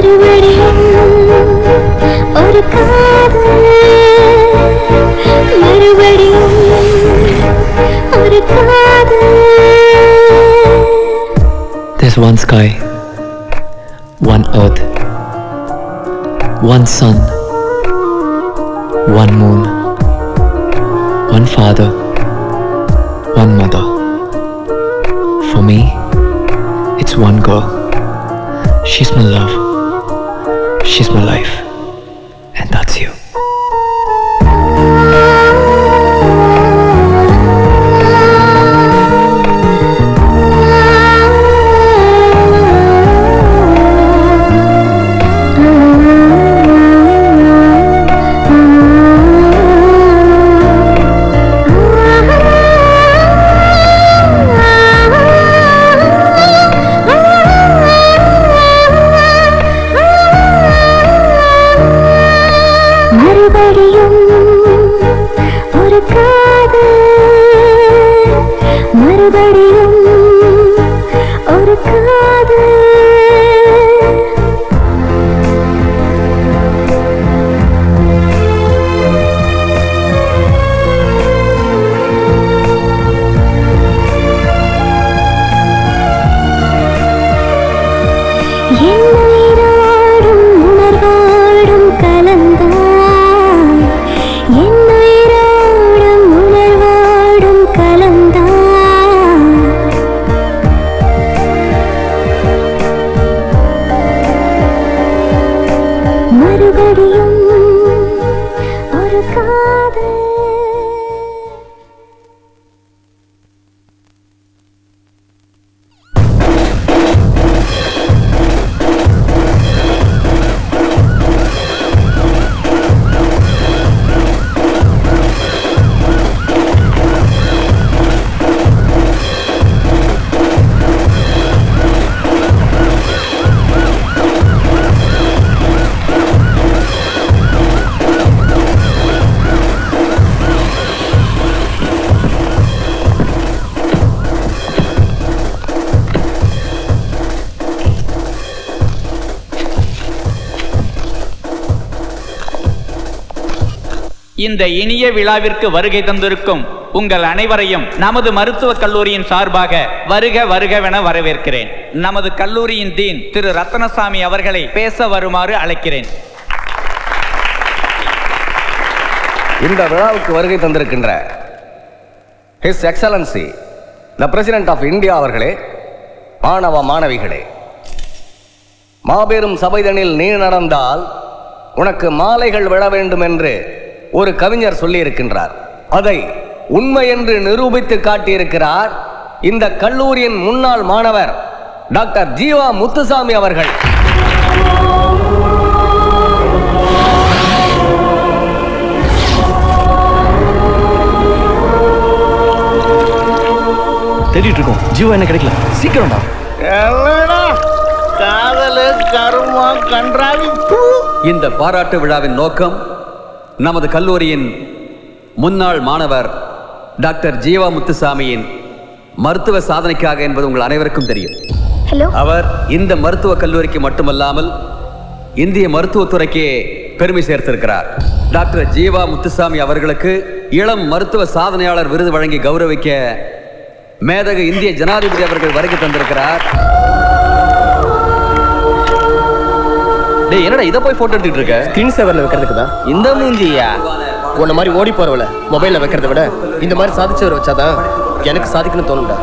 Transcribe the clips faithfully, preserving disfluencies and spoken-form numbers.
மறுபடியும் ஒரு காதல், மறுபடியும் ஒரு காதல். There's one sky, one earth, one sun, one moon, one father, one mother. For me, it's one girl. She's my love. She's my life. And that's you. மறுபடியும் ஒரு காதல், மறுபடியும் ஒரு காதல். என்னுயிரோடும் உணர்வோடும் கலந்தாய், என்னுயிரோடும் உணர்வோடும் கலந்தாய். மறுபடியும் ஒரு காதல். இந்த இனிய விழாவிற்கு வருகை தந்திருக்கும் உங்கள் அனைவரையும் நமது மருத்துவக் கல்லூரியின் சார்பாக வருக வருகவென வரவேற்கிறேன். நமது கல்லூரியின் டீன் திரு ரத்னசாமி அவர்களை பேச வருமாறு அழைக்கிறேன். இந்த விழாவுக்கு வருகை தந்திருக்கின்ற His Excellency the President of India அவர்களே, மாணவ மாணவிகளே, மாபெரும் சபைதனில் நீ நடந்தால் உனக்கு மாலைகள் விழ வேண்டும் என்று ஒரு கவிஞர் சொல்லி இருக்கின்றார். அதை உண்மை என்று நிரூபித்து காட்டியிருக்கிறார் இந்த கல்லூரியின் முன்னாள் மாணவர் டாக்டர் ஜீவா முத்துசாமி அவர்கள். தேடிட்டு இருக்கோம். ஜீவா என்ன கிடைக்கல. சீக்கிரம்டா. காதலு கருமா கன்றாவி. இந்த பாராட்டு விழாவின் நோக்கம் நமது கல்லூரியின் முன்னாள் மாணவர் டாக்டர் ஜீவா முத்துசாமியின் மருத்துவ சாதனைக்காக என்பது உங்கள் அனைவருக்கும் தெரியும். ஹலோ. அவர் இந்த மருத்துவ கல்லூரிக்கு மட்டுமல்லாமல் இந்திய மருத்துவத்துறைக்கே பெருமை சேர்த்திருக்கிறார். டாக்டர் ஜீவா முத்துசாமி அவர்களுக்கு இளம் மருத்துவ சாதனையாளர் விருது வழங்கி கௌரவிக்க மேதகு இந்திய ஜனாதிபதி அவர்கள் வருகை தந்திருக்கிறார். டேய், என்னடா இத போய் போட்டோ எடுத்துட்டு இருக்க? ஸ்கிரீன் சேவர்ல வைக்கிறதுக்கு தான். இந்த மூஞ்சியா உன்ன மாதிரி ஓடி போறவள மொபைல்ல வைக்கிறத விட இந்த மாதிரி சாதிச்சவர் வச்சாதான் எனக்கு சாதிக்கணும்னு தோணும்டா.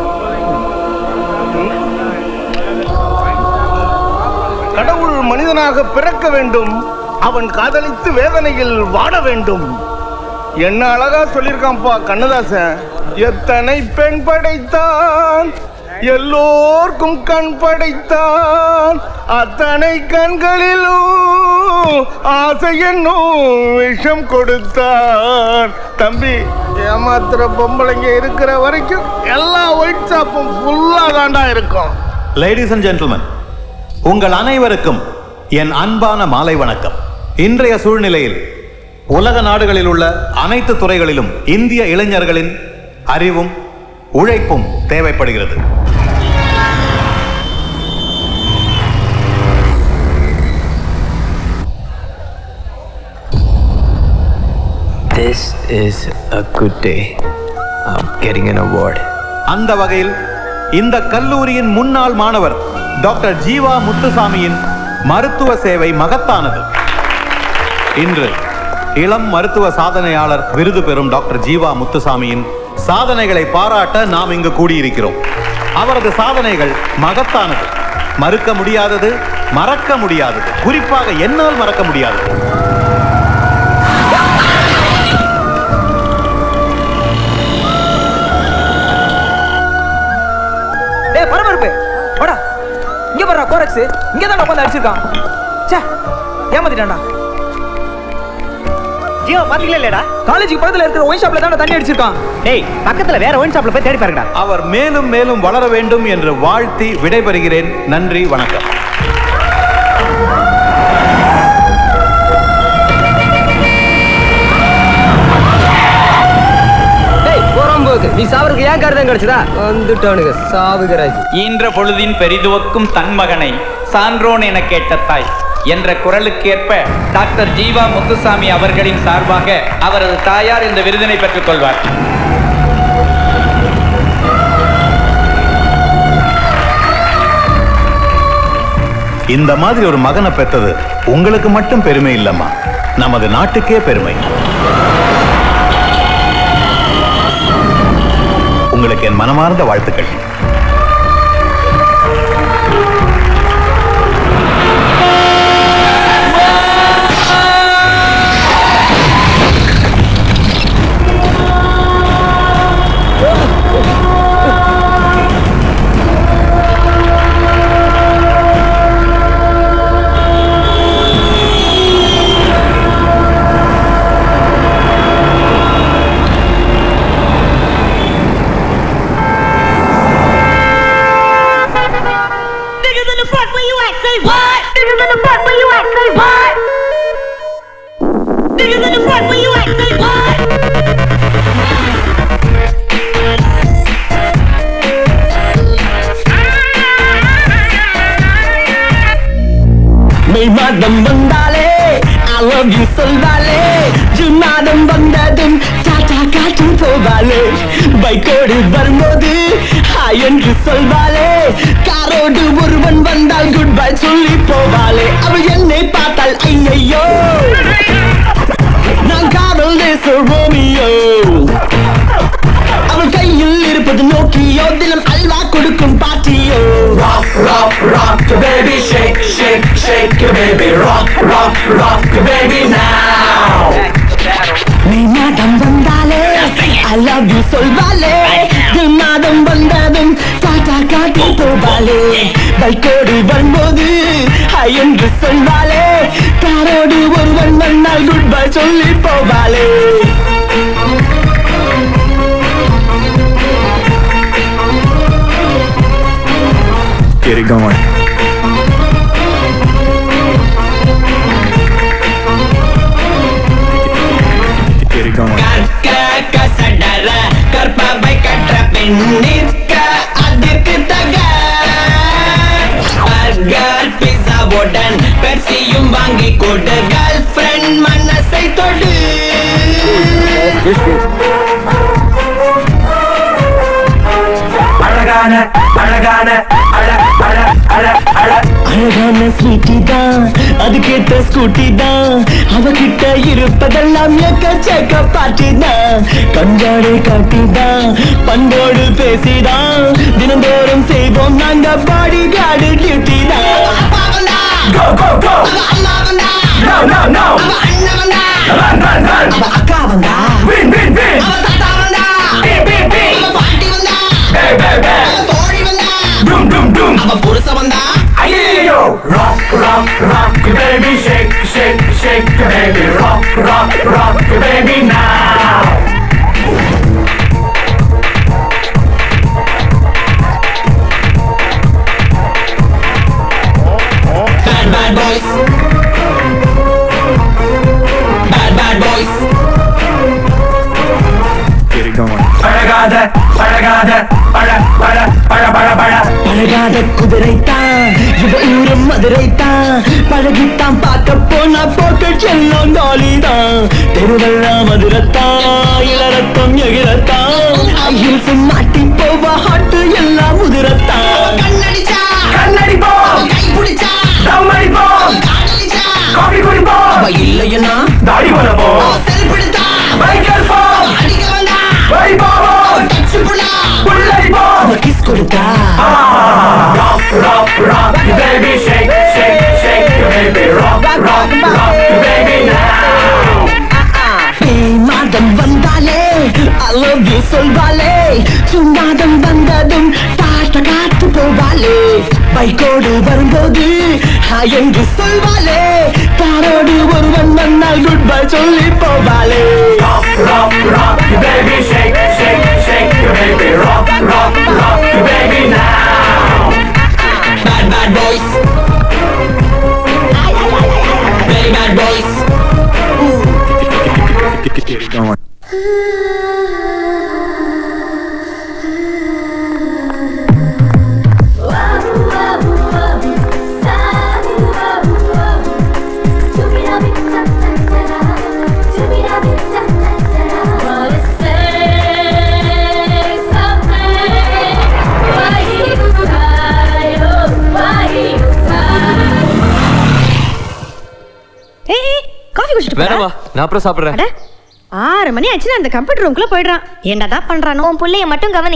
கடவுள் மனிதனாக பிறக்க வேண்டும், அவன் காதலித்து வேதனையில் வாட வேண்டும். என்ன அழகா சொல்லியிருக்கான்ப்பா கண்ணதாசன். எத்தனை பெண் படைத்தான், எல்லோர்க்கும் கண் படைத்தான், அத்தனை கண்களிலும் ஆசை என்னும் விஷம் கொடுத்தான். தம்பி, ஏமாத்துற பொம்பளைங்க இருக்கிற வரைக்கும் எல்லா ஒயிட் ஷாப்பும் ஃபுல்லா தாண்டா இருக்கும். லேடிஸ் அண்ட் ஜென்டில்மன், உங்கள் அனைவருக்கும் என் அன்பான மாலை வணக்கம். இன்றைய சூழ்நிலையில் உலக நாடுகளில் உள்ள அனைத்து துறைகளிலும் இந்திய இளைஞர்களின் அறிவும் உழைப்பும் தேவைப்படுகிறது. is a good day. I'm getting an award. அந்த வகையில் இந்த கல்லூரியின் முன்னாள் மாணவர் டாக்டர் ஜீவா முத்துசாமியின் மருத்துவ சேவை மகத்தானது. இன்று இளம் மருத்துவ சாதனையாளர் விருது பெறும் டாக்டர் ஜீவா முத்துசாமியின் சாதனைகளை பாராட்ட நாம் இங்கு கூடியிருக்கிறோம். அவரது சாதனைகள் மகத்தானது, மறுக்க முடியாதது, மறக்க முடியாதது, குறிப்பாக என்னால் மறக்க முடியாதது. ஏய் பரமருப்பு வாடா இங்க வர்றா கோரக்ஸ் இங்க தான் உட்கார்ந்து அடிச்சிருக்கான். ச்சே ஏமாத்திட்டான்டா. ஜீவா பாத்தீங்களா இல்லடா? காலேஜுக்கு பக்கத்துல இருக்கிற ஒயின் ஷாப்ல தான் தண்ணி அடிச்சிருக்கான். டேய் பக்கத்துல வேற ஒயின் ஷாப்ல போய் தேடி பாருங்கடா. அவர் மேலும் மேலும் வளர வேண்டும் என்று வாழ்த்தி விடைபெறுகிறேன். நன்றி, வணக்கம். நீ சாவருக்கு ஏன் கருதம் கிடைச்சதா? வந்துட்டானுங்க சாவுகிறாய். ஈன்ற பொழுதின் பெரிதுவக்கும் தன் மகனை சான்றோன் என கேட்ட தாய் என்ற குரலுக்கேற்ப டாக்டர் ஜீவா முத்துசாமி அவர்களின் சார்பாக அவரது தாயார் இந்த விருதினை பெற்றுக் கொள்வார். இந்த மாதிரி ஒரு மகனை பெற்றது உங்களுக்கு மட்டும் பெருமை இல்லம்மா, நமது நாட்டுக்கே பெருமை. உங்களுக்கு என் மனமார்ந்த வாழ்த்துக்கள். மாதம் வந்தாலே I love you சொல்வாளே, ஜூன் மாதம் வந்ததும் டாடா காட்டு போவாளே, பைக்கோடு வரும்போது ஹாய் என்று சொல்வாளே, காரோடு ஒருவன் வந்தால் குட் பை சொல்லி போவாளே, அவள் என்னை பார்த்தால் ஐயையோ நான் காதல் தேச ரோமியோ, அவள் கையில் இருப்பது நோக்கியோ, தினம் அல்வா கொடுக்கும் பாட்டியோ. Rock, rock, rock your baby, shake, shake, shake your baby, rock, rock, rock your baby now. மே மாதம் வந்தாலே I love you சொல்வாளே, ஜூன் மாதம் வந்ததும் டாடா காட்டி போவாளே, பைக்கோடு வரும்போது ஹாய் என்று சொல்வாளே, காரோடு ஒருவன் வந்தால் குட் பை சொல்லி போவாளே. Get it going. Get it going. கற்க கசடர கற்பவை கற்ற பெண்ணிற்க அதற்கு தக பர்கர் பிஸாவுடன் பெப்சியும் வாங்கி கொடு, கேர்ள் ஃப்ரெண்ட் மனசை தொடு. அழகான அழகான அழ அழ அழ அழ அழகான ஸ்வீட்டி தான், அது கேட்ட ஸ்கூட்டி தான், அவகிட்ட இருப்பதெல்லாம் எக்கச்சக்க பாட்டி தான், கஞ்சாடை காட்டி தான், பண்போடு பேசிதான், தினந்தோறும் செய்வோம் நாங்க பாடி கார்டு டியூட்டி தான். Go, go, go. No, no, no. Run, run, run. Win, win, win. Beep, beep, beep. Hey, hey, hey. Doom, doom, doom. Ayo. Rock, rock, rock your baby, shake, shake, shake your baby, rock, rock, rock your baby now. Bad, bad boys. Bad, bad boys. Get it going. பழகாத பழகாத பழ பழ பழ பழ பழ பழகாத குதிரைத்தான், இவ ஊரும் மதுரைத்தான், பழகித்தான் பார்க்க போனா போக்க செல்லும் தாலிதான், தெருவெல்லாம் மதுரத்தான், எல்லாம் எகிரத்தான் ஹீல்ஸ் மாட்டி போவா ஹாட்டு எல்லாம் உதிரத்தான் கண்ணடிச்சா கண்ணடிப்போம் கை பிடிச்சா தம் அடிப்போம் காதலிச்சா காபி குடிப்போம் இல்லையனா தாடி வளப்போம் செல் பிடித்தா மைக்கேல் போம் அடிக்க வந்தா வரி போவோம் டச் புள்ளா புள்ளடிப்போம் கிஸ் கொடுத்தா rock rock rock baby shake shake shake baby rock rock rock baby now hey madam வந்தாலே I love you சொல்வாளே சும்மாதம் வந்ததும் டாட்டா காத்து போவாளே பைக்கோடு வரும்போது ஹாய் என்று சொல்வாளே காரோடு ஒருவன் வந்தால் குட் பை சொல்லி போவாளே rock rock rock baby shake shake shake baby rock rock rock baby now bad bad boys very bad boys Get it going. வேணாமா நான் அப்புறம் சாப்பிடுறேன். ஆறு மணி ஆச்சுன்னா அந்த கம்ப்யூட்டர் ரூம்குள்ள போயிடுறான். என்னடா பண்றானோ? உன் புள்ளைய மட்டும் கவனி.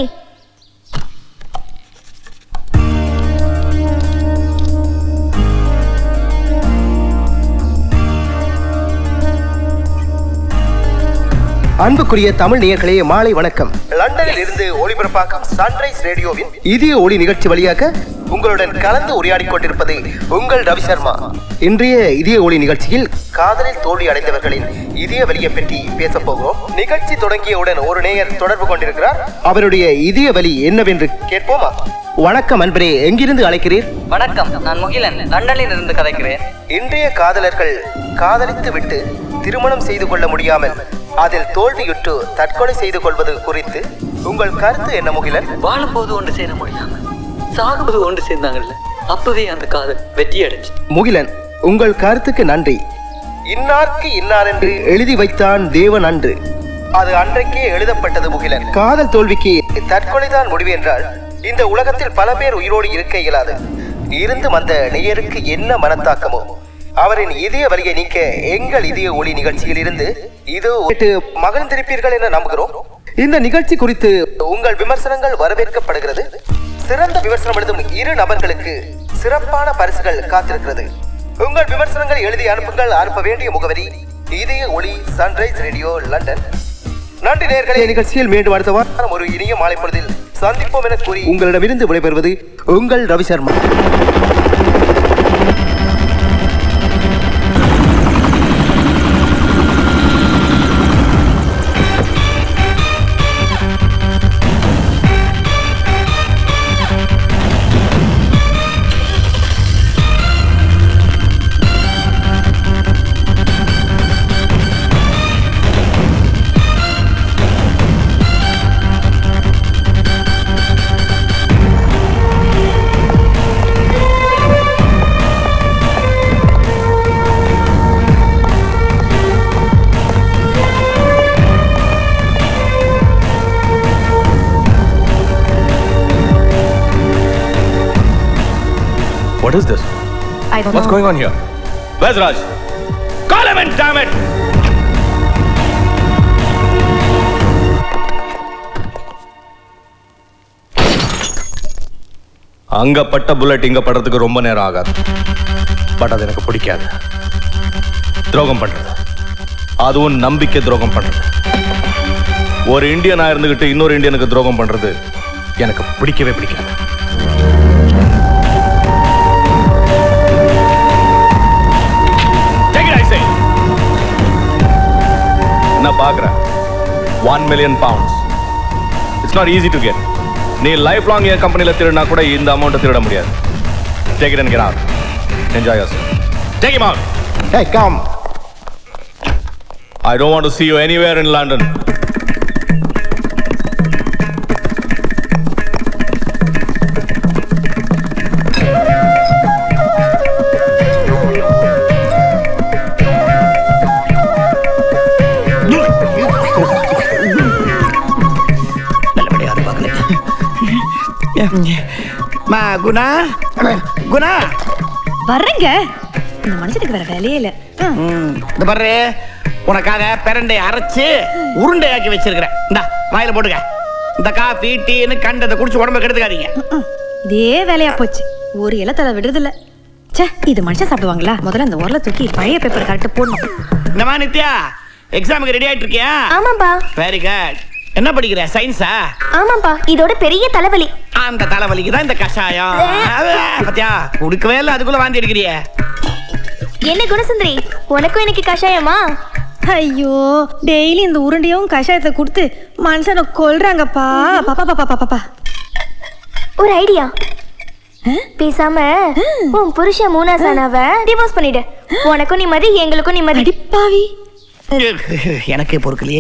அன்புக்குரிய தமிழ் நேயர்களே மாலை வணக்கம். லண்டனில் இருந்து ஒளிபரப்பாகும் சன்ரைஸ் ரேடியோவின் இதய ஒளி நிகழ்ச்சி வழியாக உங்களுடன் கலந்து உரையாடிக் கொண்டிருப்பது உங்கள் ரவி சர்மா. இன்றைய இதய ஒளி நிகழ்ச்சியில் காதலில் தோல்வி அடைந்தவர்களின் இதய வலியை பற்றி பேச போகிறோம். நிகழ்ச்சி தொடங்கியவுடன் ஒரு நேயர் தொடர்பு கொண்டிருக்கிறார். அவருடைய இதய வலி என்னவென்று கேட்போமா? வணக்கம் அன்பரே, எங்கிருந்து அழைக்கிறீர்? வணக்கம், நான் முகிலன், லண்டனில் இருந்து கதைக்கிறேன். இன்றைய காதலர்கள் காதலித்து விட்டு திருமணம் செய்து கொள்ள முடியாமல் அதில் தோல்வியுற்று தற்கொலை செய்து கொள்வது குறித்து உங்கள் கருத்து என்ன முகிலன்? வாழும் போது ஒன்று சேர முடியாம சாகும்போது ஒன்று சேர்ந்தாங்கல்ல, அப்பவே அந்த காதல் வெற்றி அடைஞ்சு. முகிலன், உங்கள் கருத்துக்கு நன்றி. இன்னார்க்கு இன்னார் என்று எழுதி வைத்தான் தேவன் அன்று, அது அன்றைக்கே எழுதப்பட்டது முகிலன். காதல் தோல்விக்கு தற்கொலைதான் முடிவு என்றால் இந்த உலகத்தில் பல பேர் உயிரோடு இருக்க இயலாது. இருந்து வந்த நேயருக்கு என்ன மனத்தாக்கமோ அவரின் இதய வலியை நீக்க எங்கள் இதய ஒளி நிகழ்ச்சியில் இருந்து இது மகிழ்ந்திருப்பீர்கள் என நம்புகிறோம். இந்த நிகழ்ச்சி குறித்து உங்கள் விமர்சனங்கள் வரவேற்கப்படுகிறது. சிறந்த விமர்சனம் எழுதும் இரு நபர்களுக்கு சிறப்பான பரிசுகள் காத்திருக்கிறது. உங்கள் விமர்சனங்களை எழுதி அனுப்புங்கள். அனுப்ப வேண்டிய முகவரி இதய ஒளி சன்ரைஸ் ரேடியோ லண்டன். நன்றி நேயர்களே. நிகழ்ச்சியில் மீண்டும் அடுத்த வாரம் ஒரு இனிய மாலை பொழுதில் சந்திப்போம் என கூறி உங்களிடமிருந்து விடைபெறுவது உங்கள் Ravi Sharma. What is this? I don't What's know. going on here? Where's Raj? Call him in, damn it! அங்க பட்ட புல்லட் இங்க படுறதுக்கு ரொம்ப நேரம் ஆகாது. பட் அது எனக்கு பிடிக்காது. துரோகம் பண்றது, அதுவும் நம்பிக்கை துரோகம் பண்றது. ஒரு இந்தியனா இருந்துகிட்டு இன்னொரு இந்தியனுக்கு துரோகம் பண்றது எனக்கு பிடிக்கவே பிடிக்காது. நான் பார்க்கிறேன் one million pounds. It's not easy to get. நீ லைஃப் லாங் என் கம்பெனில திருடினா கூட இந்த அமௌண்ட் திருட முடியாது. Take it and get out. Enjoy yourself. Take him out. Hey, come. I don't want to see you anywhere in London. மா குணா குணா வர்றேங்க. இந்த மனுஷனுக்கு வேற வேலையே இல்ல. இந்த பாரு, உனக்காக பிரண்டை அரைச்சு உருண்டையாக்கி வச்சிருக்கிறேன். இந்தா வாயில போட்டுக்க. இந்த காஃபி டீன்னு கண்டதை குடிச்சு உடம்பு கெடுத்துக்காதீங்க. இதே வேலையா போச்சு. ஒரு இலத்தலை விடுறது இல்ல. ச்சே, இது மனுஷன் சாப்பிடுவாங்களா? முதல்ல அந்த உரலை தூக்கி பழைய பேப்பர் கரெக்டா போடணும். என்னமா நித்யா, எக்ஸாமுக்கு ரெடி ஆயிட்டு இருக்கியா? ஆமாப்பா. Very good. என்ன படிக்கிற? சயின்ஸா? ஆமாப்பா, இதோட பெரிய தலைவலி. அந்த தலைவலிக்கு தான் இந்த கஷாயம். பத்தியா குடுக்கவே இல்லை, அதுக்குள்ள வாந்தி எடுக்கிறிய. என்ன குணசுந்தரி, உனக்கும் எனக்கு கஷாயமா? ஐயோ, டெய்லி இந்த உருண்டையும் கஷாயத்தை கொடுத்து மனுஷனை கொல்றாங்கப்பா. பாப்பா பாப்பா பாப்பா. ஒரு ஐடியா. பேசாம உன் புருஷன் மூனாசானாவ டிவோர்ஸ் பண்ணிடு. உனக்கும் நிம்மதி, எங்களுக்கும் நிம்மதி. அடிப்பாவி. எனக்கே பொறுக்கலையே.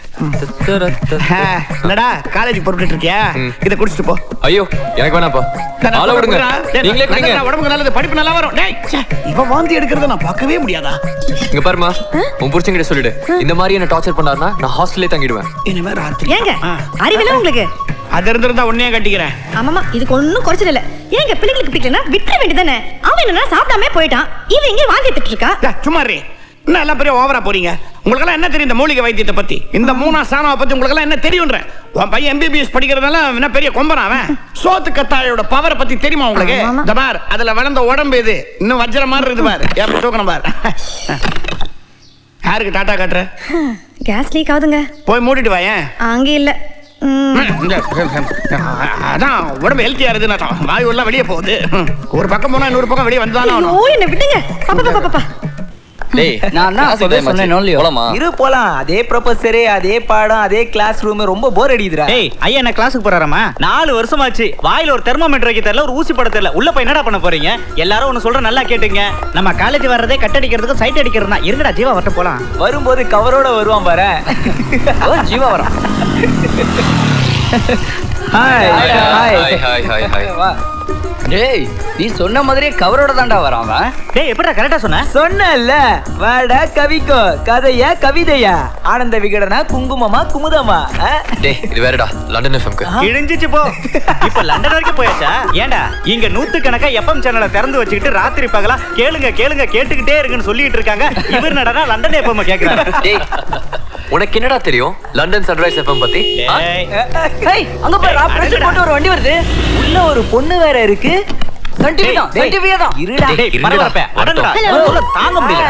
என்னடா காலேஜ் பொறுக்கிட்டு இருக்கியா? இத குடிச்சிட்டு போ. ஐயோ, எனக்கு வேணாப்பா. ஆள விடுங்க. நீங்களே குடிங்க. உடம்புக்கு நல்லது, படிப்பு நல்லா வரும். டேய், இவன் வாந்தி எடுக்கிறத நான் பார்க்கவே முடியாதா? இங்க பாருமா, உன் புருஷன் கிட்ட சொல்லிடு, இந்த மாதிரி என்ன டார்ச்சர் பண்ணாருன்னா நான் ஹாஸ்டல்லே தங்கிடுவேன். இனிமே ராத்திரி. ஏங்க அறிவில உங்களுக்கு? அது இருந்திருந்தா உன்னையே கட்டிக்கிறேன். ஆமாமா, இதுக்கு ஒன்னும் குறைச்சல இல்ல. ஏங்க பிள்ளைங்களுக்கு பிடிக்கலன்னா விட்டுற வேண்டியதானே? அவன் என்னன்னா சாப்பிடாம போயிட்டான், இவன் இங்கே வாந்தி எடுத்துட்டு இருக்கா. சும்மா ரே, என்ன எல்லாம் பெரிய ஓவரா போறீங்க? உங்களுக்கெல்லாம் என்ன தெரியும் இந்த மூலிகை வைத்தியத்தை பத்தி? இந்த மூணா சாணாவை பத்தி உங்களுக்கெல்லாம் என்ன தெரியும்ன்ற? உன் பையன் எம்பிபிஎஸ் படிக்கிறதுனால என்ன பெரிய கொம்பனா அவன்? சோத்து கத்தாழையோட பவரை பத்தி தெரியுமா உங்களுக்கு? இந்த பார், அதுல வளர்ந்த உடம்பு இது இன்னும் வஜ்ர மாதிரி இருக்குது பார். எப்படி தூக்கணும் பார். யாருக்கு டாட்டா காட்டுற? கேஸ் லீக் ஆகுதுங்க. போய் மூடிட்டு வாயேன். அங்கே இல்ல. அதான் உடம்பு ஹெல்த்தியா இருக்குதுன்னா வாயு எல்லாம் வெளியே போகுது. ஒரு பக்கம் போனா இன்னொரு பக்கம் வெளியே வந்துதானே ஆகணும். ஓ, என்ன விடுங்க. பாப்பா பாப்பா பாப்பா. டேய், நான் தான் அப்பவே சொன்னேன் நோலியோ. இரு போலாம். அதே ப்ரொஃபசர், அதே பாடம், அதே கிளாஸ் ரூம், ரொம்ப போர் அடிக்குதுடா. டேய், ஐயா என்ன கிளாஸுக்கு போறாராமா? நாலு வருஷமாச்சு. வாயில ஒரு தெர்மோமீட்டர் வைக்க தெரியல, ஒரு ஊசி பட தெரியல. உள்ள போய் என்னடா பண்ண போறீங்க? எல்லாரும் ஒன்னு சொல்ற நல்லா கேட்டுங்க. நம்ம காலேஜ் வர்றதே கட் அடிக்கிறதுக்கு சைட் அடிக்கிறது தான். இருங்கடா ஜீவா வரட்ட போலாம். வரும்போது கவரோட வருவான் பாரு. ஜீவா வரான். Hi hi hi hi hi. வா. டேய், நீ சொன்ன மாதிரியே கவரோட தான்டா வரான். டேய், எப்படிடா கரெக்டா சொன்ன? சொன்னல்ல, வாடா கவிக்கோ, கதையா கவிதையா, ஆனந்த விகடனா குங்குமமா குமுதமா. டேய், இது வேறடா, லண்டன் எஃப்எம்க்கு இடிஞ்சிச்சு போ. இப்ப லண்டன் வரைக்கும் போயாச்சா? ஏண்டா இங்க நூத்து கணக்கா எஃப்எம் சேனலை திறந்து வச்சுக்கிட்டு ராத்திரி பகலா கேளுங்க கேளுங்க கேட்டுக்கிட்டே இருக்குன்னு சொல்லிட்டு இருக்காங்க. இவர் நடனா லண்டன் எஃப்எம் கேக்குறாரு. டேய், உனக்கு என்னடா தெரியும் லண்டன் சன்ரைஸ் எஃப்எம் பத்தி? ஏய், அங்க பாரு, பிரஷர் போட்டு ஒரு வண்டி வருது. உள்ள ஒரு பொண்ணு வேற இருக்கு. சன்டிவி தான், சன்டிவி தான். இருடா. டேய், பரபரப்பே அடங்கடா. சொல்ல தாங்க முடியல.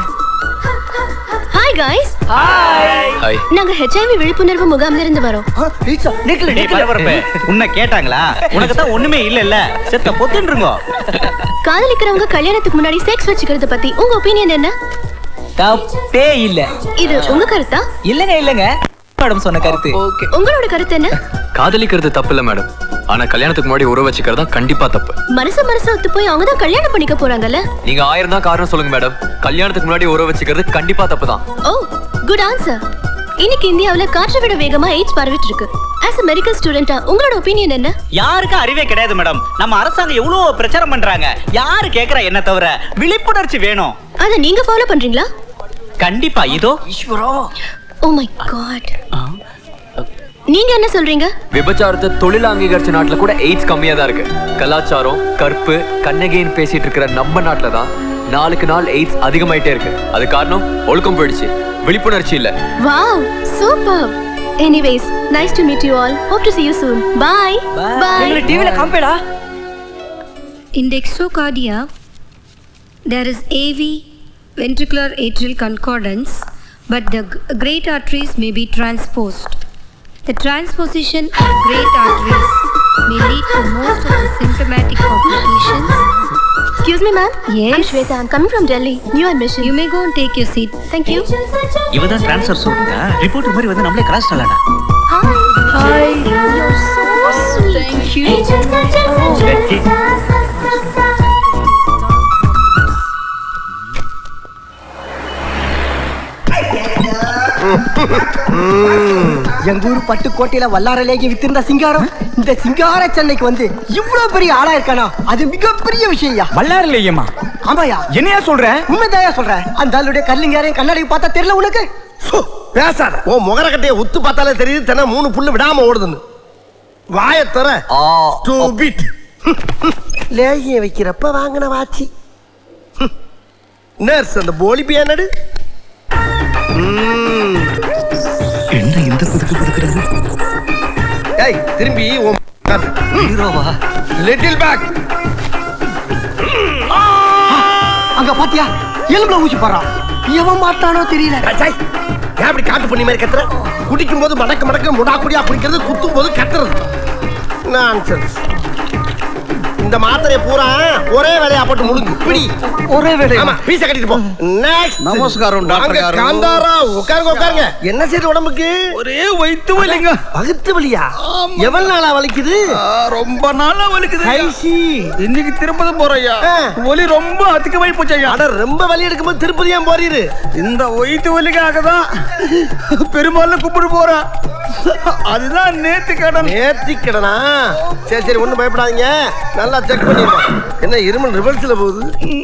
Hi guys. ஹாய். ஹாய். நாங்க ஹெச்ஐவி விழிப்புணர்வு முகாம்ல இருந்து வரோம். நிக்கல டேய், பரபரப்பே உன்னை கேட்டாங்களா? உனக்கு தான் ஒண்ணுமே இல்ல இல்ல. செத்த பொத்துன்றங்க. காதலிக்கிறவங்க கல்யாணத்துக்கு முன்னாடி செக்ஸ் வச்சுக்கிறது பத்தி உங்க ஒபினியன் என்ன? தப்பே இல்ல. இது உங்க கருத்தா? இல்லங்க இல்லங்க, மேடம் சொன்ன கருத்து. உங்களோட கருத்து என்ன? காதலிக்கிறது தப்பு இல்ல மேடம், ஆனா கல்யாணத்துக்கு முன்னாடி உறவு வச்சுக்கிறது தான் கண்டிப்பா தப்பு. மனசு மனசு ஒத்து போய் அவங்க தான் கல்யாணம் பண்ணிக்க போறாங்கல்ல. நீங்க ஆயிரம் தான் காரணம் சொல்லுங்க மேடம், கல்யாணத்துக்கு முன்னாடி உறவு வச்சுக்கிறது கண்டிப்பா தப்பு தான். Oh, good answer. இன்னைக்கு இந்தியாவுல காற்றை விட வேகமா எய்ட்ஸ் பரவிட்டு இருக்கு. as a medical student உங்களோட ஒபினியன் என்ன? யாருக்கு அறிவே கிடையாது மேடம். நம்ம அரசாங்கம் எவ்வளவு பிரச்சாரம் பண்றாங்க. யாரு கேக்குறா என்ன தவிர விழிப்புணர்ச்சி வேணும். அத நீங்க ஃபாலோ பண்றீங்களா? கண்டிப்பா. இதோ ஈஸ்வரா. Oh my God. நீங்க என்ன சொல்றீங்க? விபச்சாரத்தை தொழில் அங்கீகரிச்ச நாட்டுல கூட எய்ட்ஸ் கம்மியா தான் இருக்கு. கலாச்சாரம், கற்பு, கண்ணகின்னு பேசிட்டு இருக்கிற நம்ம நாட்டுல தான் நாளுக்கு நாள் எய்ட்ஸ் அதிகமாயிட்டே இருக்கு. அது காரணம் ஒழுக்கம் போயிடுச்சு, விழிப்புணர்ச்சி இல்ல. Wow, super. Anyways, nice to meet you all. Hope to see you soon. Bye. Bye. நீங்க டிவில காம்பேடா. In dextrocardia, there is A V, ventricular atrial concordance, but the great arteries may be transposed. The transposition of great arteries may lead to most of the symptomatic complications. Excuse me, ma'am. Yes. I'm Shweta. I'm coming from Delhi. New admission. You may go and take your seat. Thank you. இவதான் transfer சொல்றா. Report மாதிரி வந்து நம்மளே cross பண்ணலாம்டா. Hi. Hi. You're so sweet. Thank you. எங்க ஊர் பட்டுக்கோட்டையில வல்லாரலேகி வித்திருந்த சிங்காரம் இந்த சிங்கார சென்னைக்கு வந்து இவ்வளவு பெரிய ஆளா இருக்கானா, அது மிகப்பெரிய விஷயம். வல்லாரலேகியமா? ஆமாயா. என்னையா சொல்ற? உண்மைதாயா சொல்றேன். அந்த ஆளுடைய கல்லிங்காரையும் கண்ணாடி பார்த்தா தெரியல உனக்கு? பேசாத. ஓ முகர கட்டைய உத்து பார்த்தாலே தெரியுது, தினம் மூணு புல்லு விடாம ஓடுதுன்னு. வாய தர ஸ்டூபிட். லேகிய வைக்கிறப்ப வாங்கின வாச்சி. நர்ஸ் அந்த போலி பியானடு என்ன இந்த புதுக்கு புதுக்குறது? ஏய் திரும்பி ஹீரோவா லிட்டில் பேக். அங்க பாத்தியா எலும்புல ஊசி போறான். எவன் மாட்டானோ தெரியல. ஏன் அப்படி காட்டு பண்ணி மாதிரி கத்துற? குடிக்கும் போது மடக்க மடக்க முடா குடியா குடிக்கிறது, குத்தும் போது கத்துறது. நான்சென்ஸ். இந்த மாத்திரையை பூரா ஒரே வேலையா போட்டு முழுங்கு. பிடி ஒரே வேலையா? ஆமா, பீஸ கட்டிட்டு போ. நெக்ஸ்ட். நமஸ்காரம் டாக்டர் காரு. காந்தாரா உட்காருங்க உட்காருங்க. என்ன செய்யுது உடம்புக்கு? ஒரே வயித்து வலிங்க. வயித்து வலியா? எவ்வளவு நாளா வலிக்குது? ரொம்ப நாளா வலிக்குது. ஐசி. இன்னைக்கு திருப்பதி போறையா. வலி ரொம்ப அதிக வலி போச்சையா. அட ரொம்ப வலி எடுக்கும்போது திருப்பதி ஏன் போறீரு? இந்த வயித்து வலிக்காக தான் பெருமாள் கும்பிட்டு போறேன். அதுதான் நேர்த்தி கடன். நேர்த்தி கடனா? சரி சரி ஒண்ணும் பயப்படாதீங்க. நல்லா செக் பண்ணிடுவோம். என்ன இருமல் ரிவர்ஸ்ல போகுது?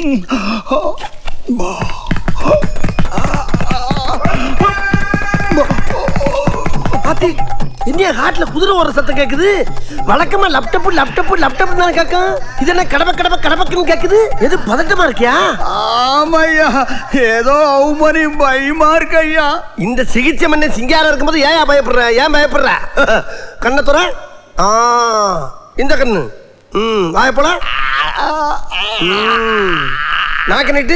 பாத்தி இந்தியா ஹார்ட்ல குதிரை ஓடுற சத்தம் கேக்குது. வழக்கமா லேப்டாப் லேப்டாப் லேப்டாப் தான் கேட்கும். இது என்ன கடமை கடமை கடமைக்குன்னு கேக்குது. எது பதட்டமா இருக்கியா? ஆமாய்யா, ஏதோ அவமானி பயமா இருக்கு ஐயா. இந்த சிகிச்சை மண்ண சிங்காரம் இருக்கும்போது ஏன் பயப்படுற? ஏன் பயப்படுற? கண்ணை துற. ஆ இந்த கண்ணு. ம் வாயப்போல. நாக்கு நைட்டு.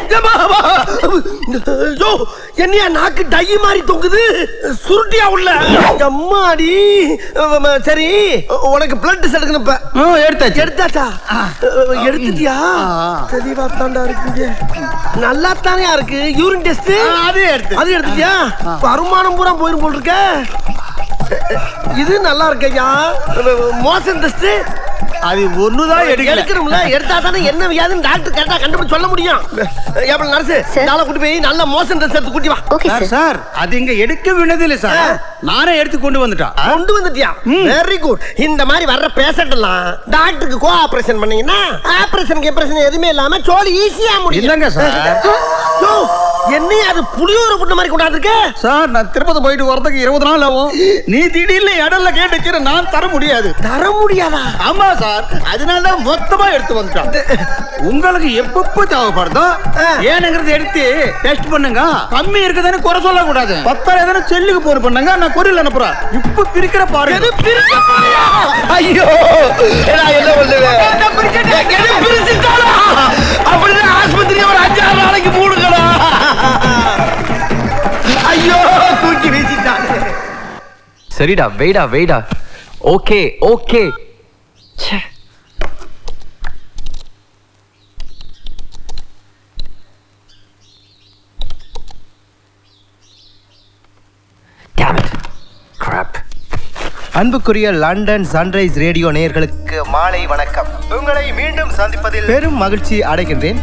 என்னையா நாக்கு டை மாதிரி தொங்குது. சுருட்டியா உள்ள. அம்மாடி. சரி உனக்கு பிளட் எடுக்கணும். இப்ப எடுத்தாச்சு. எடுத்தாச்சா? எடுத்துட்டியா? தெளிவா தாண்டா இருக்குங்க. நல்லா தானே இருக்கு. யூரின் டெஸ்ட் அது எடுத்து அது எடுத்துட்டியா? வருமானம் பூரா போயிரும் போல் இருக்க. இது நல்லா இருக்கையா. மோசன் டெஸ்ட் அது ஒண்ணுதான் எடுக்கணும்ல. எடுத்தா தானே என்ன வியாதின்னு டாக்டர் கேட்டா கண்டுபிடிச்சு சொல்ல முடியும். ஏப்பல நர்ஸ் நாளை கூட்டி போய் நல்ல மோசன் டெஸ்ட் எடுத்து கூட்டி வா. சார் சார் அது இங்க எடுக்க வேண்டியதில்லை சார். நானே எடுத்து கொண்டு வந்துட்டேன். கொண்டு வந்துட்டியா? Very good. இந்த மாதிரி வர்ற பேஷண்ட் எல்லாம் டாக்டருக்கு கோ ஆபரேஷன் பண்ணீங்கன்னா ஆபரேஷனுக்கு ஆபரேஷன் எதுவுமே இல்லாம சோலி ஈஸியா முடியும். இல்லங்க சார். என்ன அது புளியோர புட்ட மாதிரி கொண்டாந்துருக்க சார்? நான் திருப்பதி போயிட்டு வரதுக்கு இருபது நாள் ஆகும். நீ திடீர்னு இடம்ல கேட்டுச்சு நான் தர முடியாது. தர முடியாதா? ஆமா சார், அதனால மொத்தமா எடுத்து வந்துட்டேன். உங்களுக்கு எப்பப்ப தேவைப்படுதோ ஏனுங்கிறது எடுத்து டெஸ்ட் பண்ணுங்க. கம்மி இருக்குதுன்னு குறை சொல்ல கூடாது. பத்தாயிரம் எதனா செல்லுக்கு போன் பண்ணுங்க, நான் கொரியல் அனுப்புறேன். இப்ப பிரிக்கிற பாருங்க. ஐயோ நான் என்ன பண்ணுவேன்? அப்படின்னா ஆஸ்பத்திரி ஒரு அஞ்சாறு நாளைக்கு மூடுங்களா? ஐயோ தூக்கி வீசிட்டாங்க. சரிடா வெயிடா வெயிடா. Okay okay. அன்புக்குரிய லண்டன் சன்ரைஸ் ரேடியோ நேயர்களுக்கு மாலை வணக்கம். உங்களை மீண்டும் சந்திப்பதில் பெரும் மகிழ்ச்சி அடைகின்றேன்.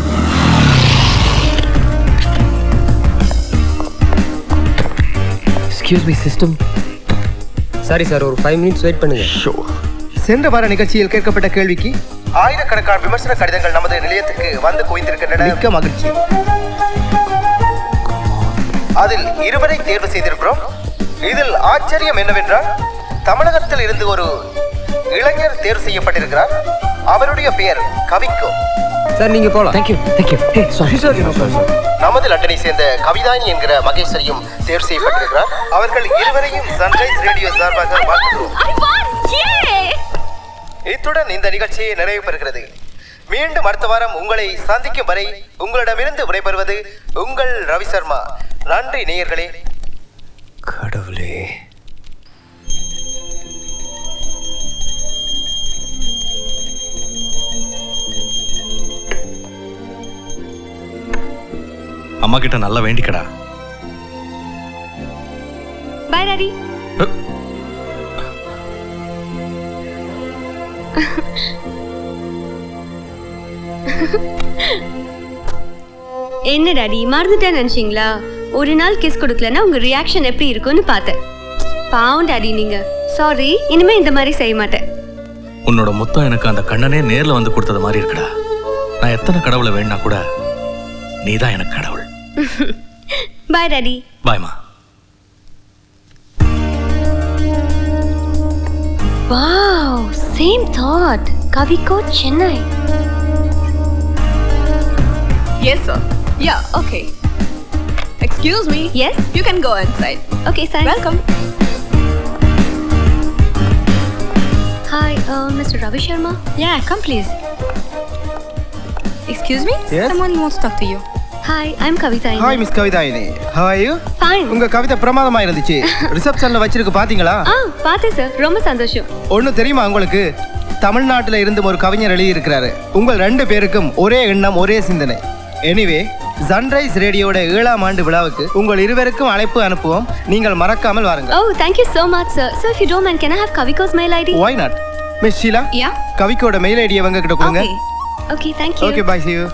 Excuse me system. Sorry sir, ஒரு ஃபைவ் மினிட்ஸ் வெயிட் பண்ணுங்க. சென்ற வார நிகழ்ச்சியில் கேட்கப்பட்ட கேள்விக்கு ஆயிரக்கணக்கான விமர்சன கடிதங்கள் நமது நிலையத்துக்கு வந்து குவிந்திருக்கின்றன. மிக்க மகிழ்ச்சி. அதில் இருவரை தேர்வு செய்திருக்கிறோம். இதில் ஆச்சரியம் என்னவென்றால் தமிழகத்தில் இருந்து ஒரு இளைஞர் தேர்வு செய்யப்பட்டிருக்கிறார். அவருடைய பெயர் கவிக்கோ. சார் நீங்க போலாம். Thank you thank you. Sorry sorry. நமது லண்டனை சேர்ந்த கவிதானி என்கிற மகேஸ்வரியும் தேர்வு செய்யப்பட்டிருக்கிறார். அவர்கள் இருவரையும் சன்ரைஸ் ரேடியோ சார்பாக வாழ்த்துகிறோம். இத்துடன் இந்த நிகழ்ச்சி நிறைவு பெறுகிறது. மீண்டும் அடுத்த வாரம் உங்களை சந்திக்கும் வரை உங்களிடமிருந்து விடைபெறுவது உங்கள் ரவி சர்மா. நன்றி நேயர்களே. கடவுளே. அம்மா கிட்ட நல்லா வேண்டிக்கடா. Bye daddy. என்ன டாடி மறந்துட்டேன் நினைச்சீங்களா? ஒரு நாள் கிஸ் கொடுக்கலன்னா உங்க ரியாக்ஷன் எப்படி இருக்கும்னு பார்த்தேன். பாவம் டாடி நீங்க. சாரி, இனிமே இந்த மாதிரி செய்ய மாட்டேன். உன்னோட முத்தம் எனக்கு அந்த கண்ணனே நேர்ல வந்து கொடுத்தது மாதிரி இருக்குடா. நான் எத்தனை கடவுளை வேணா கூட நீதான் எனக்கு கடவுள். Bye daddy. பாய்மா. Wow, same thought. Kaviko, Chennai. Yes, sir. Yeah, okay. Excuse me. Yes? You can go inside. Okay, thanks. Welcome. Hi, uh, Mister Ravi Sharma. Yeah, come please. Excuse me? Yes? Someone wants to talk to you. Hi, I'm Kavita. Hi miss Kavithayini. How are you? Fine. உங்க கவிதை பிரமாதமா இருந்துச்சு. ரிசப்ஷன்ல வச்சிருக்கு பாத்தீங்களா? ஆ, பார்த்தேன் sir. ரொம்ப சந்தோஷம். ஒன்னு தெரியுமா உங்களுக்கு? தமிழ்நாட்டுல இருந்து ஒரு கவிஞர் எழுதி இருக்கிறாரு. உங்கள் ரெண்டு பேருக்கும் ஒரே எண்ணம், ஒரே சிந்தனை. எனிவே, சன்ரைஸ் ரேடியோட ஏழாம் ஆண்டு விழாவுக்கு உங்கள் இருவருக்கும் அழைப்பு அனுப்புவோம். நீங்கள் மறக்காமல் வாருங்கள். Oh, thank you so much, sir. So if you don't mind, can I have Kaviko's mail I D? Why not? Miss Sheila? Yeah. கவிக்கோட மெயில் ஐடியை அவங்க கிட்ட கொடுங்க. Okay. Okay, thank you. Okay, bye, see you.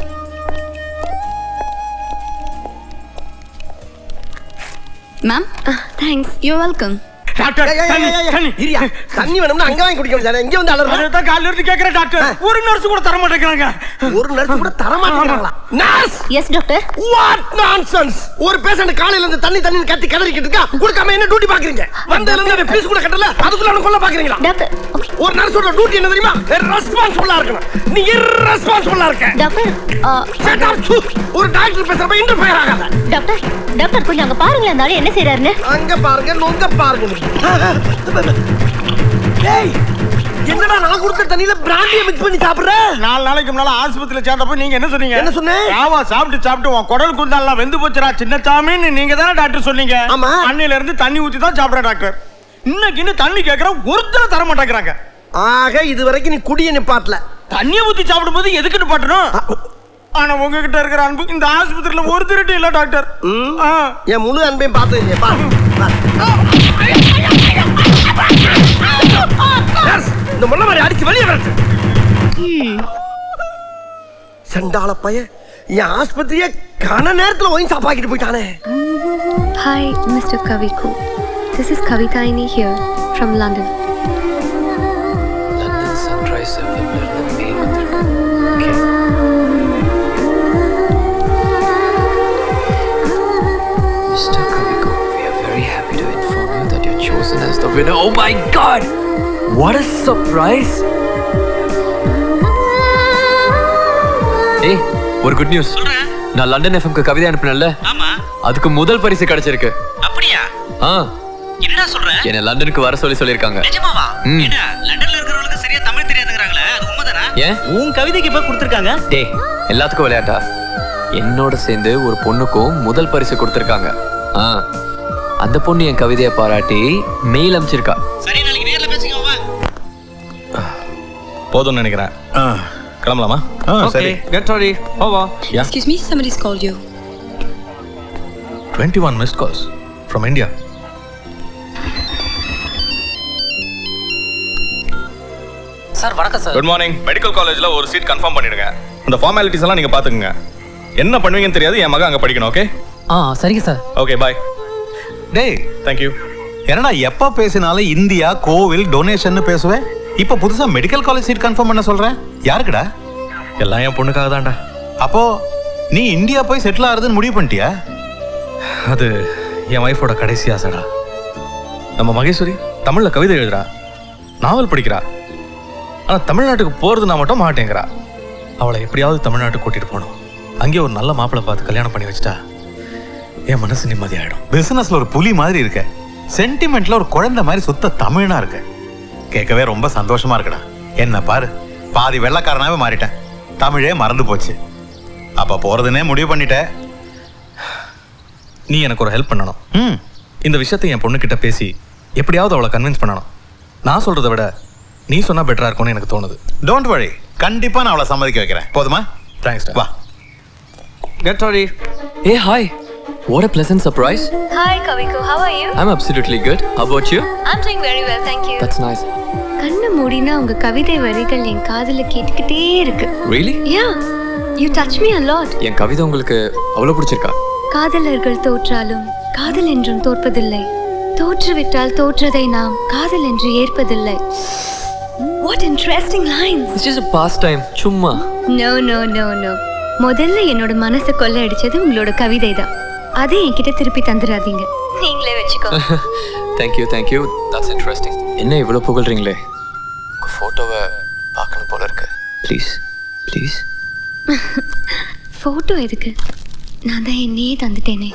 Ma'am? Uh, thanks. You're welcome. Doctor தண்ணி தண்ணி இரியா தண்ணி வேணும்னா அங்க வாங்கி குடிக்கணும் தானே இங்க வந்து அலறற அதான் கால்ல இருந்து கேக்குற டாக்டர் ஒரு நர்ஸ் கூட தர மாட்டேங்கறாங்க ஒரு நர்ஸ் கூட தர மாட்டேங்கறாங்களா nurse yes doctor what nonsense ஒரு பேஷண்ட் காலையில இருந்து தண்ணி தண்ணி கத்தி கதறிக்கிட்டு இருக்கா கொடுக்காம என்ன டியூட்டி பாக்குறீங்க வந்ததுல இருந்து பீஸ் கூட கட்டல அதுக்குள்ள அவன கொல்ல பாக்குறீங்களா டாக்டர் ஒரு நர்ஸோட டியூட்டி என்ன தெரியுமா ரெஸ்பான்சிபிளா இருக்கணும் நீ irresponsible இருக்க டாக்டர் ஷட் அப் ஒரு டாக்டர் பேசுறப்ப இன்டர்ஃபியர் ஆகாத டாக்டர் டாக்டர் கொஞ்சம் அங்க பாருங்களேன் அந்த ஆளு என்ன செய்றாருன்னு அங்க பாருங்க நொங்க பாருங்க ஏய் என்னடா நான் கொடுத்த தண்ணியில பிராண்டியை மிக்ஸ் பண்ணி சாப்பிடுற நாலு நாளைக்கு முன்னால ஆஸ்பத்திரியில சேர்ந்தப்ப நீங்க என்ன சொன்னீங்க என்ன சொன்னேன் ராவா சாப்பிட்டு சாப்பிட்டு உன் குடல் குந்தாலாம் வெந்து போச்சுடா சின்னச்சாமின்னு நீங்க தானே டாக்டர் சொன்னீங்க ஆமா அன்னையில இருந்து தண்ணி ஊத்தி தான் சாப்பிடுறேன் டாக்டர் இன்னைக்கு இன்னும் தண்ணி கேட்கற ஒருத்தர தர மாட்டேங்கிறாங்க ஆக இது வரைக்கும் நீ குடிய நிப்பாட்டல தண்ணியை ஊத்தி சாப்பிடும்போது எதுக்கு நிப்பாட்டணும் ஆனா உங்ககிட்ட இருக்கிற அன்பு இந்த ஆஸ்பத்திரியில ஒரு திருட்டு இல்ல டாக்டர் என் முழு அன்பையும் பார்த்து இந்த முள்ள மாதிரி அடிச்சு வெளியே வரட்டு சண்டால பைய என் ஆஸ்பத்திரியை கன நேரத்துல ஒயின் சாப்பாக்கிட்டு போயிட்டானே Hi, Mister Kaviko. This is Kavitaini here from London. London Sunrise Mister Kaviko, we are very happy to inform you that you're chosen as the winner. Oh my God! What a surprise! Hey, ஒரு good news. நான் London எஃப்எம்க்கு கவிதை அனுப்பினேன்ல? ஆமா. அதுக்கு முதல் பரிசு கிடைச்சிருக்கு. அப்படியா? ஆ. என்னடா சொல்ற? என்ன லண்டனுக்கு வர சொல்லி சொல்லிருக்காங்க. நிஜமாவா? ஏடா லண்டன்ல இருக்கிறவங்களுக்கு சரியா தமிழ் தெரியாதுங்கறாங்களே அது உண்மைதானா? ஏன்? உன் கவிதைக்கு இப்ப கொடுத்திருக்காங்க. டேய், எல்லாத்துக்கும் விளையாட்டா? என்னோட சேர்ந்து ஒரு பொண்ணுக்கும் முதல் பரிசு கொடுத்திருக்காங்க. ஆ. அந்த பொண்ணு என் கவிதையை பாராட்டி மெயில் அனுப்பிச்சிருக்கா. சரி நாளைக்கு நேர்ல பேசிக்கோ வா. போதும்னு நினைக்கிறேன். கிளம்பலாமா? சரி. Get ready. Over. Yeah. Excuse me, somebody's called you. twenty-one missed calls from India. Sir வணக்கம் சார். Good morning. மெடிக்கல் காலேஜ்ல ஒரு சீட் கன்ஃபார்ம் பண்ணிடுங்க. இந்த ஃபார்மாலிட்டிஸ் எல்லாம் நீங்க பாத்துக்கங்க. என்ன பண்ணுவீங்கன்னு தெரியாது. என் மகன் அங்க படிக்கணும். ஓகே? ஆ சரிங்க சார். Okay bye. டேய் தேங்க் யூ. என்னடா எப்ப பேசினாலும் இந்தியா கோவில் டொனேஷன் பேசுவேன். இப்ப புதுசா மெடிக்கல் காலேஜ் சீட் கன்ஃபார்ம் பண்ண சொல்றேன். யாருக்குடா? எல்லாம் என் பொண்ணுக்காக தான்டா. அப்போ நீ இந்தியா போய் செட்டில் ஆகுறதுன்னு முடிவு பண்ணிட்டியா? அது என் வைஃபோட கடைசி ஆசைடா. நம்ம மகேஸ்வரி தமிழ்ல கவிதை எழுதுறா, நாவல் படிக்கிறா. ஆனா தமிழ்நாட்டுக்கு போறது நான் மட்டும் மாட்டேங்கிறா. அவளை எப்படியாவது தமிழ்நாட்டுக்கு கூட்டிட்டு போகணும். அங்கே ஒரு நல்ல மாப்பிள்ளை பார்த்து கல்யாணம் பண்ணி வச்சுட்டா என் மனசு நிம்மதியாயிடும். பிசினஸ்ல ஒரு புலி மாதிரி இருக்க, சென்டிமெண்ட்ல ஒரு குழந்தை மாதிரி சுத்த தமிழ்னா இருக்க. கேட்கவே ரொம்ப சந்தோஷமா இருக்குடா. என்ன பாரு, பாதி வெள்ளக்காரனாவே மாறிட்டேன். தமிழே மறந்து போச்சு. அப்ப போறதுன்னே முடிவு பண்ணிட்ட. நீ எனக்கு ஒரு ஹெல்ப் பண்ணணும். இந்த விஷயத்தை என் பொண்ணு கிட்ட பேசி எப்படியாவது அவளை கன்வின்ஸ் பண்ணணும். நான் சொல்றதை விட நீ சொன்னா பெட்டரா இருக்கும்னு எனக்கு தோணுது. டோன்ட் வரி, கண்டிப்பா நான் அவளை சம்மதிக்க வைக்கிறேன். போதுமா? தேங்க்ஸ். வா. Get ready. Hey, hi. What a pleasant surprise. Hi, Kaviko. How are you? I'm absolutely good. How about you? I'm doing very well, thank you. That's nice. கண்ணு மூடினா உங்க கவிதை வரிகள் என் காதுல கேட்டுக்கிட்டே இருக்கு. Really? Yeah. You touch me a lot. என் கவிதை உங்களுக்கு அவ்வளவு பிடிச்சிருக்கா? காதலர்கள் தோற்றாலும் காதல் என்றும் தோற்பதில்லை. தோற்றுவிட்டால் தோற்றதை நாம் காதல் என்று ஏற்பதில்லை. What interesting lines. It's just a pastime. சும்மா. No, no, no, no. முதல்ல என்னோட மனசை கொள்ளை அடிச்சது உங்களோட கவிதை தான். அதை என்கிட்ட திருப்பி தந்துடாதீங்க. நீங்களே வச்சுக்கோ. Thank you, thank you. That's interesting. என்ன இவ்வளவு புகழ்றீங்களே? ஃபோட்டோவை பார்க்கணும் போல இருக்கு. Please please. ஃபோட்டோ எதுக்கு? நான் தான் என்னையே தந்துட்டேனே.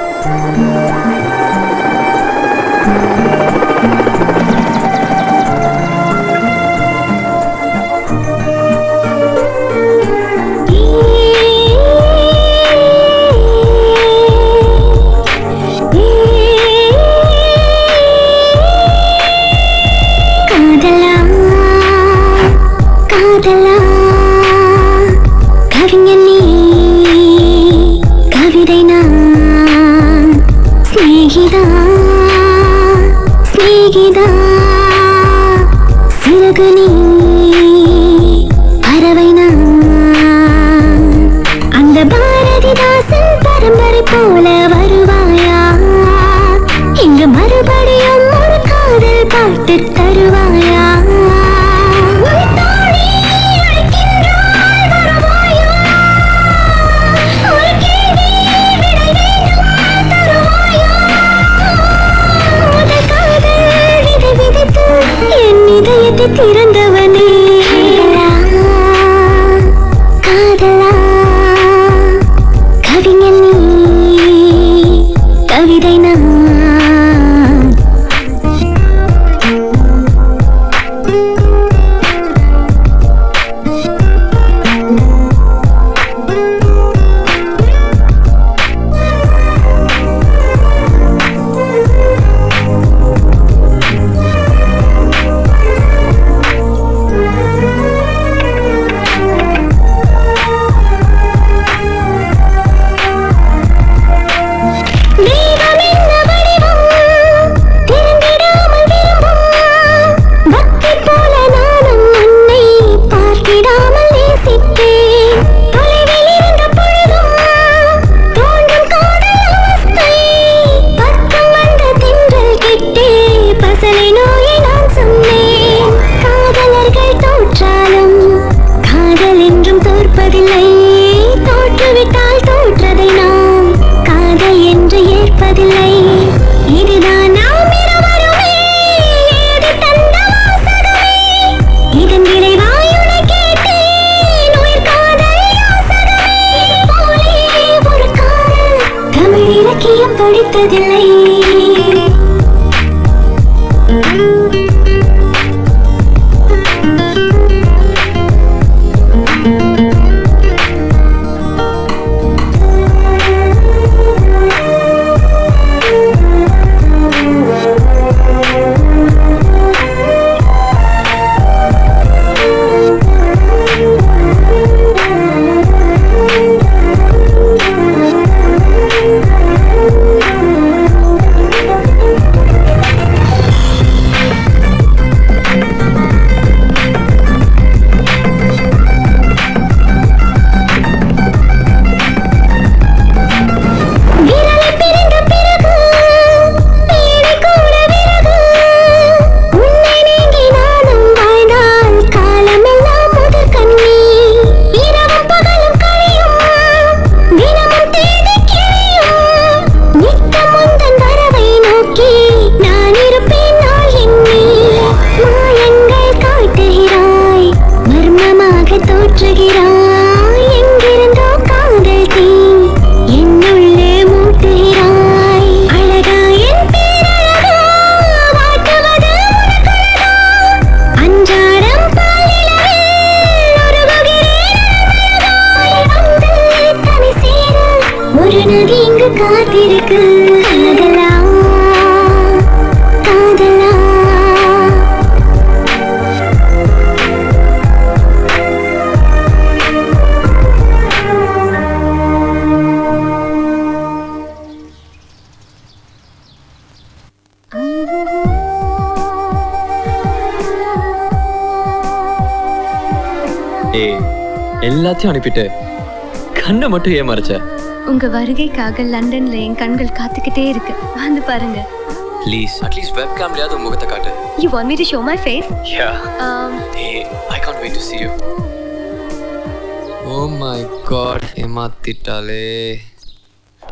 எல்லாத்தையும் அனுப்பிட்டு கண்ணை மட்டும் ஏமாறிச்ச. உங்க வருகைக்காக லண்டன்ல என் கண்கள் காத்துக்கிட்டே இருக்கு. வந்து பாருங்க. ப்ளீஸ் அட்லீஸ்ட் வெப் கேம்லயாவது உன் முகத்தை காட்டு. You want me to show my face? Yeah. Um Hey, I can't wait to see you. Oh my god, ஏமாத்திட்டாலே.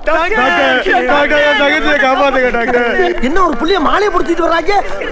என்ன ஒரு புள்ளிய மாலையை பிடிச்சிட்டு வர்றாங்க?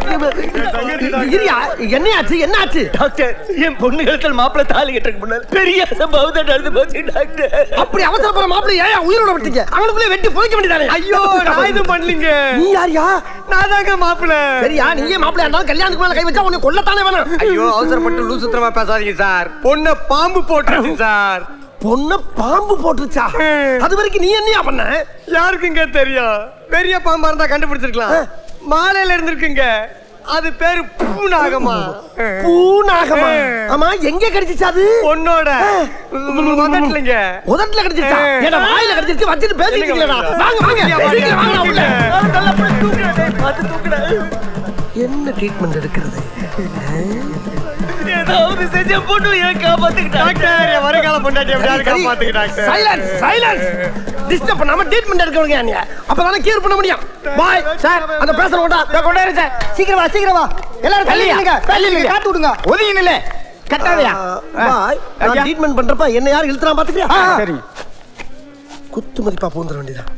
என்ன ஆச்சு என்ன ஆச்சு? டாக்டர், என் பொண்ணுகளுக்கு மாப்பிள்ளை தாலி கட்டுறதுக்கு முன்னாடி பெரிய சம்பவம் தான் நடந்து போச்சு டாக்டர். அப்படி அவசரப்படுற மாப்பிள்ளை ஏன் உயிரோட விட்டீங்க? அவங்களுக்குள்ளே வெட்டி புதைக்க வேண்டியதானே? ஐயோ, நான் இது பண்ணலீங்க. நீ யாரியா? நான் தாங்க மாப்பிள்ளை. சரியா, நீயே மாப்பிள்ளை இருந்தாலும் கல்யாணத்துக்கு மேல கை வச்சா உன்னை கொல்லத்தானே வேணும். ஐயோ, அவசரப்பட்டு லூசு சுத்தமா பேசாதீங்க சார். பொண்ணை பாம்பு போட்டுருச்சு சார். பொண்ண பாம்பு போட்டுச்சா? அது வரைக்கும் நீ என்னையா பண்ண? யாருக்குங்க தெரியும்? பெரிய பாம்பா இருந்தா கண்டுபிடிச்சிருக்கலாம். மாலையில இருந்திருக்குங்க. அது பேரு பூநாகமா. பூநாகமா? ஆமா, எங்க கடிச்சிச்சு அது? பொண்ணோட உதட்டலங்க. உதட்டல கடிச்சிச்சா? ஏடா வாயில கடிச்சிச்சு வச்சிட்டு பேசிட்டு இருக்கீங்களா? வாங்க வாங்க சீக்கிரம் வாங்க உள்ள. நல்லா போய் தூக்குடா, பாத்து தூக்குடா. என்ன ட்ரீட்மென்ட் எடுக்கிறது? ஏதாவது செஞ்ச பொண்ணு ஏன் காப்பாத்துக்கிட்டா? டாக்டர், என் வருங்கால பொண்டாட்டி எப்படியாவது காப்பாத்துக்கிட்டா டாக்டர். Silence silence. டிஸ்டர்ப் பண்ணாம ட்ரீட்மென்ட் எடுக்கணுங்க நீங்க. அப்பதானே கியூர் பண்ண முடியும். பாய் சார், அந்த பேஷண்ட் கொண்டா. நான் கொண்டாரு சார். சீக்கிரம் வா சீக்கிரம் வா. எல்லாரும் தள்ளி நில்லுங்க. தள்ளி நில்லுங்க. காத்து விடுங்க. ஒதுங்கி நில்லு. கட்டாதயா. பாய், நான் ட்ரீட்மென்ட் பண்றப்ப என்ன யார் இழுத்துறான் பாத்துக்கிறியா? சரி. குத்து மதிப்பா போந்துற வேண்டியதா.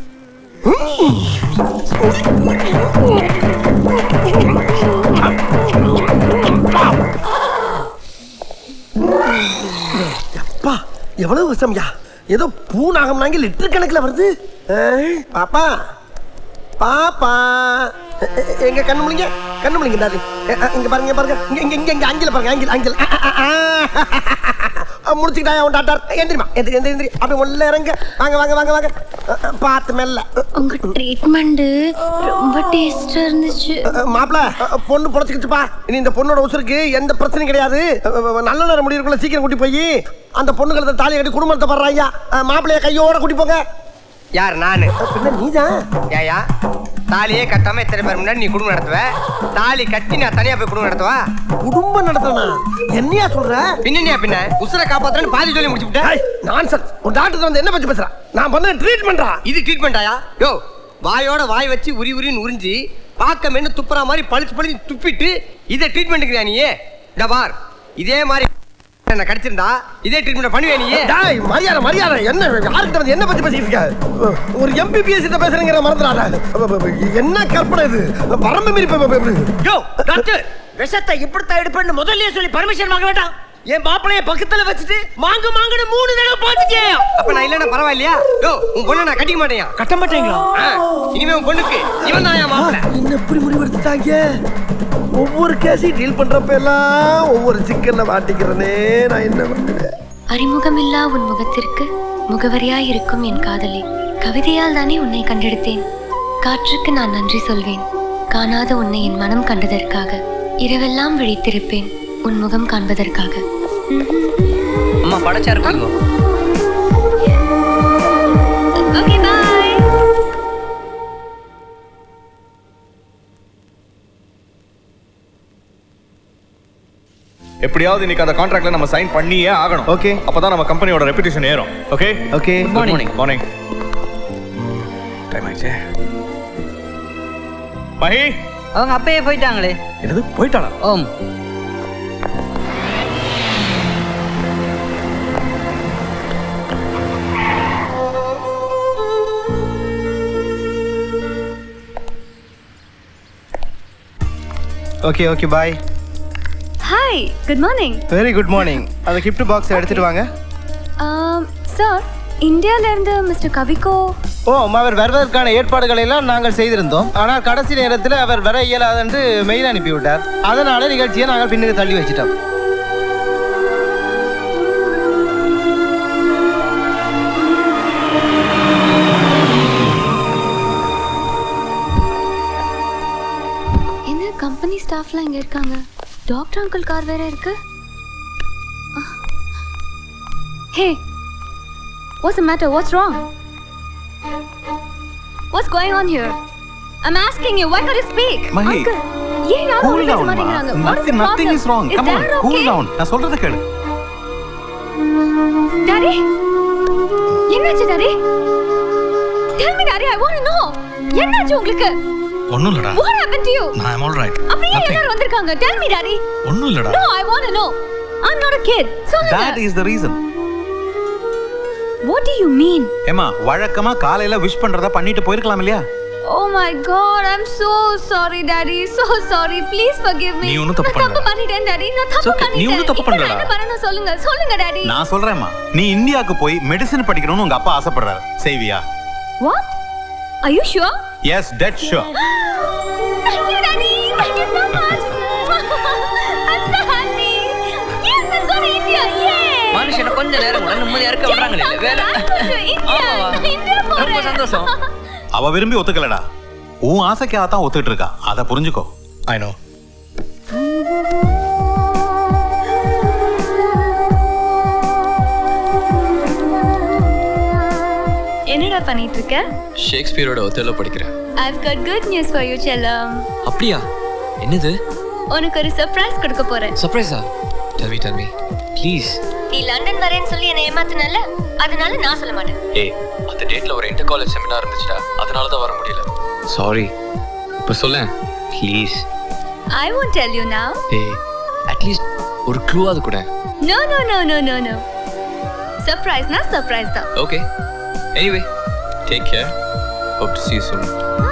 அப்பா, எவ்வளவு விஷம்யா? ஏதோ பூநாகம் நாங்க லிட்டர் கணக்குல வருது. பாப்பா பாப்பா, எங்க கண்ணு முழிங்க கண்ணு முழிங்க டாடி. இங்க பாருங்க பாருங்க, இங்க இங்க இங்க இங்க ஆங்கில பாருங்க, ஆங்கில ஆங்கில முடிச்சுக்கிட்டா உன் டாக்டர். எந்திரிமா எந்திரி எந்திரி எந்திரி. அப்படி உள்ள இறங்க. வாங்க வாங்க வாங்க வாங்க. பார்த்து மெல்ல. உங்க ட்ரீட்மெண்ட் ரொம்ப டேஸ்டா இருந்துச்சு. மாப்ள, பொண்ணு புடச்சுக்கிச்சுப்பா. இனி இந்த பொண்ணோட உசுருக்கு எந்த பிரச்சனையும் கிடையாது. நல்ல நேரம் முடியிருக்குள்ள சீக்கிரம் கூட்டி போய் அந்த பொண்ணுகளை தாலி கட்டி குடும்பத்தை படுறாங்க. மாப்பிள்ளைய கையோட கூட்டி போங்க. யார்? நானு. பின்ன நீதான். ஏயா, தாலியே கட்டாம எத்தனை பேர் முன்னாடி நீ குடும்பம் நடத்துவ? தாலி கட்டி நான் தனியா போய் குடும்பம் நடத்துவா? குடும்பம் நடத்துறா? என்னையா சொல்ற? பின்னியா பின்ன உசுரை காப்பாத்துறேன்னு பாதி சொல்லி முடிச்சு விட்டேன். நான் சார், உன் டாக்டர் வந்து என்ன பத்தி பேசுறா? நான் பண்ண ட்ரீட்மெண்டா? இது ட்ரீட்மெண்டாயா? யோ, வாயோட வாய் வச்சு உரி உரின்னு உறிஞ்சி பாக்க மென்னு துப்புற மாதிரி பழிச்சு பழிச்சு துப்பிட்டு இதை ட்ரீட்மெண்ட்டுக்குறியா நீ? டபார், இதே மாதிரி என்ன கடிச்சிருந்தா இதே ட்ரீட்மெண்ட் பண்ணுவே நீ? டேய், மரியாதை மரியாதை. என்ன யார்கிட்ட வந்து என்ன பத்தி பேசிட்டு இருக்க? ஒரு எம்பிபிஎஸ் கிட்ட பேசுறேங்கற மறந்துடாத. என்ன கற்பனை இது? வரம்பு மீறி. யோ டாக்டர், விஷத்தை இப்படி தான் எடுப்பேன்னு முதல்லயே சொல்லி பர்மிஷன் வாங்க வேண்டாம். என் மாப்பிளைய பக்கத்துல வச்சுட்டு மாங்கு மாங்குன்னு மூணு தடவை பாத்துட்டே. அப்ப நான் இல்லன்னா பரவாயில்லையா? யோ, உன் பொண்ணை நான் கட்டிக்க மாட்டேன். கட்ட மாட்டீங்களா? இனிமே உன் பொண்ணுக்கு இவன் தான் என் மாப்பிள்ளை. என்ன இப்படி முடிவெடுத்துட்டாங்க? ஒவ்வொரு கேஸையும் டீல் பண்றப்ப எல்லாம் ஒவ்வொரு சிக்கல்ல மாட்டிக்கிறனே. நான் என்ன பண்ணுவேன்? அறிமுகமில்லா உன் முகத்திற்கு முகவரியாய் இருக்கும் என் காதலி. கவிதையால் தானே உன்னை கண்டெடுத்தேன். காற்றுக்கு நான் நன்றி சொல்வேன். காணாத உன்னை என் மனம் கண்டதற்காக. இரவெல்லாம் விழித்திருப்பேன் உன் முகம் காண்பதற்காக. அம்மா படைச்சாரு பாருங்க. Okay bye. எப்படியாவது இன்னைக்கு அந்த கான்ட்ராக்ட்ல நம்ம சைன் பண்ணியே ஆகணும். ஓகே, அப்பதான் நம்ம கம்பெனியோட ரெputation ஏறும். Okay okay. Good morning. Morning. Time ஆயிடுச்சு. மஹி, அவங்க அப்பயே போயிட்டாங்களே. என்னது போயிட்டாளா? ஓம். Okay okay bye. Hi, good morning. Very good morning. அந்த கிஃப்ட் பாக்ஸ் எடுத்துட்டு வாங்க. சார், இந்தியால இருந்து மிஸ்டர் கவிகோ. ஓ, அவர் வருவதற்கான ஏற்பாடுகளை எல்லாம் நாங்கள் செய்திருந்தோம். ஆனால் கடைசி நேரத்தில் அவர் வர இயலாது என்று மெயில் அனுப்பிவிட்டார். அதனால நிகழ்ச்சியை நாங்கள் பின்னுக்கு தள்ளி வச்சிட்டோம். என்ன கம்பெனி ஸ்டாஃப்லாம் இங்க இருக்காங்க? டாக்டர் அங்கிள் கார் வேற இருக்கு. ஹே, what's the matter? What's wrong? What's going on here? I'm asking you, why can't you speak? Mahi, Uncle, ஏன் யாரும் cool பேச down, மாட்டேங்கறாங்க? ma. What is the Nothing, nothing problem? is wrong. Is Come on, Dad cool okay? down. நான் சொல்றத கேளு. Daddy? என்னாச்சு Daddy? Tell me Daddy, I want to know. என்னாச்சு உங்களுக்கு? ஒண்ணும் இல்லடா. What happened to you? நான் am all right. அப்படியே எல்லாரும் வந்திருக்காங்க. Tell me Daddy. ஒண்ணும் இல்லடா. No, I want to know. I'm not a kid. சொல்லுங்க. That is the reason. What do you mean? ஏமா வழக்கமா காலையில விஷ் பண்றத பண்ணிட்டு போயிருக்கலாம் இல்லையா? Oh my god, I'm so sorry daddy. So sorry. Please forgive me. நீ ஒண்ணும் தப்பு பண்ணல. நான் தப்பு பண்ணிட்டேன் daddy. நான் தப்பு பண்ணிட்டேன். நீ ஒண்ணும் தப்பு பண்ணலடா. என்ன பண்ணனும் சொல்லுங்க. சொல்லுங்க daddy. நான் சொல்றேன்மா. நீ இந்தியாக்கு போய் மெடிசின் படிக்கணும்னு உங்க அப்பா ஆசைப்படுறாரு. செய்வியா? What? Are you sure? Yes, dead sure. Thank you daddy. Thank you so much. I'm so happy. Yes, I'm going to India. Yay. மனுஷன கொஞ்ச நேரம் கூட நிம்மதியா இருக்க விடுறாங்க இல்ல வேலை. ரொம்ப சந்தோஷம். அவ விரும்பி ஒத்துக்கலடா. உன் ஆசைக்காக தான் ஒத்துக்கிட்டு இருக்கா. அத புரிஞ்சுக்கோ. I know. என்னடா பண்ணிட்டு இருக்க? ஷேக்ஸ்பியரோட ஒத்தேலோ படிக்கிறேன். I've got good news for you செல்லம். அப்படியா? என்னது? உனக்கு ஒரு சர்ப்ரைஸ் கொடுக்க போறேன். சர்ப்ரைஸா? Tell me, tell me. Please. நீ லண்டன் வரேன்னு சொல்லி என்ன ஏமாத்துனல, அதனால நான் சொல்ல மாட்டேன். ஏய், அந்த டேட்ல ஒரு இன்டர் காலேஜ் செமினார் இருந்துச்சுடா. அதனால தான் வர முடியல. சாரி. இப்ப சொல்லேன். Please. I won't tell you now. ஏய், at least ஒரு க்ளூ ஆது கூட. No, no, no, no, no, no. Surprise na surprise da. Okay. Anyway, take care. Hope to see you soon.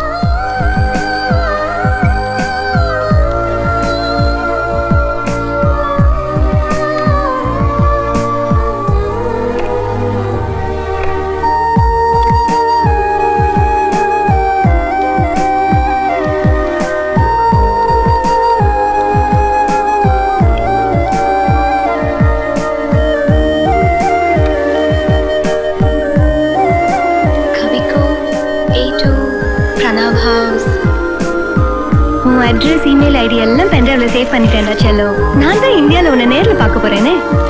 Address email ID எல்லாம் பென்ட்ரைவ்ல save பண்ணிட்டேன்டா Cello. நான் தான் இந்தியாவில் உன்னை நேரில் பார்க்க போறேனே.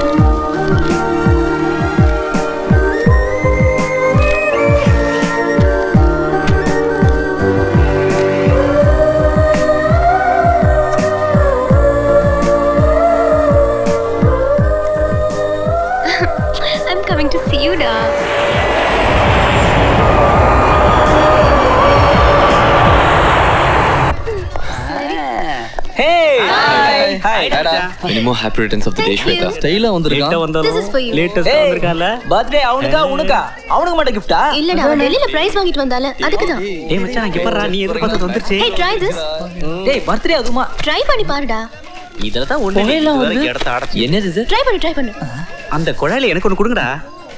I'm coming to see you da. Many more happy returns of the day, Shweta. ஸ்டைலா வந்திருக்கான். This is for you. Latest வந்திருக்கான்ல. பர்த்டே அவனுக்கா உனக்கா? அவனுக்கு மட்டும் gift-ஆ? இல்லடா, அவன் வெளியில பிரைஸ் வாங்கிட்டு வந்தால அதுக்கு தான். டேய் மச்சான், இங்க பாருடா, நீ எதிர்பார்த்தது வந்துருச்சு. Hey, try this. டேய் பர்த்டே அதுமா. ட்ரை பண்ணி பாருடா. இதல தான் ஒண்ணு புகையெல்லாம் வந்து வந்து- இடத்த அடைச்சு. என்னது இது? ட்ரை பண்ணு, ட்ரை பண்ணு. அந்த குழாயில எனக்கு ஒன்னு கொடுங்கடா.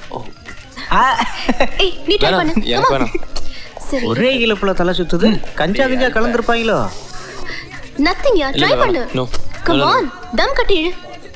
ஏய், நீ ட்ரை பண்ணு. எனக்கு வேணாம். சரி. ஒரே இலப்புல தலை சுத்துது. கஞ்சா கஞ்சா கலந்திருப்பாங்களோ? Nothing யா, ட்ரை பண்ணு. No. Come on, தம் கட்டிடு.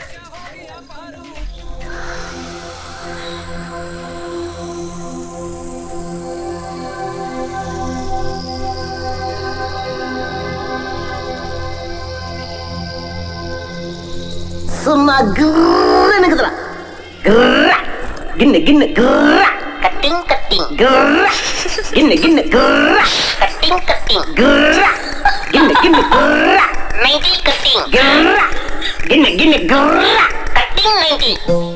சும்மா கிர்ன்னு இருக்குதுடா. கிர்ரா கின்னு கின்னு கிர்ரா கட்டிங் கட்டிங் கிர்ரா கின்னு கின்னு கிர்ரா கட்டிங் கட்டிங் கிர்ரா கின்னு கின்னு கிர்ரா நைன்டி கட்டிங் கிர்ரா கின்னு கின்னு கிர்ரா கட்டிங் நைன்டி.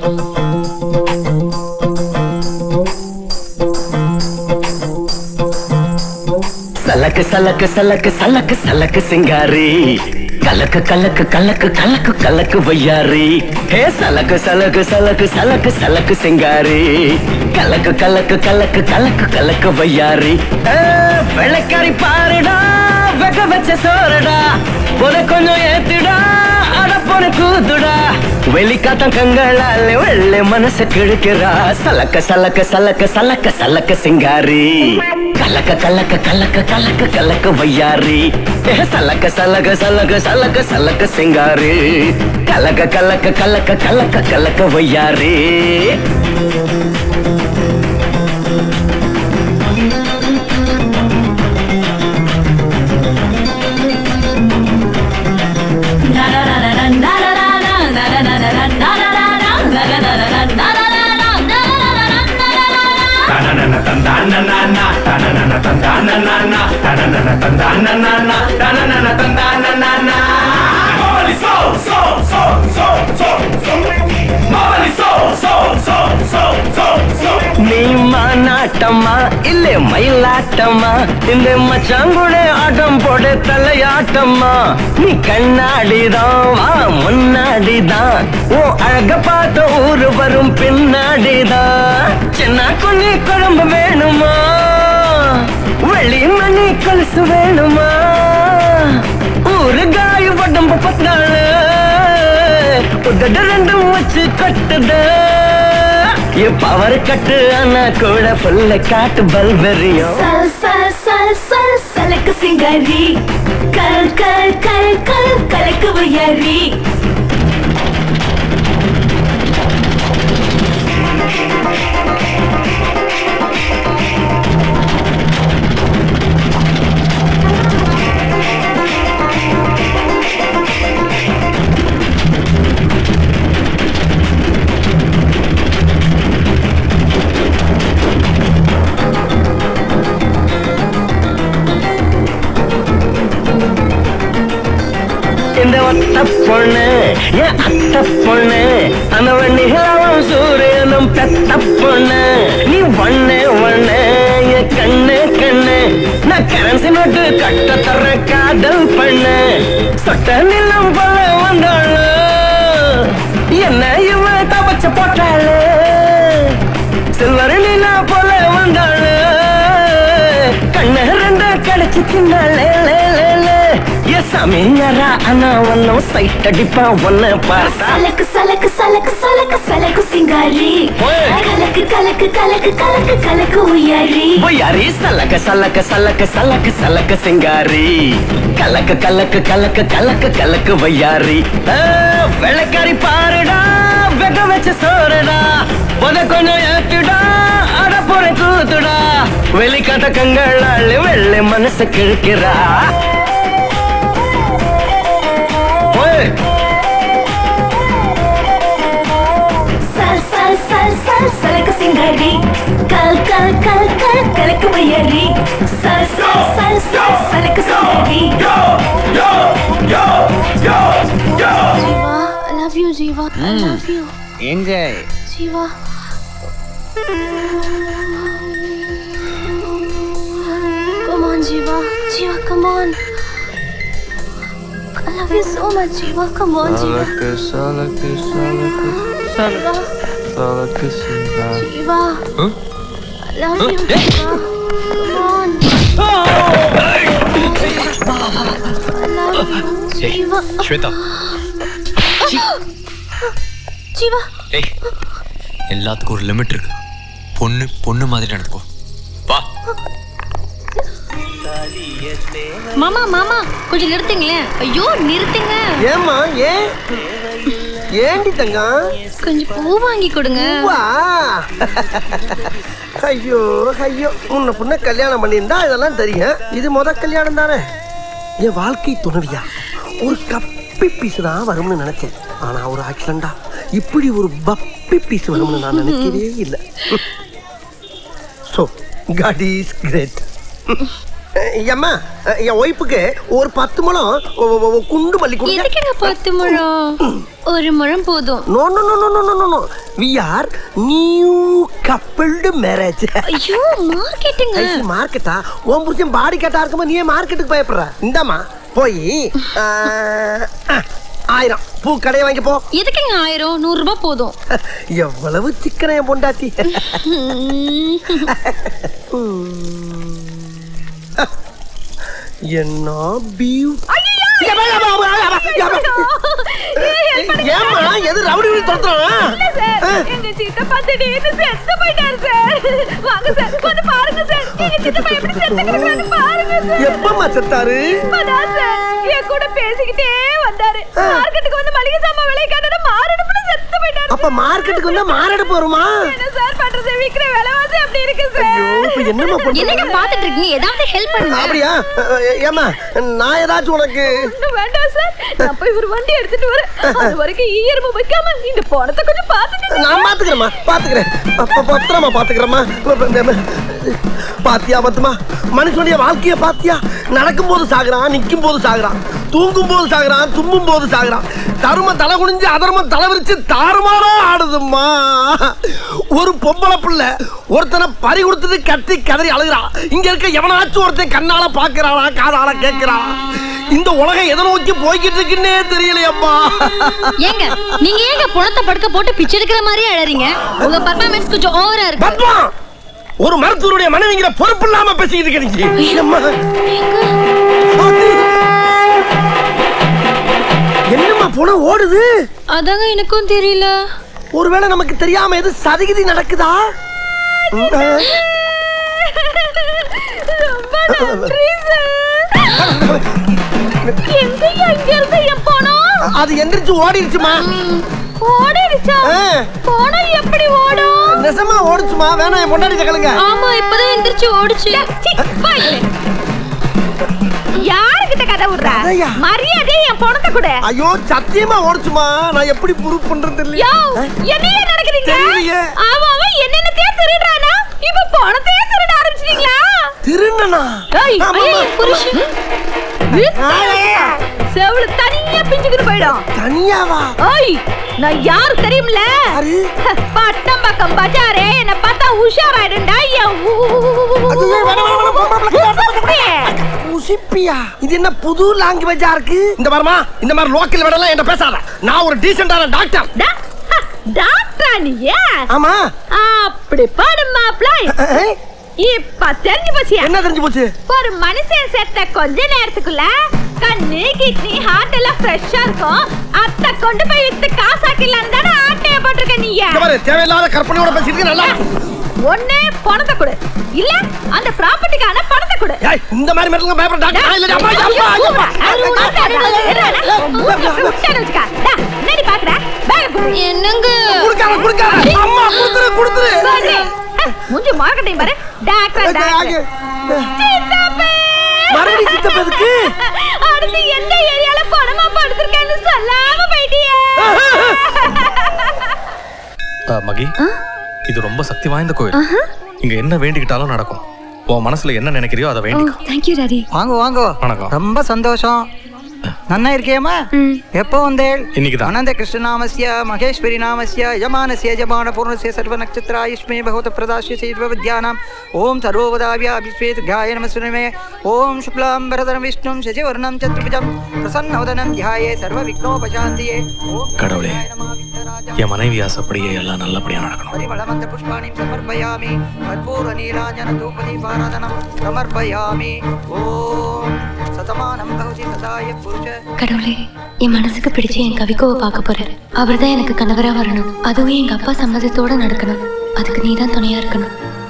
சலக்கு சலக்கு சலக்கு சலக்கு சலக்கு சிங்காரி கலக்கு கலக்கு கலக்கு கலக்கு கலக்கு வையாரி ஹே சலக்கு சலக்கு சலக்கு சலக்கு சலக்கு சிங்காரி கலக்கு கலக்கு கலக்கு கலக்கு கலக்கு வையாரி வெள்ளக்காரி பாருடா வெக வச்ச சோறடா பொல கொஞ்சம் ஏத்துடா அடப்பொன கூதுடா வெளிக்காட்டம் கங்களால வெள்ளை மனசு கிழக்கிறா சலக்க சலக்க சலக்க சலக்க சலக்க சிங்காரி கலக்க கலக்க கலக்க கலக்க கலக்க வையாரி சலக்க சலக சலக சலக்க சலக்க சிங்காரி கலக்க கலக்க கலக்க கலக்க கலக்க வையாரி நீ மாநாடு ஆட்டமா இல்ல மயிலாட்டமா இந்த மச்சாங்கூட ஆட்டம் போட தலையாட்டமா நீ கண்ணாடிதான் வா முன்னாடிதான் ஓ அழக பார்த்த ஊரு வரும் பின்னாடிதான் சின்ன குழி குழம்பு வேணுமா வெள்ளி மணி கொலுசு வேணுமா ஊறுகாய் உடம்பு பத்தாளு உதடு ரெண்டும் வச்சு கட்டுது பவர் கட்டு ஆனா கூட புல்ல காட்டு பல்பெரியும் சல் சல் சல் சல் சலக்கு சிங்காரி கல் கல் கல் கல் கலக்கு வயாரி இந்த ஒத்த பொண்ணு என் அத்த பொண்ணு அந்த நிகழவும் சூரியனும் பெத்த பொண்ணு நீ வண்ணு வண்ணு என் கண்ணு கண்ணு நான் கரன்சி நோட்டு கட்ட தர காதல் பண்ணு சொட்ட நிலம் போல வந்தாளு என்ன இவ தவச்ச போட்டாளு சில்வர் நிலா போல வந்தாளு கண்ணு ரெண்டு கடிச்சு தின்னாளே சாமியாரா அண்ணா ஒன்னும் சைட் அடிப்பா ஒன்னு பார்த்தா சலக்கு சலக்கு சலக்கு சலக்கு சலக்கு சிங்காரி கலக்கு கலக்கு கலக்கு கலக்கு கலக்கு உயாரி உயாரி சலக்க சலக்க சலக்க சலக்கு சலக்கு சிங்காரி கலக்கு கலக்கு கலக்கு கலக்கு கலக்கு வையாரி வெள்ளக்காரி பாருடா வெக வச்ச சோறுடா உத கொஞ்சம் ஏத்துடா அட போற கூத்துடா வெளிக்காட்ட கங்களாள் வெள்ளை மனசு கிழக்கிறா சல் சல் சல் சல் சலக்கு சிங்காரி கல் கல் கல் கல் கலக்கு வயாரி சல் சல் சல் சல் சலக்கு சிங்காரி Jeeva I love you Jeeva I love you enjoy Jeeva Come on Jeeva Jeeva come on I love you so much Jeeva come on Jeeva சலக்கு சலக்கு சலக்கு சலக்கு சிங்காரி Jeeva I love you Jeeva come on I love you Jeeva Shweta Jeeva ஏய் எல்லாத்துக்கும் ஒரு லிமிட் இருக்கு பொண்ணு பொண்ணு மாதிரி நடந்துக்கோ வா மாமா மாமா கொஞ்சம் நிறுத்துங்களேன் ஐயோ நிறுத்துங்க ஏமா ஏன் ஏண்டி தங்கம் கொஞ்சம் பூ வாங்கி கொடுங்க வா ஐயோ ஐயோ முன்ன புண்ண கல்யாணம் பண்ணியிருந்தா இதெல்லாம் தெரியும் இது முத கல்யாணம் தானே என் வாழ்க்கை துணைவியா ஒரு கப்பி பீஸ் தான் வரும்னு நினைச்சேன் ஆனா ஒரு ஆக்சிடென்டா இப்படி ஒரு பப்பி பீஸ் வரும்னு நான் நினைக்கவே இல்லை ஸோ காட் இஸ் கிரேட் அம்மா என் ஒய்ஃபுக்கு ஒரு பத்து முழம் குண்டு மல்லி கொடுங்க எதுக்குங்க பத்து முழம் ஒரு முழம் போதும் no no no no no no no we are new coupled marriage ஐயோ மார்க்கெட்டுங்க மார்க்கெட்டா உன் புருஷன் பாடி கட்டா இருக்கும்போது நீ மார்க்கெட்டுக்கு பயப்படுற இந்தாம்மா போய் ஆயிரம் பூ கடையை வாங்கி போ எதுக்குங்க ஆயிரம் நூறு ரூபாய் போதும் எவ்வளவு சிக்கன பொண்டாட்டி என்ன ஏமா எது ரவுடி தொடுறான் எங்க சித்தப்பா திடீர்னு செத்து போயிட்டாரு சார் வாங்க சார் வந்து பாருங்க சார் எங்க சித்தப்பா எப்படி செத்து கிடக்குறான்னு பாருங்க சார் எப்பமா செத்தாரு அதான் சார் என் கூட பேசிக்கிட்டே வந்தாரு மார்க்கெட்டுக்கு வந்து மளிகை சாமான் விலை கேட்டா மாரடுப்புல செத்து போயிட்டாரு அப்ப மார்க்கெட்டுக்கு வந்தா மாரடுப்பு வருமா என்ன சார் பண்றது விக்கிற விலைவாசி அப்படி இருக்கு சார் ஐயோ இப்ப என்னமா பண்றது என்னங்க பாத்துட்டு இருக்கீங்க ஏதாவது ஹெல்ப் பண்ணுங்க அப்படியா ஏமா நான் ஏதாச்சும் உனக்கு வேண்டாம் சார் நான் போய் ஒரு வண்டி எடுத்துட்டு வரேன் அது வரைக்கும் ஈரமா வைக்காம இந்த பணத்தை கொஞ்சம் பாத்துட்டு நான் பாத்துக்கிறேம்மா பாத்துக்கிறேன் அப்ப பத்திரமா பாத்துக்கிறேம்மா பாத்தியா பத்துமா மனுஷனுடைய வாழ்க்கைய பாத்தியா? நடக்கும் போது சாகுறான், நிக்கும் போது சாகுறான், தூங்கும் போது சாகுறான், தும்மும் போது சாகுறான். தரும தலை குனிஞ்சு அதர்மம் தலை விரிச்சு தாறுமாறா ஆடுதும்மா. ஒரு பொம்பளை பிள்ளை ஒருத்தனை பறி கொடுத்தது கத்தி கதறி அழுகிறான். இங்க இருக்க எவனாச்சும் ஒருத்தன் கண்ணால பாக்குறாளா, காதால கேட்கிறான். இந்த உலகம் எதை நோக்கி போய்கிட்டு இருக்குன்னே தெரியலையப்பா. ஏங்க நீங்க ஏங்க புணத்தை படுக்க போட்டு பிச்சை எடுக்கிற மாதிரியே அழறீங்க? உங்க பர்ஃபார்மன்ஸ் கொஞ்சம் ஓவரா இருக்கு. ஒரு மருத்துவருடைய மனைவிங்கிற பொறுப்பு இல்லாம பேசிக்கிட்டு இருக்கீங்க. என்னம்மா புணம் ஓடுது? அதாங்க எனக்கும் தெரியல. ஒருவேளை நமக்கு தெரியாம எது சதிகிதி நடக்குதா? அது எந்திரிச்சு ஓடிடுச்சுமா. ஓடிடுச்சா? போனா எப்படி ஓடும்? நிஜமா ஓடுச்சுமா. வேணா என் பொண்டாட்டி கேளுங்க. ஆமா இப்பதான் எந்திரிச்சு ஓடுச்சு. யாருக்கிட்ட கதை விடுற? மரியாதை என் பொணத்தை கூட. ஐயோ சத்தியமா ஓடுச்சுமா. நான் எப்படி ப்ரூஃப் பண்றது தெரியல. என்னைய நடக்குறீங்க? அவன் அவன் என்னென்ன திருடுறானா? இப்ப பொணத்தையே திருட ஆரம்பிச்சிட்டீங்களா? திருடனா? ஏய் புருஷன் செவுளு தனியா பிஞ்சுக்கிட்டு போயிடும். தனியாவா? ஓய் நான் யாரு தெரியும்ல? பட்டம் பக்கம் பஜாரே என்ன பார்த்தா உஷாராயிடுண்டா. உசிப்பியா? இது என்ன புது லாங்குவேஜா இருக்கு? இந்த மாதிரிமா இந்த மாதிரி லோக்கல் விடலாம் என்ன பேசாத. நான் ஒரு டீசென்டான டாக்டர். டாக்டரா நீயா? ஆமா. அப்படி பாடு மாப்ளை. இப்ப தெரிஞ்சு போச்சு. என்ன தெரிஞ்சு போச்சு? ஒரு மனுஷன் செத்த கொஞ்ச நேரத்துக்குள்ள கண்ணு கிட்னி ஹார்ட் எல்லாம் ஃப்ரெஷ்ஷா இருக்கும். அத்தை கொண்டு போய் வித்து காசாக்கிடலாம் தானே ஆட்டைய போட்டிருக்க நீங்க. தேவையில்லாத கற்பனையோட பேசிட்டு நல்லா. ஒண்ணு பணத்தை கொடு, இல்ல அந்த ப்ராப்பர்ட்டிக்கான பணத்தை கொடு. இந்த மாதிரி மெட்டலுங்க பயப்பட டாக்டர் இல்ல. அம்மா அம்மா என்னடி பாக்குற? பேக் கொடு. என்னங்க குடுக்காத குடுக்காத. அம்மா குடுத்துரு குடுத்துரு. மூஞ்சி மார்க்கெட்டிங் பாரு. டாக்டர் டாக்டர் சித்தப்பே. மறுபடியும் சித்தப்பேதுக்கு அடுத்து எந்த ஏரியால பணமா படுத்துர்க்கேன்னு சொல்லாம போயிட்டியே. மகி இது ரொம்ப சக்தி வாய்ந்த கோயில். இங்க என்ன வேண்டிக்கிட்டாலும் நடக்கும். உன் மனசுல என்ன நினைக்கிறியோ அதை வேண்டிக்கோ. Thank you daddy. வாங்க வாங்க. வணக்கம். ரொம்ப சந்தோஷம். நன்னா இருக்கேமா? எப்போ வந்தேள்? இன்னைக்குதான். அனந்த கிருஷ்ணநாமஸ்ய மகேஸ்வரி நாமஸ்ய யஜமானஸ்ய யஜமான பூர்ணஸ்ய சர்வ நட்சத்திராயுஷ்மே பகவத பிரதாஸ்ய சைவ வித்யானாம் ஓம் சர்வோவதாவ்யா அபிஸ்வேத் காய நமஸ்மே ஓம் சுக்லாம் வரதரம் விஷ்ணும் சசிவர்ணம் சத்ருபுஜம் பிரசன்னவதனம் த்யாயே சர்வ விக்னோபசாந்தியே. கடவுளே என் மனைவி ஆசைப்படியே எல்லாம் நல்லபடியா நடக்கணும். பரிமளமந்த புஷ்பாணி சமர்ப்பயாமி கற்பூர நீராஜன தூபதி பாராதனம் சமர்ப்பயாமி. ஓம் சதமானம் பவதி சதாய புருஷ. கடவுளே என் மனசுக்கு பிடிச்ச என் கவிக்கோவை பார்க்க போறேன். அவர் தான் எனக்கு கணவரா வரணும். அதுவும் எங்க அப்பா சம்மதத்தோட நடக்கணும். அதுக்கு நீ தான் துணையா இருக்கணும்.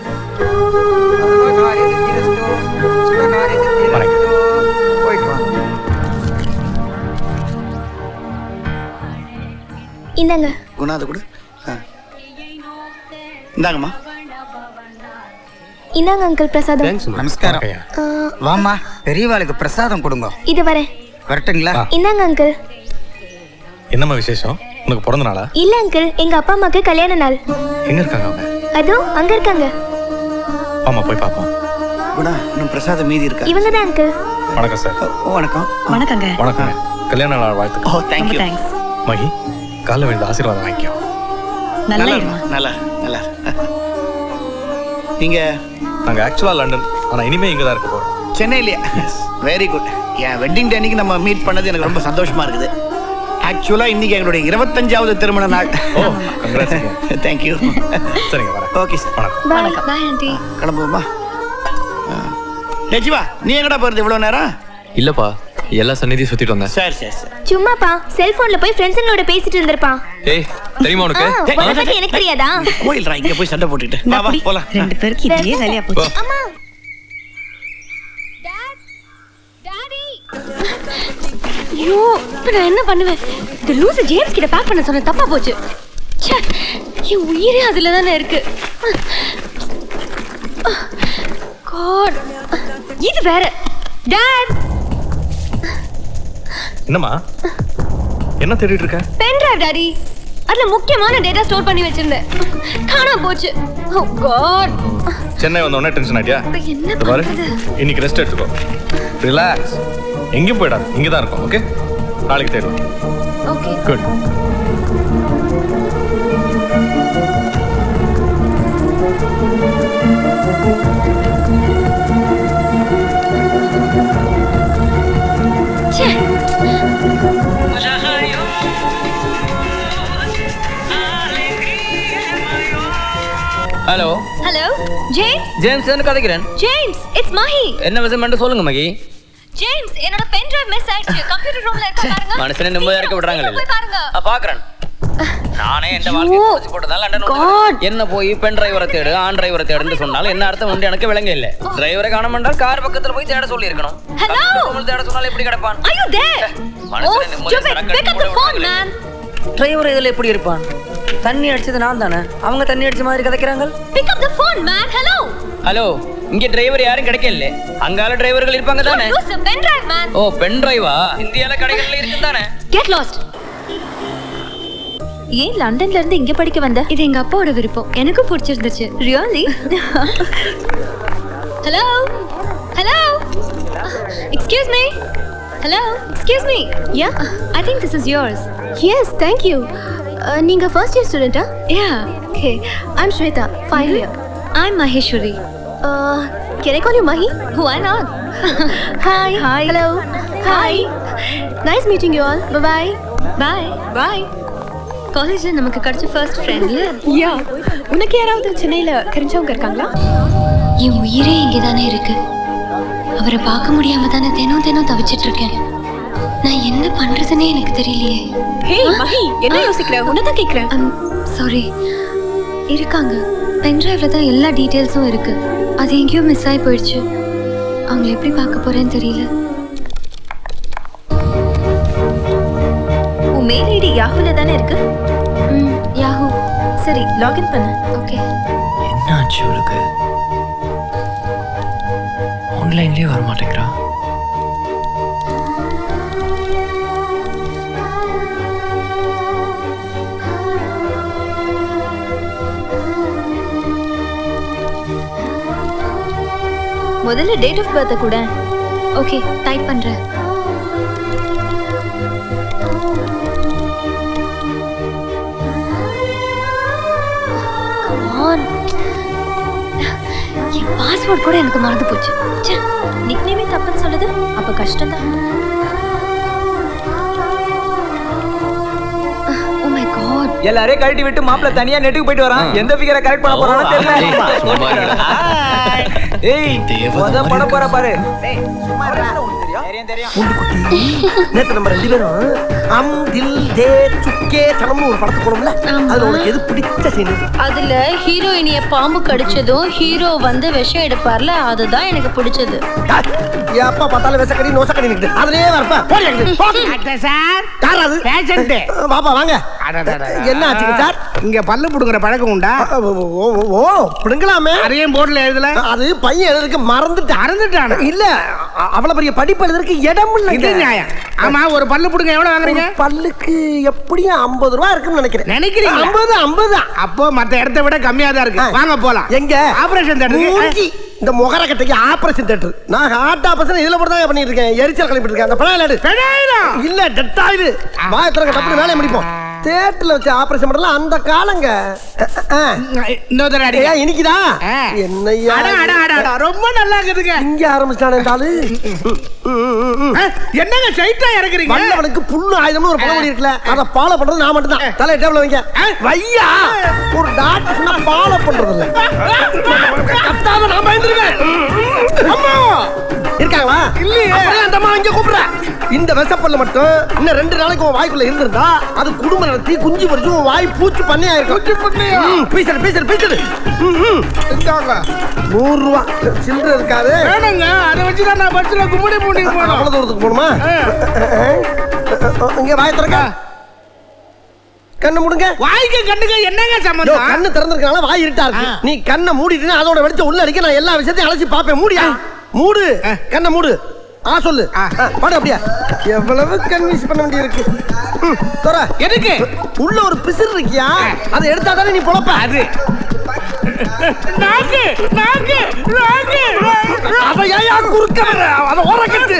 இந்தாங்க. குணாத கூட இந்தாங்கம்மா. இந்தாங்க அங்கிள் பிரசாதம். நமஸ்காரம். வாமா பெரியவாளுக்கு பிரசாதம் கொடுங்க. இது வரேன். வரட்டுங்களா? இந்தாங்க அங்கிள். என்னம்மா விசேஷம்? உனக்கு பிறந்த நாளா? இல்ல அங்கிள் எங்க அப்பா அம்மாக்கு கல்யாண நாள். எங்க இருக்காங்க அவங்க? அதோ அங்க இருக்காங்க. ஆமா போய் பாப்போம். குணா இன்னும் பிரசாதம் மீதி இருக்கா? இவங்க தான் அங்கிள். வணக்கம் சார். வணக்கம். வணக்கங்க. வணக்கம். கல்யாண நாள் வாழ்த்துக்கள். ஓ தேங்க் யூ. மகி காலைல விழுந்து ஆசீர்வாதம் வாங்கிக்கோ. நல்லா இருமா. நல்லா நல்லா. நீங்க நாங்க ஆக்சுவலா லண்டன், ஆனா இனிமே இங்க தான் இருக்க போறோம். சென்னையிலேயே? Very good. என் வெட்டிங் டே அன்னைக்கு நம்ம மீட் பண்ணது எனக்கு ரொம்ப சந்தோஷமா இருக்குது. ஆக்சுவலா இன்னைக்கு எங்களுடைய இருபத்தஞ்சாவது திருமண நாள். Oh congrats. Thank you. சரிங்க வரேன். Okay sir. வணக்கம். வணக்கம். Bye aunty. கிளம்புவோமா? டேய் ஜீவா நீ எங்கடா போறது இவ்வளவு நேரம்? இல்லப்பா எல்லா சந்நிதியும் சுத்திட்டு வந்தேன். சரி சரி சரி. சும்மாப்பா செல்போன்ல போய் ஃப்ரெண்ட்ஸுங்களோட பேசிட்டு இருந்திருப்பான். ஏய் தெரியுமா உனக்கு? உன்னை பத்தி எனக்கு தெரியாதா? கோயில் ரா இங்க போய் சண்டை போட்டுட்டு வா வா போலாம். ரெண்டு பேருக்கு இதே வேலையா போச்சு. அம்மா ஐயோ இப்ப நான் என்ன பண்ணுவேன்? இந்த லூசு ஜேம்ஸ் கிட்ட பேக் பண்ண சொன்ன தப்பா போச்சு. ச்சே என் உயிரே அதுல தானே இருக்கு. காட் இது வேற. டாட் என்னம்மா என்ன தேடிட்டு இருக்க? Pen drive daddy. அதுல முக்கியமான டேட்டா ஸ்டோர் பண்ணி வச்சிருந்தேன். காணாம போச்சு. ஓ காட் சென்னை வந்த உடனே டென்ஷன் ஆயிட்டியா? என்ன பாரு, பண்றது? இன்னைக்கு ரெஸ்ட் எடுத்துக்கோ. ரிலாக்ஸ். எங்கேயும் போயிடாது, இங்கே தான் இருக்கும். ஓகே, நாளைக்கு தேடும். Okay, good. Hello hello James. James என்ன கதைக்கிறேன்? James, it's Mahi. என்ன விஷயம் மட்டும் சொல்லுங்க மகி. ஜேம்ஸ், என்னோட பென் டிரைவ் மிஸ் ஆயிடுச்சு. கம்ப்யூட்டர் ரூம்ல இருக்க பாருங்க. மனுஷனை நிம்மதியா இருக்க விடுறாங்க. போய் பாருங்க. ஆ பாக்குறேன். நானே இந்த வாழ்க்கை போச்சு போட்டதால லண்டன் வந்து என்ன போய் பென் டிரைவரை தேடு ஆன் டிரைவரை தேடுன்னு சொன்னாலும் என்ன அர்த்தம் உண்டு எனக்கு விளங்க இல்ல. டிரைவரை காண மாட்டால் கார் பக்கத்துல போய் தேட சொல்லி இருக்கணும். ஹலோ, உங்களுக்கு தேட சொன்னால எப்படி கிடப்பான்? Are you there? Oh, stupid. Pick up the phone, man. Driver இதுல எப்படி இருப்பான்? தண்ணி அடிச்சது நான் தானே. அவங்க தண்ணி அடிச்ச மாதிரி கதைக்கிறாங்க. Pick up the phone, man. Hello. Hello, இங்க டிரைவர் யாரும் கிடைக்கல. அங்கால டிரைவர்கள் இருப்பாங்க தானே. Use the pen drive, man. Oh, pen டிரைவா? இந்தியால கடைகள்ல இருக்கு தானே. Get lost. ஏன் லண்டன்ல இருந்து இங்க படிக்க வந்த? இது எங்க அப்பாவோட விருப்பம். எனக்கு பிடிச்சிருந்துச்சு. Really? Hello. Hello. Excuse me. Hello. Excuse me. Yeah. I think this is yours. Yes, thank you. Uh, நீங்க first year student? Yeah. Okay. I'm Shweta, final year. I'm Maheshwari. Uh, can I call you Mahi? Why not? Hi. Hi. Hello. Hi. Nice meeting you all. Bye bye. Bye. Bye. காலேஜ்ல நமக்கு கிடைச்ச first ஃப்ரெண்ட்ல. யா. உனக்கு யாராவது சென்னையில தெரிஞ்சவங்க இருக்காங்களா? என் உயிரே இங்கே தானே இருக்கு. அவரை பார்க்க முடியாம தானே தினம் தினம் தவிச்சிட்டு இருக்கேன். நான் என்ன பண்றதுன்னே எனக்கு தெரியலையே. ஹே மஹி, என்ன யோசிக்கிற? உன்னதான் கேக்குறேன். சாரி. இருக்காங்க. பென் டிரைவ்ல தான் எல்லா டீடைல்ஸும் இருக்கு. அது எங்கேயோ மிஸ் ஆகி போயிடுச்சு. அவங்களை எப்படி பார்க்க போறேன்னு தெரியல. உன் மெயில் ஐடி யாஹூல தானே இருக்கு? ம், யாஹூ. சரி, லாகின் பண்ணு. ஓகே. என்னாச்சு உங்களுக்கு? ஆன்லைன்லயே வர மாட்டேங்கிறா. முதல்ல டேட் ஆஃப் பர்த் கூட. ஓகே, டைப் பண்றேன். என் பாஸ்வேர்ட் கூட எனக்கு மறந்து போச்சு. நிக்நேமே தப்புன்னு சொல்லுது. அப்ப கஷ்டம் தான். Oh my God. எல்லாரையும் கழட்டி விட்டு மாப்பிள்ள தனியா நெட்டுக்கு போயிட்டு வரான். எந்த ஃபிகரை கரெக்ட் பண்ண போறானோ தெரியல. ஏய், மொத பட போற பாரு. டேய், சும்மா இருடா. தெரியும் தெரியும். நேத்து நம்ம ரெண்டு பேரும் அம் தில் தே சுக்கே சனம்னு ஒரு படத்துக்கு போனோம்ல. அதுல உனக்கு எது பிடிச்ச சீன்? அதுல ஹீரோயினிய பாம்பு கடிச்சதும் ஹீரோ வந்து விஷம் எடுப்பார்ல, அதுதான் எனக்கு பிடிச்சது. எப்ப பார்த்தாலும் விஷக்கடி நோசக்கடி நிக்குது. அதுலயே வரப்ப போடி டாக்டர் சார், யார் அது? பேஷண்ட். பாப்பா வாங்க. என்ன ஆச்சுங்க சார்? இங்க பல்லு புடுங்குற பழக்கம் உண்டா? ஓ ஓ பிடுங்கலாமே. அதையும் போர்டுல எழுதல. அது பையன் எழுதுறதுக்கு மறந்துட்டு மறந்துட்டான. இல்ல, அவ்வளவு பெரிய படிப்பு எழுதுறதுக்கு இடம் இல்ல. இது நியாயம். ஆமா, ஒரு பல்லு புடுங்க எவ்வளவு வாங்குறீங்க? பல்லுக்கு எப்படியும் ஐம்பது ரூபாய் இருக்குன்னு நினைக்கிறேன். நினைக்கிறீங்க? ஐம்பது ஐம்பது. அப்போ மத்த இடத்தை விட கம்மியா தான் இருக்கு. வாங்க போலாம். எங்க? ஆபரேஷன் தேட்டருக்கு. இந்த முகர கட்டைக்கு ஆபரேஷன் தேட்டர். நான் ஹார்ட் ஆபரேஷன் இதுல போட்டு தான் பண்ணிட்டு இருக்கேன். எரிச்சல் கிளப்பிட்டு இருக்கேன். அந்த பழைய லாடு இல்ல, டெட் ஆயிடு. வாயத்திரங்க டப்புனு வேலையை முடிப்போம். தேட்டர்ல வச்சு ஆபரேஷன் பண்ணலாம் அந்த காலங்க. இன்னொரு அடி இன்னைக்குதா என்னையா? ரொம்ப நல்லா இருக்குதுங்க. இங்க ஆரம்பிச்சானே. என்னங்க சைட்டா இறக்குறீங்க? வல்லவனுக்கு புல்லு ஆயுதம்னு ஒரு பழமொழி இருக்குல்ல, அத ஃபாலோ பண்றது நான் மட்டும் தான். தலை டேபிள்ல வைங்க. வையா, ஒரு டாக்டர் சொன்னா ஃபாலோ பண்றது இல்ல. கத்தாம நான் பயந்துருவேன். அம்மா இருக்காங்களா? இல்லையே. அந்த அம்மா இங்க கூப்பிடுற. இந்த விஷப்பல்ல மட்டும் இன்னும் ரெண்டு நாளைக்கு உன் வாய்க்குள்ள இருந்திருந்தா அது குடும்பம் நடத்தி குஞ்சு பறிச்சு உன் வாய் பூச்சி பண்ணி ஆயிருக்கும். பீசர் பீசர் பீசர் நூறு ரூபா சில்லற இருக்காது. வேணுங்க, அதை வச்சுதான் நான் பஸ்ல கும்பிடி மூடி போனோம். அவ்வளவு தூரத்துக்கு போகணுமா? இங்க வாய் திறக்க. கண்ணை மூடுங்க. வாய்க்கு கண்ணுக்கு என்னங்க சம்பந்தம்? கண்ணு திறந்திருக்கனால வாய் இருட்டா இருக்கு. நீ கண்ணை மூடிட்டு அதோட வெளிச்சம் உள்ள அடிக்க நான் எல்லா விஷயத்தையும் அலசி பாப்பேன். மூடியா? மூடு. கண்ணை மூடு. ஆ சொல்லு. பாடு அப்படியா? எவ்வளவு கன்வின்ஸ் பண்ண வேண்டிய இருக்கு. தர எதுக்கு? உள்ள ஒரு பிசிறு இருக்கியா? அதை எடுத்தா தானே நீ பொழப்ப. அது நாக்கு நாக்கு நாக்கு அத ஏயா குறுக்க வர அத ஓரக்கட்டு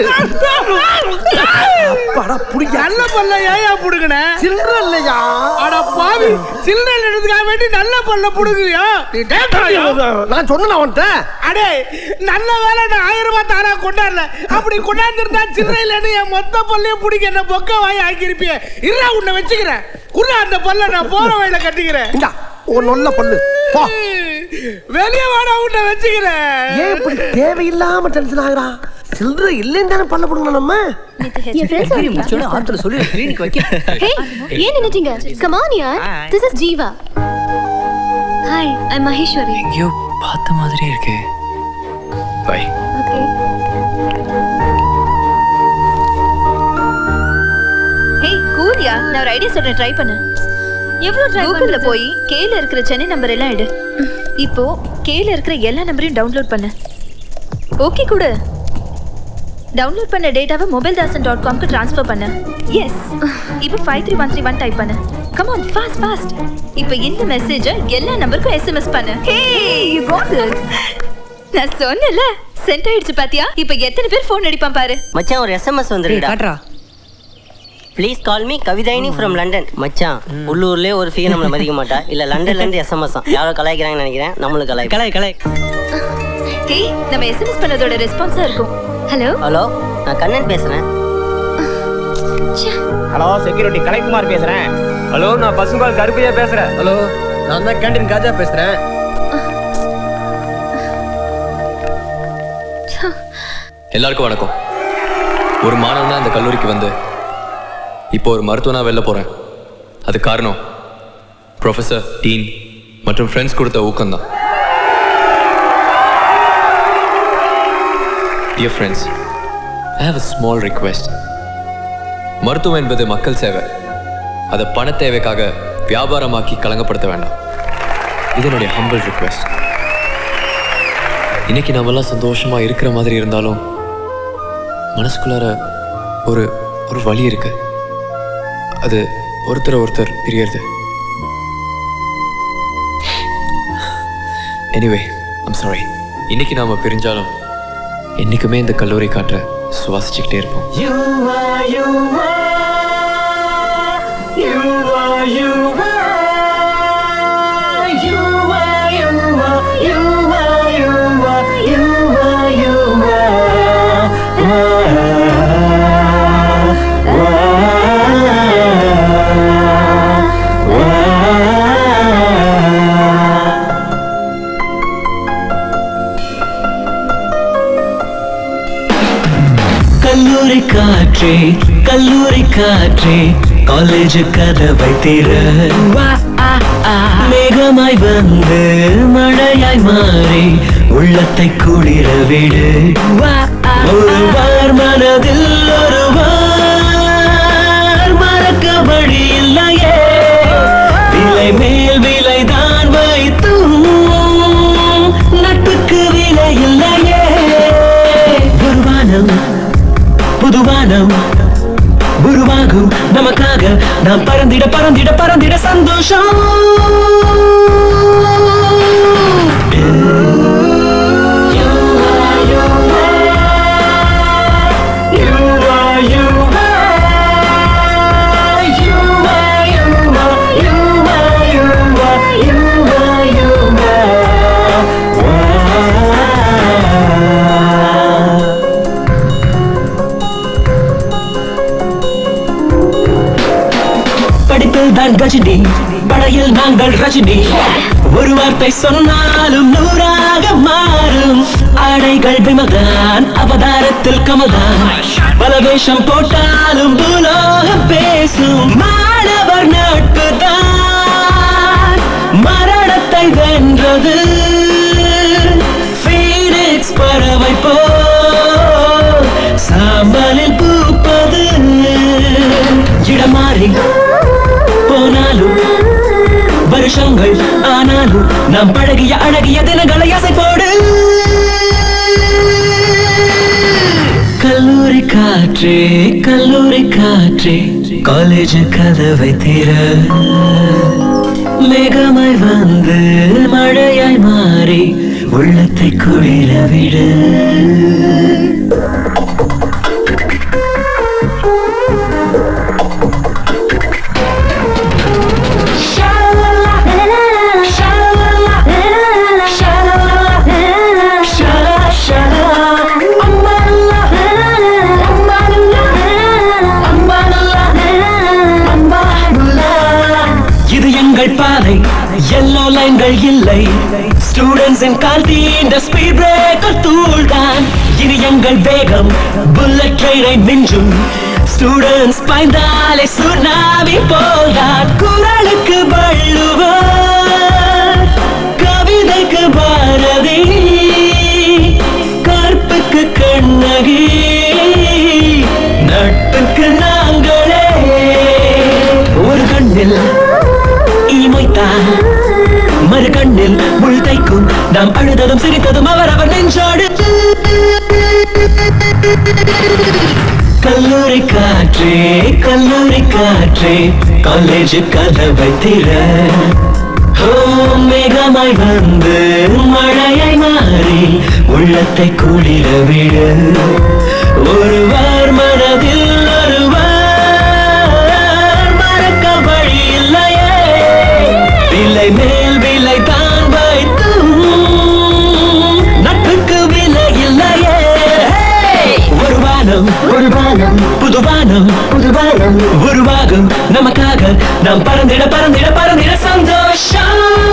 அடா புடிங்க நல்ல பல்ல ஏயா புடுங்கனே சில்ற இல்லையா அட பாவி சில்ற எடுத்துக்க வேண்டி நல்ல பல்ல புடுங்கறியா நான் சொன்னேன் அவன்ட்ட அடே நல்ல வேளை நான் ஆயிரம் ரூபாய் தாரா கொண்டாடல அப்படி கொண்டாந்துருந்தா சில்ற இல்லன்னு என் மொத்த பல்லையும் புடிக்க என்ன பொக்க வாய் ஆக்கிருப்பிய இருடா உன்னை வச்சுக்கிறேன் குர்ரா அந்த பல்ல நான் போற வழியில கட்டிக்கிறேன் இந்தா ஒரு நல்ல பல்லு போ வெளியே வாடா உன்னை வச்சுக்கிறேன் ஏன் இப்படி தேவையில்லாம டென்ஷன் ஆகுறா சில்ற இல்லைன்னு தானே பல்ல போடுங்க நம்ம என் ஃப்ரெண்ட்ஸ் முடிச்சோட ஆத்துல சொல்லி கிளினிக் வைக்க ஹே ஏன் நின்னுட்டீங்க கம் ஆன் யார் this is Jeeva hi I am Maheswari எங்கேயோ பார்த்த மாதிரி இருக்கே பை ஓகே ஹே கூரியா நான் ஒரு ஐடியா சொல்றேன் ட்ரை பண்ணு எவ்வளவு ட்ரை கூகுள்ல போய் கேல இருக்கிற சென்னை நம்பர் எல்லாம் எடு இப்போ கேல இருக்கிற எல்லா நம்பரையும் டவுன்லோட் பண்ணு ஓகே கூட டவுன்லோட் பண்ண டேட்டாவை மொபைல் தாசன் டாட் காம்க்கு ட்ரான்ஸ்ஃபர் பண்ணு எஸ் இப்போ five three one three one type பண்ணு கம் ஆன் ஃபாஸ்ட் ஃபாஸ்ட் இப்போ இந்த மெசேஜை எல்லா நம்பருக்கும் எஸ்எம்எஸ் பண்ணு ஹே யூ காட் இட் நான் சொன்னல சென்ட் ஆயிடுச்சு பாத்தியா இப்போ எத்தனை பேர் ஃபோன் அடிப்பான் பாரு மச்சான் ஒரு எஸ்எம்எஸ் வந்துருடா காட்றா please call me Kavithayini from London மச்சான் உள்ளூர்லயே ஒரு ஃபீ நம்மள மதிக்க மாட்டா இல்ல லண்டன்ல இருந்து எஸ்எம்எஸ் யாரோ கலாய்க்கறாங்கன்னு நினைக்கிறேன் நம்மளுக்கு கலாய் கலாய் கலாய் ஹே நம்ம எஸ்எம்எஸ் பண்ணதோட ரெஸ்பான்ஸா இருக்கும் ஹலோ ஹலோ நான் கண்ணன் பேசுறேன் ஹலோ செக்யூரிட்டி கலைக்குமார் பேசுறேன் ஹலோ நான் பசும்பால் கருப்பையா பேசுறேன் ஹலோ நான் தான் கேண்டீன் காஜா பேசுறேன் எல்லாருக்கும் வணக்கம். ஒரு மாணவனா இந்த கல்லூரிக்கு வந்து இப்போ ஒரு மருத்துவனா வெளில போறேன். அது காரணம் ப்ரொஃபசர், டீன் மற்றும் ஃப்ரெண்ட்ஸ் கொடுத்த ஊக்கம்தான். Dear friends, I have a small request. மருத்துவம் என்பது மக்கள் சேவை. அதை பண தேவைக்காக வியாபாரமாக்கி கலங்கப்படுத்த வேண்டாம். இது என்னுடைய ஹம்பிள் ரிக்வெஸ்ட். இன்னைக்கு நாமெல்லாம் சந்தோஷமா இருக்கிற மாதிரி இருந்தாலும் மனசுக்குள்ளார ஒரு ஒரு வலி இருக்கு. அது ஒருத்தர் ஒருத்தர் பிரியறது. Anyway, I'm sorry. இன்னைக்கு நாம பிரிஞ்சாலும் என்னைக்குமே இந்த கல்லூரி காற்ற சுவாசிச்சுக்கிட்டே இருப்போம். You are, you are, you are, you are, you are, you are, you are, you are, you are, you கல்லூரி காற்றே கல்லூரி காற்றே காலேஜ் கதவை திற மேகமாய் வந்து மழையாய் மாறி உள்ளத்தை குளிர விடு. ஒருவர் மனதில் ஒருவர் மறக்க வழி இல்லையே. விலை மேல் விலைதான் வைத்தும் நட்புக்கு விலை இல்லையே. ஒரு வானம் புதுவானம் உருவாகும் நமக்காக நாம் பறந்திட பறந்திட பறந்திட சந்தோஷம். தான் கஜினி படையில் நாங்கள் ரஜினி. ஒரு வார்த்தை சொன்னாலும் நூறாக மாறும் ஆடைகள் விமதான் அவதாரத்தில் கமதான். பல வேஷம் போட்டாலும் பூலோகம் பேசும் மாணவர் நட்பு தான் மரணத்தை வென்றது. ஃபீனிக்ஸ் பறவை போல் சாம்பலில் பூப்பது. இடமாறி போனாலும் வருஷங்கள் ஆனாலும் நாம் பழகிய அழகிய தினங்களை அசைப்போடு. கல்லூரி காற்றே கல்லூரி காற்றே காலேஜ் கதவை திற மேகமாய் வந்து மழையாய் மாறி உள்ளத்தை குளிர விடு. பாதை எல்லோ லைன்கள் இல்லை, ஸ்டூடெண்ட்ஸ் இன் கால்டி இந்த ஸ்பீட் பிரேக்கர் தூள் தான். இது எங்கள் வேகம் புல்லட் ட்ரெயினை மிஞ்சும், ஸ்டூடெண்ட்ஸ் பாய்ந்தாலே சுனாமி போல்தான். குரலுக்கு வள்ளுவர், கவிதைக்கு பாரதி, கற்புக்கு கண்ணகி, நட்புக்கு நாங்களே. ஒரு கண்ணில் இமைத்தான், மறு கண்ணில் முள் தைக்கும், நாம் அழுததும் சிரித்ததும் அவர் அவர் நெஞ்சோடு. கல்லூரி காற்றே கல்லூரி காற்றே காலேஜ் கதவை திற. மேகமாய் வந்து மழையாய் மாறி உள்ளத்தை குளிர விட. ஒருவர் மனதில் ஒருவர் மறக்க வழி இல்லையே, விலை மேல் விலை தான் வைத்தும் நட்புக்கு விலை இல்லையே. ஒரு வானம் ஒரு வானம் புதுவானம் புதுவானம் உருவாகும் நமக்காக, நாம் பறந்திட பறந்திட பறந்திட சந்தோஷம்.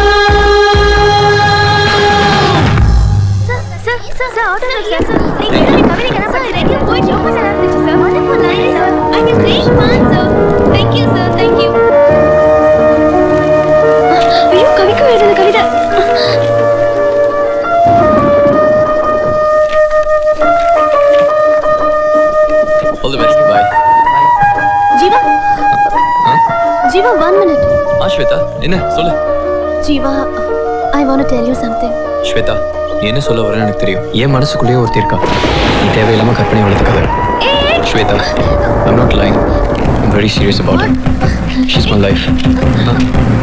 Jiva, one minute. Ah, Shweta, என்ன சொல்லு. Jiva, I want to tell you something. Shweta, நீ என்ன சொல்ல வரேன்னு எனக்கு தெரியும். என் மனசுக்குள்ளேயே ஒருத்தி இருக்கா, நீ தேவையில்லாம கற்பனை வளர்த்துக்காத. Shweta, I'm not lying. I'm very serious about it. She's my life. Huh?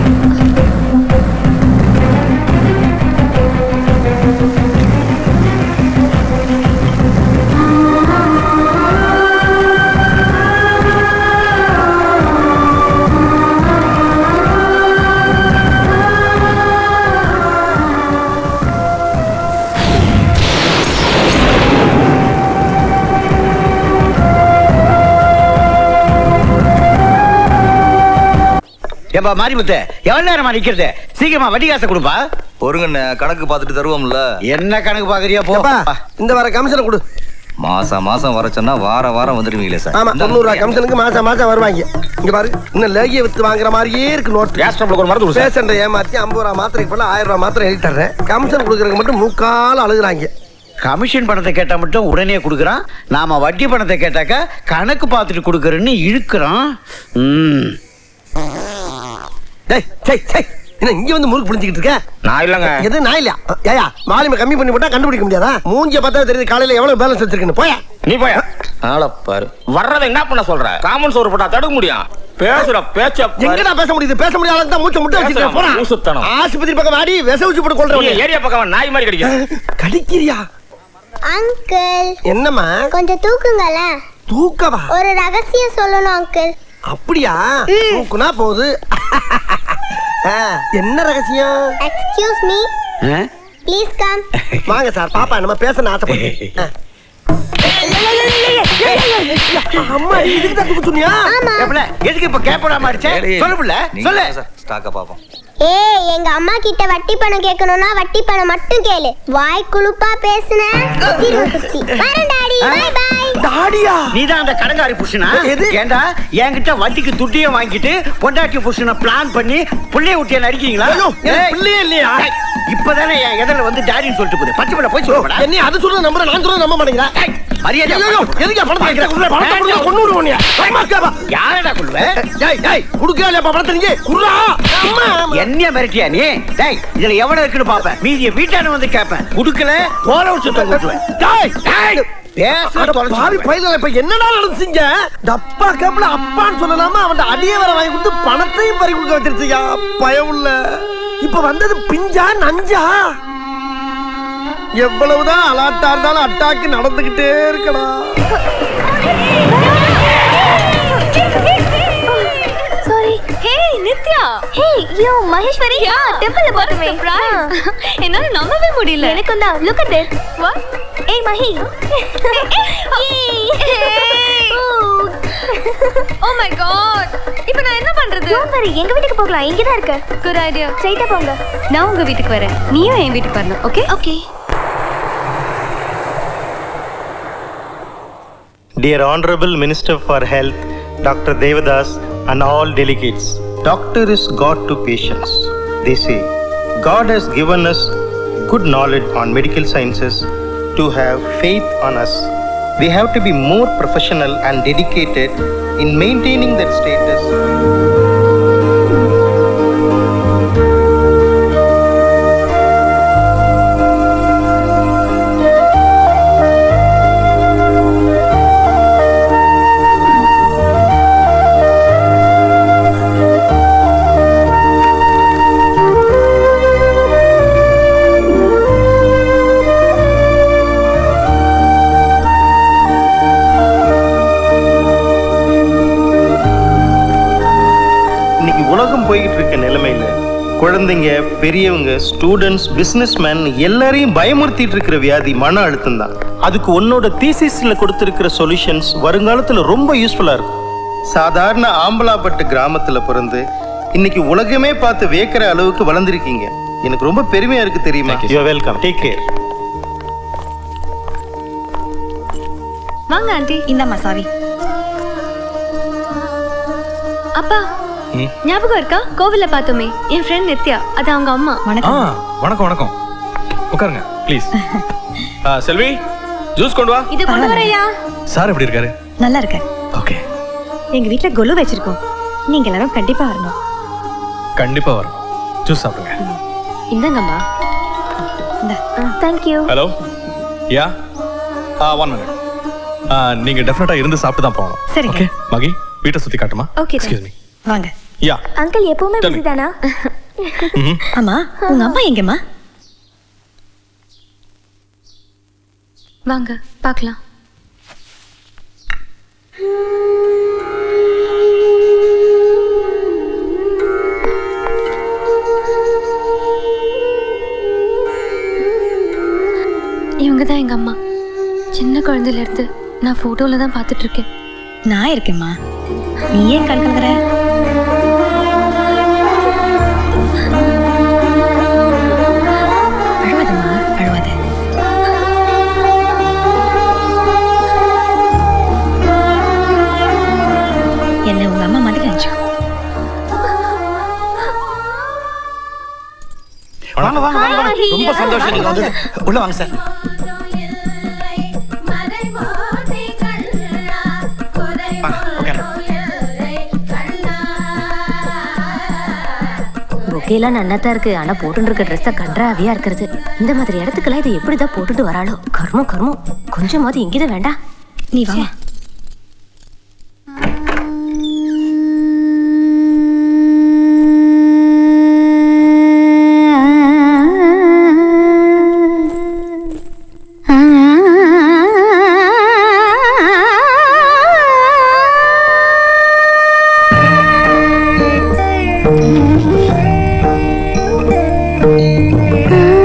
ஏம்பா மாரிமுத்து, எவ்வளவு நேரமா நிக்கிறது? சீக்கிரமா வட்டி காசை கொடுப்பா. பொறுங்கண்ணே, கணக்கு பார்த்துட்டு தருவோம்ல. என்ன கணக்கு பாக்குறியா? போ, இந்த வார கமிஷனை கொடு. மாசம் மாசம் வர சொன்னா வார வாரம் வந்துடுவீங்களே சார். ஆமா, தொண்ணூறு ரூபாய் கமிஷனுக்கு மாசம் மாசம் வருவாங்க. இங்க பாரு, இன்னும் லேகிய வித்து வாங்குற மாதிரியே இருக்கு நோட். பேஷண்ட் ஏமாத்தி ஐம்பது ரூபா மாத்திரைக்கு போல ஆயிரம் ரூபாய் மாத்திரை எழுதி தர்றேன். கமிஷன் கொடுக்கறதுக்கு மட்டும் முக்கால் அழுகுறாங்க. கமிஷன் பணத்தை கேட்டா மட்டும் உடனே கொடுக்குறான், நாம வட்டி பணத்தை கேட்டாக்கா கணக்கு பார்த்துட்டு கொடுக்கறன்னு இழுக்கிறோம். ம் இங்க வந்து முறுக்கு புடிஞ்சிட்டு இருக்க. நான் இல்லங்க. எது நான் இல்ல? ஏயா வால்யூம் கம்மி பண்ணி போட்டா கண்டுபிடிக்க முடியாதா? மூஞ்சிய பார்த்தா தெரியுது காலையில எவ்வளவு பேலன்ஸ் வச்சிருக்கேன்னு. போயா நீ போயா. ஆள பாரு, வர்றத என்ன பண்ண சொல்ற? காமன் சோறு போட்டா தடுக்க முடியும். பேசுற பேச்ச எங்கடா பேச முடியுது? பேச முடியாத தான் மூச்ச முட்டை வச்சிருக்க. போறா ஆஸ்பத்திரி பக்கம் ஆடி விச ஊசி போட்டு கொல்றவங்க. ஏரியா பக்கம் நாய் மாதிரி கடிக்க. கடிக்கிறியா? அங்கிள் என்னம்மா? கொஞ்சம் தூக்குங்கள. தூக்கவா? ஒரு ரகசியம் சொல்லணும் அங்கிள். அப்படியா? தூக்குனா போகுது. என்ன ரகசியம்? Excuse me, please come. வாங்க சார், பாப்பா நம்ம பேசணும் ஆசைப்படுறேன். அம்மா இதுக்கு தான் தூக்கு சொன்னியா? ஏப்ல எதுக்கு இப்ப கேப்படாம அடிச்சே? சொல்லு புள்ள, சொல்லு. ஸ்டாக்க பாப்போம். ஏய், எங்க அம்மா கிட்ட வட்டி பணம் கேட்கணும்னா வட்டி பணம் மட்டும் கேளு. வாய் குளுப்பா பேசுன திருப்பி வரேன் டாடி. By by. டாடியா? நீதான் அந்த கடங்காரி புருஷனா? ஏண்டா என்கிட்ட வட்டிக்கு துட்டியை வாங்கிட்டு பொண்டாட்டி புருஷனை பிளான் பண்ணி புள்ளைய ஊட்டிய நடிக்கீங்களா? பிள்ளையே இல்லையா? இப்பதானே என் எதிரில வந்து டாடின்னு சொல்லிட்டு போகுது. பச்சை பிள்ளை போய் சொல்லுடா. என்ன அது சொல்ற நம்புற, நான் சொல்ற நம்ப மாட்டேங்கிறேன். மரியாதை எதுக்கு பணத்தை வைக்கிற? பணத்தை கொடுத்தா கொன்னுடு போனியா? யாரடா கொல்லுவே? டேய் டேய் குடுக்கல பணத்தை நீங்க குர்ரா. அம்மா என்ன மிரட்டியா நீ? டேய் இதுல எவ்வளவு இருக்குன்னு பாப்பேன். மீதிய வீட்டான வந்து கேட்பேன். குடுக்கல கோல உச்சத்தை கொட்டுவேன். டேய் டேய் பாவி பையல இப்ப என்னடா நடந்துச்சீங்க? டப்பா கப்ல அப்பான்னு சொல்லலாமா? அவன் அடியே வர வாங்கி கொடுத்து பணத்தையும் பறி கொடுக்க வச்சிருச்சியா பயவுள்ள. இப்ப வந்தது பிஞ்சா நஞ்சா? எவ்வளவுதான் அலாட்டா இருந்தாலும் அட்டாக்கு நடந்துகிட்டே இருக்கடா. Sorry. Hey, Nitya. Hey, yo, Maheshwari. Yeah, temple la போறமே. Surprise. என்னால நம்பவே முடியல. எனக்கும் தான். Look at it. What? Hey, Mahi. Oh my god. இப்போ நான் என்ன பண்றது? Don't worry, எங்க வீட்டுக்கு போகலாம். இங்க தான் இருக்கு. Good idea. ஸ்ட்ரைட்டா போங்க. நான் உங்க வீட்டுக்கு வரேன். நீயும் என் வீட்டுக்கு வரணும். Okay? Okay. Dear Honorable Minister for Health, Doctor Devadas, and all delegates. Doctor is God to patients. They say, God has given us good knowledge on medical sciences to have faith on us. We have to be more professional and dedicated in maintaining that status. போயிட்டு இருக்க நிலைமையில குழந்தைங்க, பெரியவங்க, students, businessman எல்லாரையும் பயமுறுத்திட்டு இருக்கிற வியாதி மன அழுத்தம் தான். அதுக்கு உன்னோட தீசிஸ்ல கொடுத்திருக்கிற சொல்யூஷன்ஸ் வருங்காலத்துல ரொம்ப யூஸ்ஃபுல்லா இருக்கும். சாதாரண ஆம்பலாப்பட்டு கிராமத்துல பிறந்து இன்னைக்கு உலகமே பார்த்து வியக்கிற அளவுக்கு வளர்ந்துருக்கீங்க. எனக்கு ரொம்ப பெருமையா இருக்கு தெரியுமா? You are welcome. Take care. வாங்க ஆண்டி. இந்தாம்மா சாவி. அப்பா ஞாபகம் இருக்கா? கோவில்ல பார்த்தோமே, என் ஃப்ரெண்ட் நித்யா, அது அவங்க அம்மா. வணக்கம். வணக்கம் வணக்கம். உட்காருங்க ப்ளீஸ். செல்வி, ஜூஸ் கொண்டு வா. இது கொண்டு வரேயா? சார் எப்படி இருக்காரு? நல்லா இருக்காரு. ஓகே. எங்க வீட்ல கொலு வச்சிருக்கோம். நீங்க எல்லாரும் கண்டிப்பா வரணும். கண்டிப்பா வரோம். ஜூஸ் சாப்பிடுங்க. இந்தங்கம்மா. இந்த. Thank you. Hello. Yeah. Ah one minute. ஆ நீங்க டெஃபினட்டா இருந்து சாப்பிட்டு தான் போகணும். சரி. ஓகே. மகி, வீட்டை சுத்தி காட்டுமா? ஓகே. Excuse me. வாங்க. யா. அங்கிள் எப்பவுமே பிஸி தானா? ஆமா, உங்க அம்மா எங்கம்மா? வாங்க பார்க்கலாம். இவங்க தான் எங்க அம்மா. சின்ன குழந்தையில இருந்து நான் போட்டோல தான் பார்த்துட்டு இருக்கேன். நான் இருக்கேம்மா. நீ ஏன் கலக்குற? அழுவாதம்மா, அழுவாத. என்ன உங்க அம்மா மாதிரி நினைச்சு. வாங்க வாங்க வாங்க. ரொம்ப சந்தோஷம் நீங்க வந்து. உள்ள வாங்க சார். பொக்கேலாம் நன்னாதான் இருக்கு. ஆனா போட்டு இருக்க ட்ரெஸ் தான் கன்றாவியா இருக்கிறது. இந்த மாதிரி இடத்துக்கெல்லாம் இதை எப்படிதான் போட்டுட்டு வராளோ? கர்மம் கர்மம். கொஞ்சமாவது இங்கதான் வேண்டாம். நீ வா.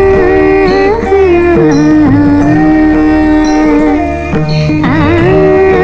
Ah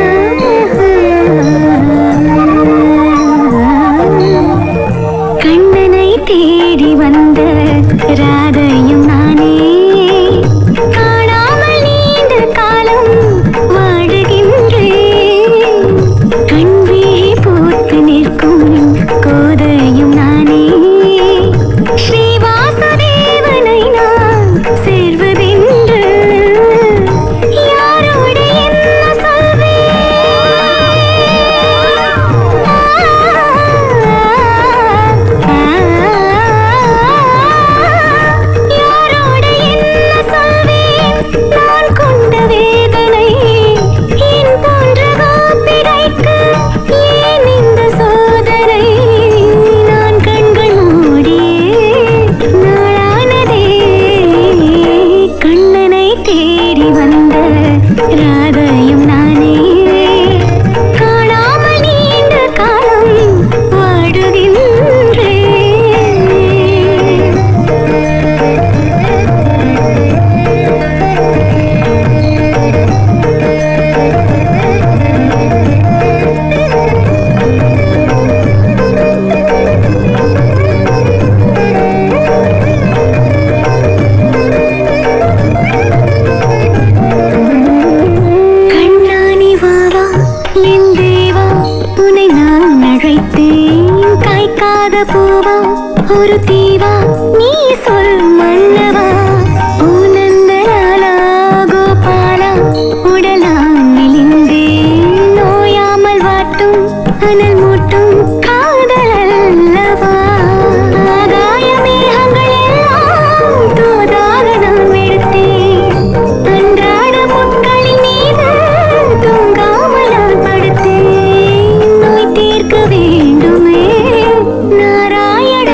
பூவா ஒரு தீவா நீ சொல் மன்னவா பூநந்தலாலா கோபாலா உடலாம் மெலிந்தே நோயாமல் வாட்டும் அனல் மூட்டும் காதல் அல்லவா ஆகாய மேகங்கள் எல்லாம் தோதாக நான் வெறுத்தேன் அன்றாட முட்களின் மீது தூங்காமல் நான் படுத்தேன் நோய் தீர்க்க வேண்டுமே நாராயண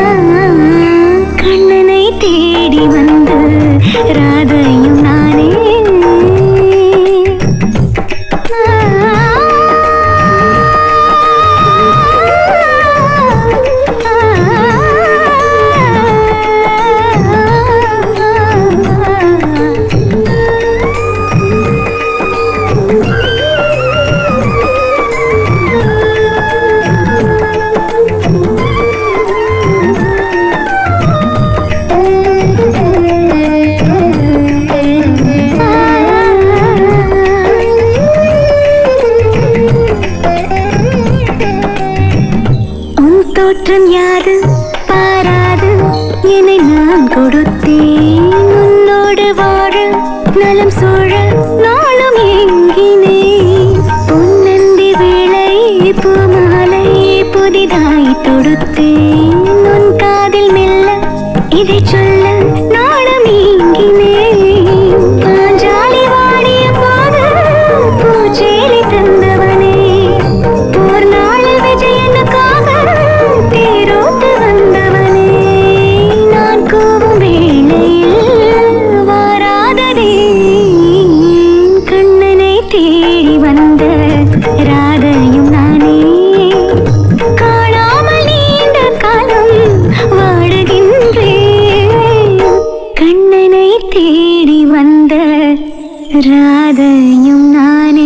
கண்ணனை தேடி வந்து ராதையும் நானே தோற்றம் யாது பாராது என்னை நான் கொடுத்தேன் உன்னோடு வாழ நலம் சூழ நாளும் ஏங்கினேன் பொன்னந்தி வேளை பூமாலை புதிதாய் தொடுத்தேன் உன் காதில் மெல்ல இதை சொல்ல நாளும் ஏங்கினேன் பாஞ்சாலி வாடிய போது பூச்சேரி தந்தவனே போர் நாளில் விஜயனுக்காக தேரோட்டு வந்தவனே நான் கூவும் வேளையில் வாராததே கண்ணனை தேடி வந்த ராதையும் நானே காணாமல் நீண்ட காலம் வாடுகின்றேன் கண்ணனை தேடி வந்த ராதையும் நானே.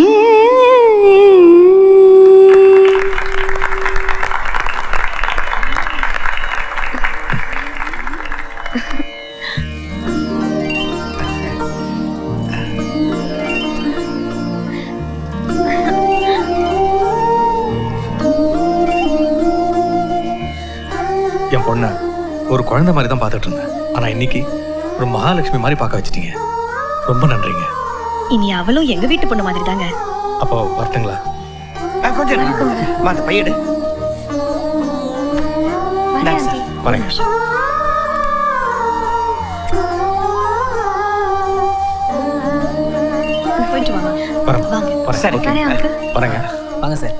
என் பொண்ண ஒரு குழந்தை மாதிரி தான் பார்த்துட்டு இருந்தேன். ஆனா இன்னைக்கு ஒரு மகாலட்சுமி மாதிரி பார்க்க வச்சிட்டீங்க. ரொம்ப நன்றிங்க. இனி அவளும் எங்க வீட்டு பொண்ணு மாதிரி தாங்க. அப்போ வரட்டுங்களா? கொஞ்சம் அந்த பையடு வரேங்க. போயிட்டு வாங்க. வரேன். சரி வரேங்க. வாங்க sir.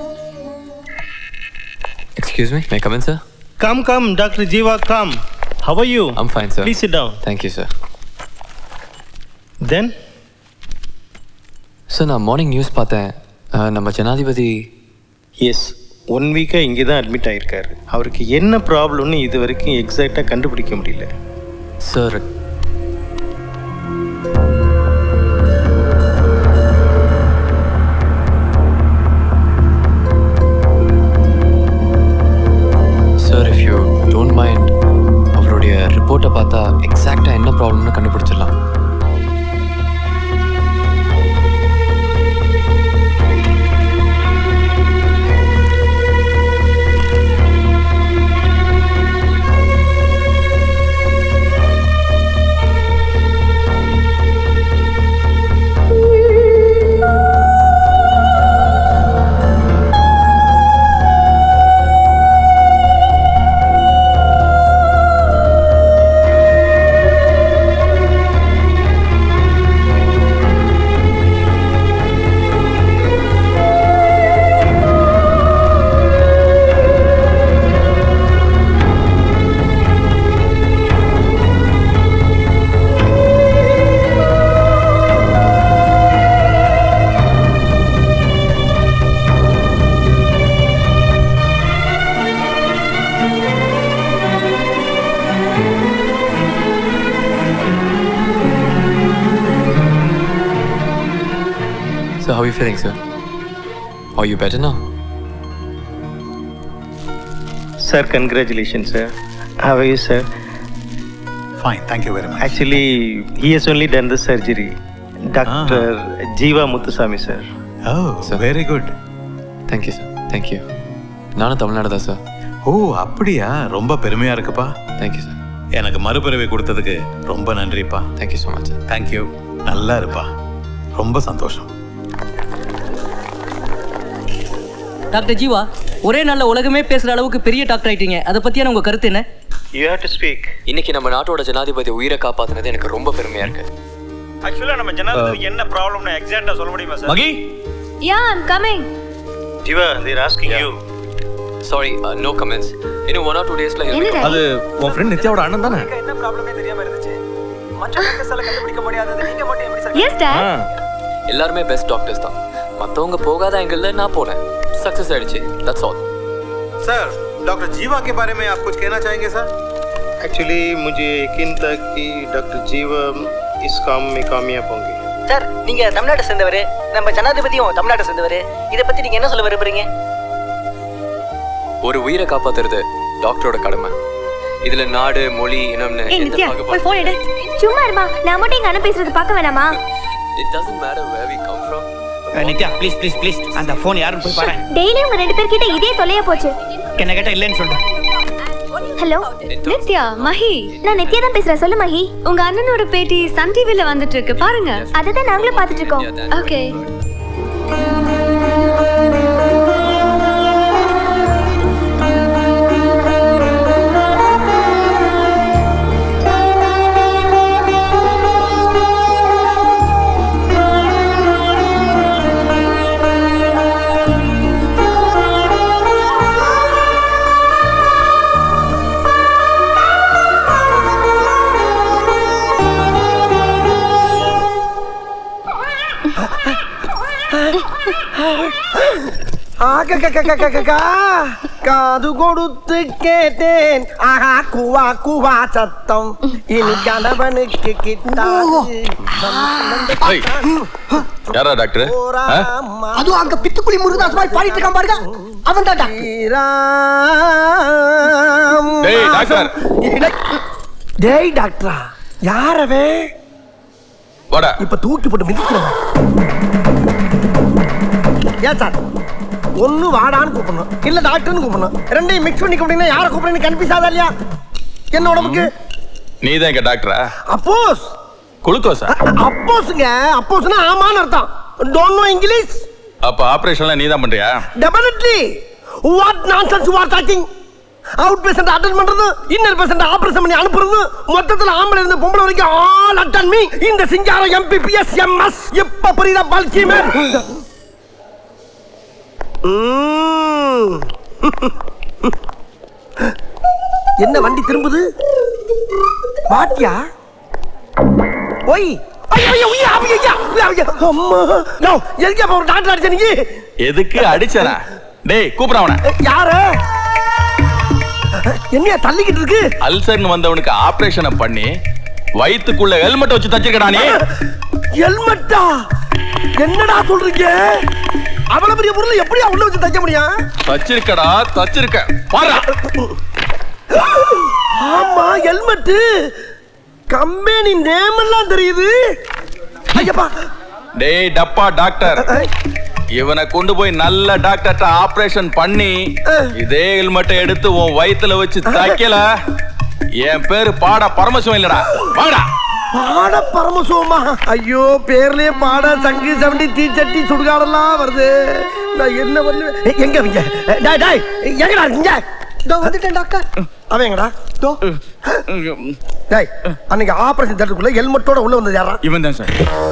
Excuse me, may I come in, sir? Come, come, Doctor Jiva, come. How are you? I'm fine, sir. Please sit down. Thank you, sir. Then? Sir, நான் மார்னிங் நியூஸ் பார்த்தேன். நம்ம ஜனாதிபதி எஸ் ஒன் வீக்காக இங்கே தான் admit ஆகியிருக்காரு. அவருக்கு என்ன ப்ராப்ளம்னு இது வரைக்கும் எக்ஸாக்டாக கண்டுபிடிக்க முடியல. Sir sir if you don't mind அவருடைய ரிப்போர்ட்டை பார்த்தா எக்ஸாக்டாக என்ன ப்ராப்ளம்னு கண்டுபிடிச்சிடலாம். So how are you feeling, sir? Are you better now? Sir, congratulations, sir. How are you, sir? Fine, thank you very much. Actually, he has only done the surgery. Doctor Jiva Muthusamy, sir. Oh, sir. Very good. Thank you, sir. Thank you. நானும் தமிழ்நாடு தான் sir. ஓ அப்படியா? ரொம்ப பெருமையா இருக்குப்பா. Thank you sir. எனக்கு மறுபிறவை கொடுத்ததுக்கு ரொம்ப நன்றிப்பா. Thank you so much. தேங்க்யூ. நல்லா இருப்பா. ரொம்ப சந்தோஷம். டாக்டர் ஜீவா, ஒரே நாள்ல உலகமே பேசுற அளவுக்கு பெரிய டாக்டர் ஆயிட்டீங்க. அதை பத்தியான உங்க கருத்து என்ன? You have to speak. இன்னைக்கு நம்ம நாட்டோட ஜனாதிபதி உயிரை காப்பாத்துனது எனக்கு ரொம்ப பெருமையா இருக்கு. ஆக்சுவலா நம்ம ஜனாதிபதிக்கு என்ன ப்ராப்ளம்னு எக்ஸாக்ட்டா சொல்ல முடியுமா sir? Mahi, Yeah, I'm coming. Jiva, they're asking you. Sorry, uh, no comments. இன்னும் one or two daysல அது உன் ஃப்ரெண்ட் நித்யாவோட அண்ணன் தானே? என்ன ப்ராப்ளமே தெரியாம இருந்துச்சு. மற்ற டாக்டர்ஸால கண்டுபிடிக்க முடியாதது நீங்க மட்டும் எப்படி சார்? Yes, Dad. எல்லாரும் பெஸ்ட் டாக்டர்ஸ் தான். மத்தவங்க போகாத ஆங்கிள்ல நான் போனேன். सक्सेस आइடுச்சு. That's all. Sir, doctor Jeeva के बारे में आप कुछ कहना चाहेंगे सर? एक्चुअली मुझे यकीन था कि डॉक्टर जीवा इस काम में कामयाब होंगे. சார், நீங்க தமிழ்நாட்டை சேர்ந்தவர், நம்ம ஜனாதிபதியும் தமிழ்நாட்டை சேர்ந்தவர். இத பத்தி நீங்க என்ன சொல்ல விரும்புறீங்க? ஒரு உயிரை காப்பாத்துறது டாக்டரோட கடமை. இதுல நாடு, மொழி, இனம்னு ஏய் எந்த நித்யா, பாகுபாடும் போய் ஃபோன் எடு. சும்மா இருமா. நான் மட்டும் எங்க அண்ணன் பேசுறது பார்க்க வேணாமா? It doesn't matter where we come from. Nithya please please please அந்த ஃபோன் யாருன்னு போய் பாரு. டெய்லி உங்க ரெண்டு பேர் கிட்ட இதே தொலையா போச்சு. என்ன கேட்டா இல்லன்னு சொல்றேன். ஹலோ நித்யா, மஹி. நான் நித்யா தான் பேசுறேன். சொல்லு மஹி. உங்க அண்ணனோட பேட்டி சன் டிவில வந்துட்டு இருக்கு, பாருங்க. அததான் நாங்களும் பார்த்துட்டு இருக்கோம். ஓகே. காது கொடுத்து கேட்டேன் ஆஹா குவா குவா சத்தம் இனி கணவனுக்கு கிட்டாது. யாரா டாக்டர்? அதுவும் அங்க பித்துக்குளி முருகதாஸ் மாதிரி பாடிட்டு இருக்கான் பாருங்க, அவன் தான் டாக்டர். டேய் டாக்டரா, யாரவே? வாடா. இப்ப தூக்கி போட்டு மிதிக்கிறோம். ஏன் சார், ஒன்னு வாடான்னு கூப்பிடணும், இல்ல டாக்டர்னு கூப்பிடணும். ரெண்டையும் மிக்ஸ் பண்ணி கூப்பிட்டீங்கன்னா யாரை கூப்பிடுறீங்க கன்ஃபியூஸ் ஆதா இல்லையா? என்ன உடம்புக்கு நீ தான் இங்க டாக்டரா? அப்போஸ் குளுக்கோஸா? அப்போஸ்ங்க, அப்போஸ்னா ஆமான்னு அர்த்தம். Don't know English? அப்ப ஆபரேஷன்லாம் நீ தான் பண்றியா? Definitely. What nonsense you are talking? Out patient attend பண்றது, இன்னர் பேஷண்ட் ஆபரேஷன் பண்ணி அனுப்புறது, மொத்தத்துல ஆம்பளை இருந்து பொம்பளை வரைக்கும் ஆல் அட்டெண்ட் மீ. இந்த சிங்காரம் எம்பிபிஎஸ் எம்எஸ் எப்ப புரியுதா பல்கி மேன்? என்ன வண்டி திரும்புது? பாட்டியா? ஒய் எதுக்கு அடிச்சனா? டேய் கூப்பிட அவன. யாரு? என்ன தள்ளிக்கிட்டு இருக்கு? அல்சர்னு வந்தவனுக்கு ஆபரேஷனை பண்ணி வயித்துக்குள்ள ஹெல்மெட் வச்சு தச்சிருக்கடா நீ. ஹெல்மெட்டா? என்னடா சொல்றீங்க? அவ்வளவு பெரிய பொருள் எப்படி உள்ள வச்சு தைக்க முடியும்? தச்சிருக்கடா, தச்சிருக்க பாரு. ஆமா ஹெல்மெட். கம்பெனி நேம் எல்லாம் தெரியுது. ஐயப்பா. டேய் டப்பா டாக்டர், இவனை கொண்டு போய் நல்ல டாக்டர்ட்ட ஆபரேஷன் பண்ணி இதே ஹெல்மெட்டை எடுத்து உன் வயித்துல வச்சு தைக்கல, என் பேரு பாட பரமசிவம் இல்லடா. வாடா. பாட பரமசிவமா? ஐயோ, பேர்லயே பாட சங்கு சவண்டி தீச்சட்டி சுடுகாடெல்லாம் வருது. நான் என்ன பண்ணுவேன்? எங்க அவங்க? டேய் டேய் எங்கடா இங்க? இதோ வந்துட்டேன் டாக்டர். அவன் எங்கடா? தோ. டேய், அன்னைக்கு ஆபரேஷன் தியேட்டருக்குள்ள ஹெல்மெட்டோட உள்ள வந்தது யாரா? இவன் தான் சார்.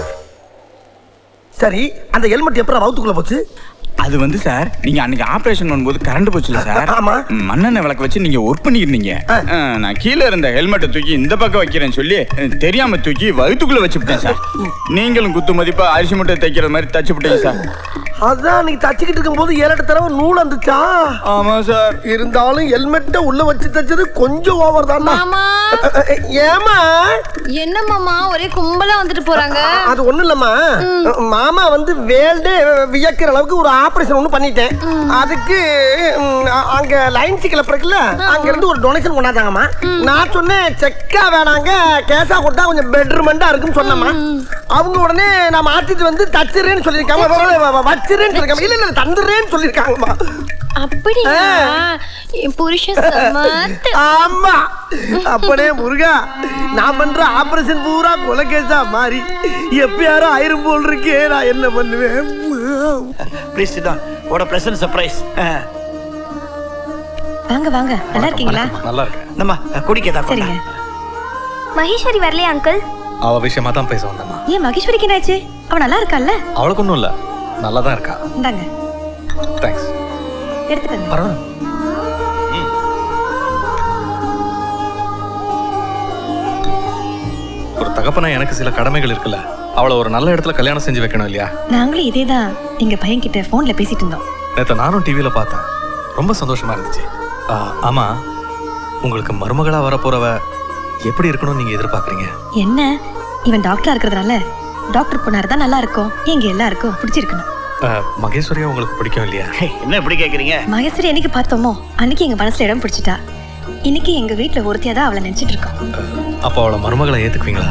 சரி, அந்த ஹெல்மெட் எப்பற வவுத்துக்குள்ள போச்சு? அது வந்து சார், நீங்க அன்னைக்கு ஆபரேஷன் பண்ணும்போது கரண்ட் போச்சுல சார். ஆமா. மண்ணெண்ணெய் விளக்கு வச்சு நீங்க ஒர்க் பண்ணிருந்தீங்க. நான் கீழே இருந்த ஹெல்மெட்டை தூக்கி இந்த பக்கம் வைக்கிறேன்னு சொல்லி தெரியாம தூக்கி வயிற்றுக்குள்ள வச்சுட்டேன் சார். நீங்களும் குத்து மதிப்பா அரிசி மூட்டை தைக்கிற மாதிரி தச்சு விட்டீங்க சார். அதான் நீ தச்சுக்கிட்டு இருக்கும்போது ஏழு எட்டு தடவை நூல் வந்துச்சா? ஆமா சார். இருந்தாலும் ஹெல்மெட்டை உள்ள வச்சு தச்சது கொஞ்சம் ஓவர் தான். ஏமா? என்ன மாமா ஒரே கும்பலா வந்துட்டு போறாங்க? அது ஒண்ணு இல்லம்மா, மாமா வந்து வேல்டே வியக்கிற அளவுக்கு ஒரு ஆபரேஷன் ஒண்ணு பண்ணிட்டேன். அதுக்கு அங்க லைன் சிக்கல பிறகுல அங்க இருந்து ஒரு டொனேஷன் கொண்டாந்தாங்கம்மா. நான் சொன்னேன் செக்கா வேணாங்க, கேஷா கொடுத்தா கொஞ்சம் பெட்டர்மெண்டா இருக்குன்னு சொன்னம்மா. அவங்க உடனே நான் மாத்திட்டு வந்து தச்சிரேன்னு சொல்லியிருக்காங்க, வச்சிரேன்னு சொல்லிருக்காங்க. இல்ல இல்ல தந்துறேன்னு சொல்லிருக்காங்கம்மா. அப்படியா? என் புருஷன் சமத்து. ஆமா அப்பனே முருகா, நான் பண்ற ஆபரேஷன் பூரா கொலைகேசா மாறி எப்பயாரும் ஆயிரம் போல் இருக்கே, நான் என்ன பண்ணுவேன்? Please sit down. What a pleasant surprise. வாங்க வாங்க, நல்லா இருக்கீங்களா? நல்லா இருக்கேன். நம்ம குடிக்கதா? சரிங்க. மகேஸ்வரி வரலையா அங்கிள்? அவ விஷயமா தான் பேச வந்தம்மா. ஏன் மகேஸ்வரிக்கு என்னாச்சு? அவ நல்லா இருக்கால்ல? அவளுக்கு ஒண்ணும் இல்ல, நல்லா தான் இருக்கா. இந்தாங்க. தேங்க்ஸ். எடுத்துக்கங்க. பரவாயில்ல. ஒரு தகப்பனா எனக்கு சில கடமைகள் இருக்குல்ல, அவளை ஒரு நல்ல இடத்துல கல்யாணம் செஞ்சு வைக்கணும் இல்லையா? நாங்களும் இதேதான் எங்க பையன் கிட்ட போன்ல பேசிட்டு இருந்தோம். நேத்து நானும் டிவியில பார்த்தேன், ரொம்ப சந்தோஷமா இருந்துச்சு. ஆ, ஆமா, உங்களுக்கு மருமகளா வரப்போறவ எப்படி இருக்கணும்னு நீங்க எதிர்பார்க்கறீங்க? என்ன, இவன் டாக்டரா இருக்கிறதுனால டாக்டர் பொண்ணா தான் நல்லா இருக்கும், எங்க எல்லாருக்கும் பிடிச்சிருக்கணும். மகேஸ்வரியா உங்களுக்கு பிடிக்கும் இல்லையா? என்ன இப்படி கேக்குறீங்க? மகேஸ்வரி என்னைக்கு பார்த்தோமோ அன்னைக்கு எங்க மனசுல இடம் பிடிச்சிட்டா. இன்னைக்கு எங்க வீட்டுல ஒருத்தியா தான் அவளை நினைச்சிட்டு இருக்கோம். அப்ப அவளை மருமகளை ஏத்துக்குவீங்களா?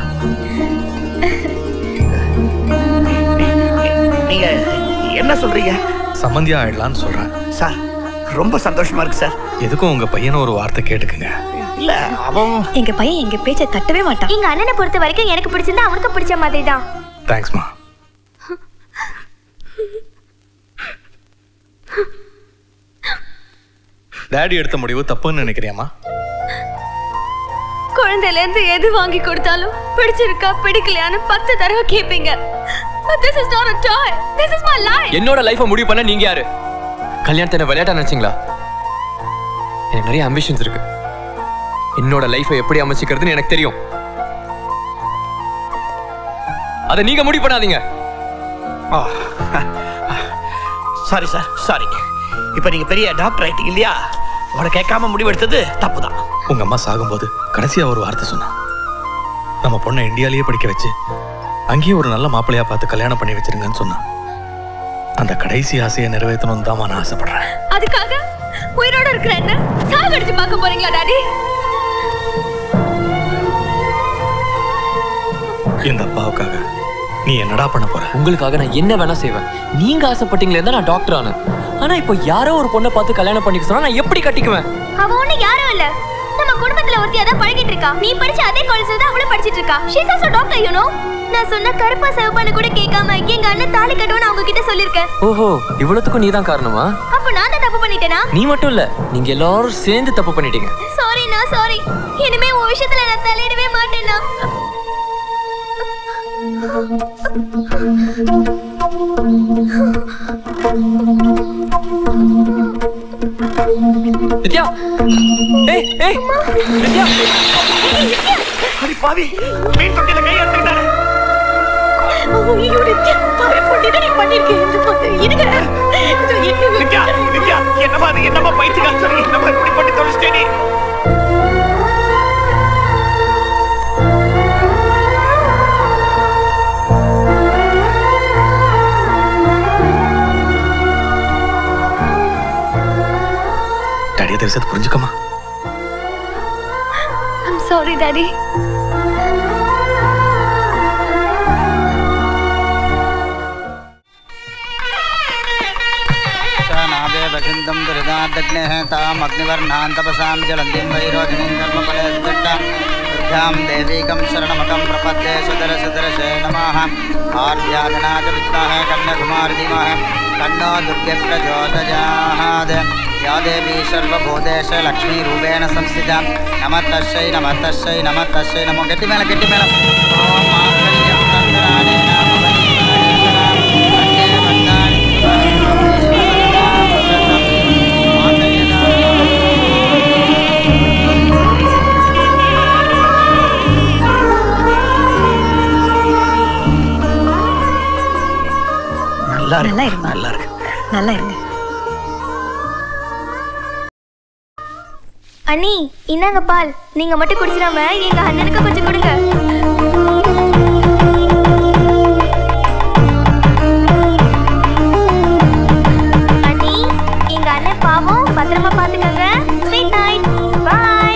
நீங்க என்ன சொல்றீங்க? சம்பந்தியா ஆயிடலான்னு சொல்றேன். சார் ரொம்ப சந்தோஷமா இருக்கு சார். எதுக்கும் உங்க பையனை ஒரு வார்த்தை கேட்டுக்குங்க. இல்ல அவன் எங்க பையன் எங்க பேச்சை தட்டவே மாட்டான். எங்க அண்ணனை பொறுத்த வரைக்கும் எனக்கு பிடிச்சிருந்தா அவனுக்கு பிடிச்ச மாதிரி தான். தேங்க்ஸ்மா. டாடி எடுத்த முடிவு தப்புன்னு நினைக்கிறியாமா? குழந்தையில இருந்து எது வாங்கி கொடுத்தாலும் பிடிச்சிருக்கா பிடிக்கலையான்னு பத்து தடவை கேட்பீங்க. But this is not a toy. This is my life. என்னோட லைஃபை முடிவு பண்ண நீங்க யாரு? கல்யாணத்தை என்ன விளையாட்டா நினைச்சீங்களா? எனக்கு நிறைய ஆம்பிஷன்ஸ் இருக்கு. என்னோட லைஃபை எப்படி அமைச்சிக்கிறதுன்னு எனக்கு தெரியும். அதை நீங்க முடிவு பண்ணாதீங்க. Sorry sir, sorry. இப்ப நீங்க பெரிய டாக்டர் ஆயிட்டீங்க இல்லையா, உங்களை கேட்காம முடிவு எடுத்தது தப்புதான். உங்க அம்மா சாகும்போது கடைசியா ஒரு வார்த்தை சொன்னா, நம்ம பொண்ணை இந்தியாலேயே படிக்க வச்சு அங்கேயே ஒரு நல்ல மாப்பிள்ளையா பார்த்து கல்யாணம் பண்ணி வச்சிருங்கன்னு சொன்னா. அந்த கடைசி ஆசையை நிறைவேற்றணும்னு தான் நான் ஆசைப்படுறேன். அதுக்காக உயிரோட இருக்கிற என்ன சாகடிச்சு பார்க்க போறீங்களா டாடி? இந்த அப்பாவுக்காக நீ என்னடா பண்ண போற? உங்களுக்காக நான் என்ன வேணா செய்வேன். நீங்க ஆசைப்பட்டீங்களே தான் நான் டாக்டர் ஆனேன். ஆனா இப்போ யாரோ ஒரு பொண்ணை பார்த்து கல்யாணம் பண்ணிக்க சொன்னா நான் எப்படி கட்டிக்குவேன்? அவ ஒண்ணு யாரும் இல்ல, நம்ம குடும்பத்துல ஒருத்தியா தான் பழகிட்டு இருக்கா. நீ படிச்ச அதே காலேஜ்ல தான் அவளும் படிச்சிட்டு இருக்கா. She is also doctor, you know. நான் சொன்ன கருப்பா சிவப்பான்னு கூட கேட்காம எங்க அண்ணன் தாலி கட்டுவான்னு அவங்க கிட்ட சொல்லிருக்கேன். ஓஹோ, இவ்வளவுக்கும் நீதான் காரணமா? அப்ப நான் தான் தப்பு பண்ணிட்டேனா? நீ மட்டும் இல்ல, நீங்க எல்லாரும் சேர்ந்து தப்பு பண்ணிட்டீங்க. சாரி நான் சாரி. இனிமே உன் விஷயத்துல நான் தலையிடவே மாட்டேனா. நித்யா, ஏய் ஏய் நித்யா, அடி பாவி, மீன் தொட்டில கை எடுத்துட்டானே. ஐயோ நித்யா, பாரு பொண்ணுடா நீ பண்ணிருக்கே. இதுங்க நித்யா, நித்யா, என்னமா அது, என்னமா பைத்தியக்கார சொல்லி என்னமா இப்படி பண்ணி தொலைச்சிட்டே நீ? டாடியை தெரிஞ்சது புரிஞ்சுக்கமா. I'm sorry daddy. नादे वसिन्दं दुरिदादग्नेः ताम् अग्निवर्णां तपसां ज्वलन्तीं वैरोधिनीं कर्मफलस्थिष्टां बुद्ध्यां देवीकं शरणमकं प्रपद्ये सुदरसुदरसे नमः आर्याधनाच विद्महे कन्याकुमारी धीमहि तन्नो दुर्गे प्रचोदयात् या देवी सर्वभूतेषु लक्ष्मीरूपेण संस्थिता नमः तस्यै नमः तस्यै नमः तस्यै नमो गट्टिमेल गट्टिमेल ॐ माङ्गल्यं तन्तराणि நல்லா இருங்க, நல்லா இருக்கு, நல்லா இருங்க. அண்ணி இன்னாங்க பால், நீங்க மட்டும் குடிச்சிடாம எங்க அண்ணனுக்கு கொஞ்சம் கொடுங்க. அண்ணி எங்க அண்ணன் பாவம், பத்திரமா பாத்துக்கங்க. Sweet night, bye.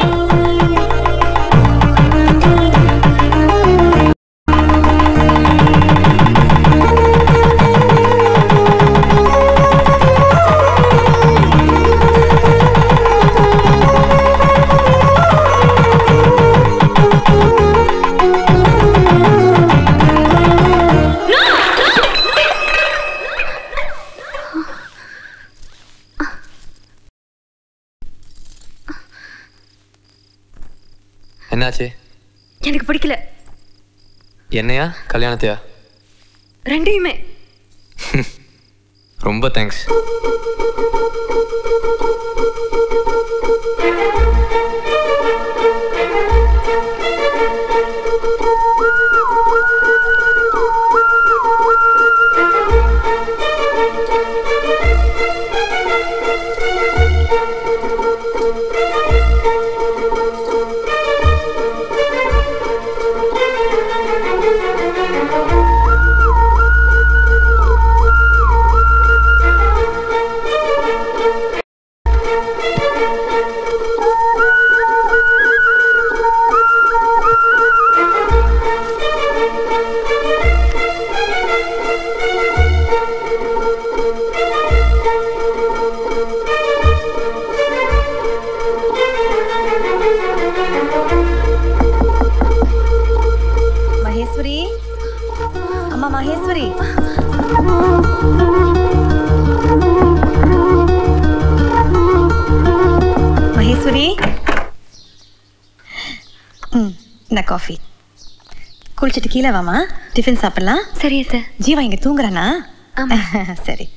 என்னாச்சு? எனக்கு பிடிக்கல. என்னையா கல்யாணத்தையா? ரெண்டையுமே. ரொம்ப தேங்க்ஸ். மகேஸ்வரி, அம்மா மகேஸ்வரி. மகேஸ்வரி, ம் இந்த காஃபி. குளிச்சுட்டு கீழே வாமா, டிஃபன் சாப்பிடலாம். சரி அத்தை. ஜீவா இங்க தூங்குறானா? சரி.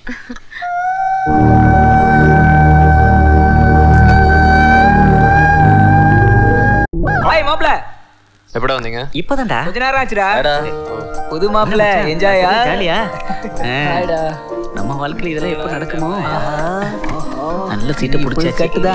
ஹாய் மாப்ள. எப்படா வந்தீங்க? இப்பதான்டா. கொஞ்ச நேரம் ஆச்சுடா. புது மாப்ள என்ஜாயா? ஜாலியா? ஹாய்டா. நம்ம வாழ்க்கையில இதெல்லாம் எப்ப நடக்குமோ? நல்ல சீட்டை பிடிச்சாச்சு. கட்டுதா?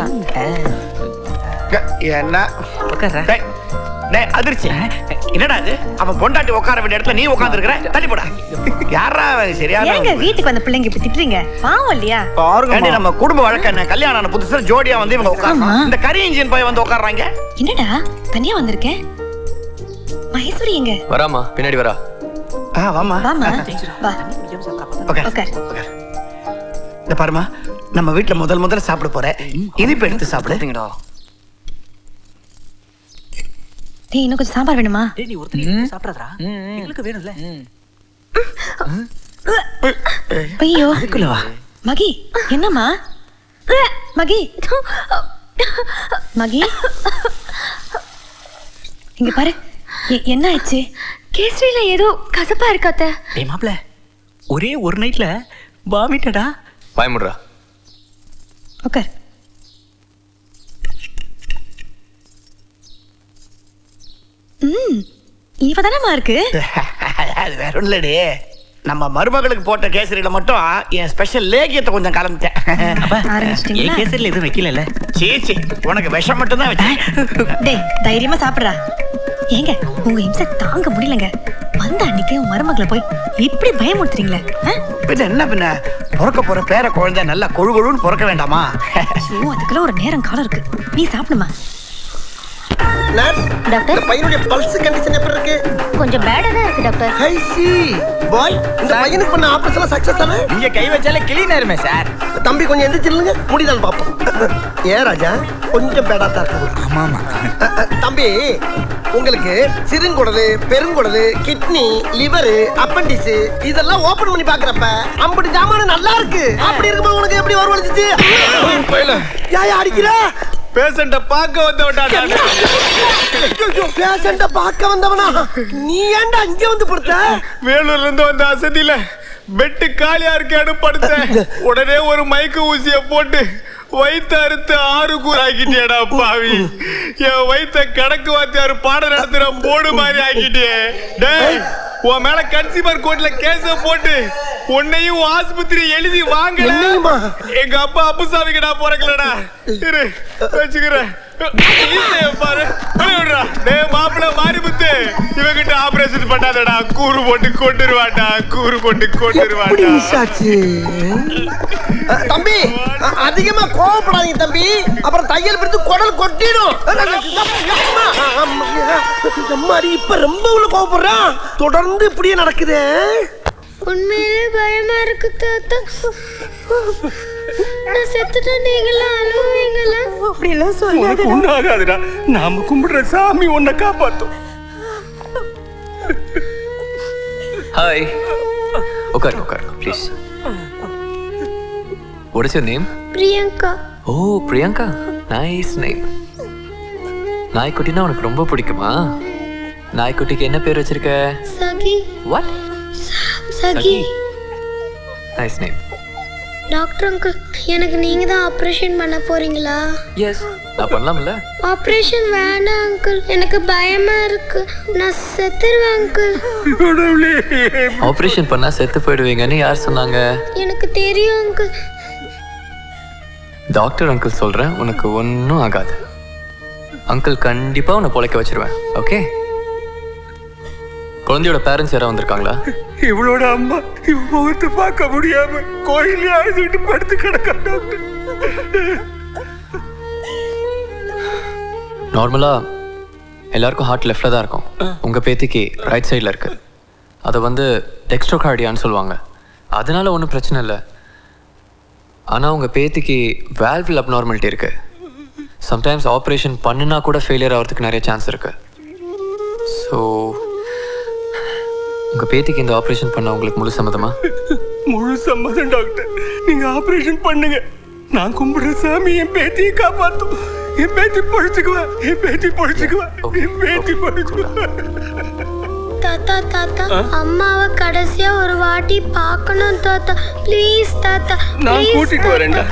என்ன உட்கார்றா. டேய், டேய் அதிர்ச்சி. என்னடா இது? அவன் பொண்டாட்டி உட்கார வேண்டிய இடத்துல நீ உட்கார்ந்து இருக்கிற. தள்ளி போடா. யாரா சரியான? ஏங்க வீட்டுக்கு வந்த பிள்ளைங்க இப்படி திட்டுறீங்க? பாவம் இல்லையா? பாருங்க நம்ம குடும்ப வழக்கம் என்ன? கல்யாணம் ஆன புதுசுல ஜோடியா வந்து இவங்க உட்கார்றாங்க. இந்த கரி இன்ஜின் போய் வந்து உட்கார்றாங்க. என்னடா தனியா வந்திருக்கேன்? மகேஸ்வரி எங்க? வராமா, பின்னாடி வரா. ஆ வாமா. வாமா. வா. உட்கார். உட்கார். இந்த பாருமா, நம்ம வீட்ல முதல் முதல்ல சாப்பிட போறேன். இனிப்பு எடுத்து சாப்பிடுங்கடா. டேய் இன்னும் கொஞ்சம் சாம்பார் வேணுமா? டேய் நீ ஒருத்தனே சாப்பிடாதடா. எங்களுக்கு வேணும்ல. ஐயோ. அதுக்குள்ள வா. மகி, என்னம்மா? மகி. மகி. இங்க பாரு. எ- என்ன ஆச்சு? கேசரியில ஏதோ கசப்பா இருக்காத்த. டேய் மாப்ள, ஒரே ஒரு நைட்ல வாமிட்டடா. பயமுடுறா. உட்கார். ம் இவதானமா இருக்கு. அது வேற ஒண்ணும் இல்லடி. நம்ம மருமகளுக்கு போட்ட கேசரியில மட்டும் என் ஸ்பெஷல் லேகியத்தை கொஞ்சம் கலந்துட்டேன். என் கேசரியில எதுவும் வைக்கல. சீச்சி, உனக்கு விஷம் மட்டும் தான் வச்சேன். டேய் தைரியமா சாப்பிடுறா. ஏங்க உங்க இம்சை தாங்க முடியலங்க. வந்த அன்னைக்கே உன் மருமகளை போய் இப்படி பயமுறுத்துறீங்களே. பின்ன என்ன பின்ன, பிறக்க போற பேர குழந்தை நல்லா கொழு கொழுன்னு பிறக்க வேண்டாமா? ஐயோ அதுக்குள்ள ஒரு நேரம் காலம் இருக்கு. நீ சாப்பிடுமா? டாக்டர் பையனுடைய பல்ஸ் கண்டிஷன் எப்படி இருக்கு? கொஞ்சம் பேடா தான் இருக்கு டாக்டர். ஐ சி பாய், இந்த பையனுக்கு பண்ண ஆபரேஷன் சக்சஸ் தானே? இங்க கை வச்சாலே கிளீன் ஆயிருமே சார். தம்பி கொஞ்சம் எந்திரிச்சிருங்க, முடிதான் பாப்போம். ஏ ராஜா, கொஞ்சம் பேடா தான் இருக்கு. ஆமா ஆமா. தம்பி உங்களுக்கு சிறுங்குடலு, பெருங்குடலு, கிட்னி, லிவர், அப்பண்டிஸ் இதெல்லாம் ஓபன் பண்ணி பாக்குறப்ப ஐம்பது ஜாமான நல்லா இருக்கு. அப்படி இருக்கும்போது உனக்கு எப்படி வர வலிச்சிச்சு? யாயா அடிக்கிற? பேஷண்ட பார்க்க வந்தவடா. பேஷண்ட பார்க்க வந்தவனா? நீ ஏன்டா இங்க வந்து படுத்த? வேலூர்ல இருந்து வந்த அசதியில பெட்டு காலியா இருக்கேன்னு படுத்தேன். உடனே ஒரு மயக்க ஊசிய போட்டு வயிற்று அறுத்து ஆறு கூறு ஆக்கிட்டியடா பாவி. என் வயிற்ற கணக்கு வாத்தியாரு பாடம் நடத்துற போடு மாதிரி ஆக்கிட்டே. டேய், உன் மேல கன்சியூமர் கோர்ட்ல கேஸ போட்டு உன்னையும் ஆஸ்பத்திரி எழுதி வாங்கல. எங்க அப்பா அப்புசாமிக்கு நான் பிறக்கலடா. இரு வச்சுக்கிறேன். பாரு மாப்பிள்ள மாரிமுத்து இவகிட்ட ஆபரேஷன் பண்ணாதடா. கூறு போட்டு கொண்டுருவாடா. கூறு போட்டு கொண்டுருவாடா. தம்பி அதிகமா கோவப்படாதீங்க தம்பி, அப்புறம் தையல் பிடித்து குடல் கொட்டிடும். மாதிரி இப்ப ரொம்ப உள்ள கோவப்படுறான். தொடர்ந்து இப்படியே நடக்குது. உண்மையிலே பயமா இருக்கு தாத்தா. நான் செத்துட்டா நீங்களாம் அழுவீங்களா? அப்படி எல்லாம் உனக்கு ஒண்ணும் ஆகாதுடா. நாம கும்பிடுற சாமி உன்னை காப்பாத்தும். ஹாய். உட்கார் உட்கார் please. What is your name? Priyanka. Oh, Priyanka. Nice name. நாய்க்குட்டினா உனக்கு ரொம்ப பிடிக்குமா? நாய்க்குட்டிக்கு என்ன பேர் வச்சிருக்க? சகி. What? Sakhi. Nice name. Doctor uncle, எனக்கு நீங்க தான் ஆபரேஷன் பண்ண போறீங்களா? எஸ், நான் பண்ணலாம்ல. ஆபரேஷன் வேணாம் அங்கிள், எனக்கு பயமா இருக்கு. நான் செத்துருவேன் அங்கிள். ஆபரேஷன் பண்ணா செத்து போயிடுவீங்கன்னு யார் சொன்னாங்க? எனக்கு தெரியும் அங்கிள். டாக்டர் அங்கிள் சொல்றேன், உனக்கு ஒன்றும் ஆகாது. அங்கிள் கண்டிப்பா உன்னை பொழைக்க வச்சிருவேன். ஓகே? குழந்தையோட பேரண்ட்ஸ் யாராவது வந்திருக்காங்களா? இவளோட அம்மா இவ முகத்தை பார்க்க முடியாம கோயிலே அழுதுட்டு படுத்து கிடக்கா டாக்டர். நார்மலா எல்லாருக்கும் ஹார்ட் லெஃப்ட்ல தான் இருக்கும். உங்க பேத்திக்கு ரைட் சைடில் இருக்கு. அதை வந்து டெக்ஸ்ட்ரோகார்டியான்னு சொல்லுவாங்க. அதனால ஒன்றும் பிரச்சனை இல்லை. ஆனால் உங்க பேத்திக்கு வால்வ் அப்நார்மாலிட்டி இருக்கு. சம்டைம்ஸ் ஆப்ரேஷன் பண்ணுனா கூட ஃபெயிலியர் ஆகிறதுக்கு நிறைய சான்ஸ் இருக்கு. ஸோ உங்க பேத்திக்கு இந்த ஆப்ரேஷன் பண்ண உங்களுக்கு முழு சம்மதமா? முழு சம்மதம் டாக்டர். நீங்க ஆபரேஷன் பண்ணுங்க. நான் கும்பிடுற சாமி என் பேத்தியை காப்பாத்தும். என் பேத்தி பொழைச்சுக்குவா. என் பேத்தி பொழைச்சுக்குவா. என் பேத்தி பொழைச்சுக்குவா. தாத்தா தாத்தா, அம்மாவை கடைசியா ஒரு வாட்டி பார்க்கணும் தாத்தா. ப்ளீஸ் தாத்தா. நான் கூட்டிட்டு வரேன்டா.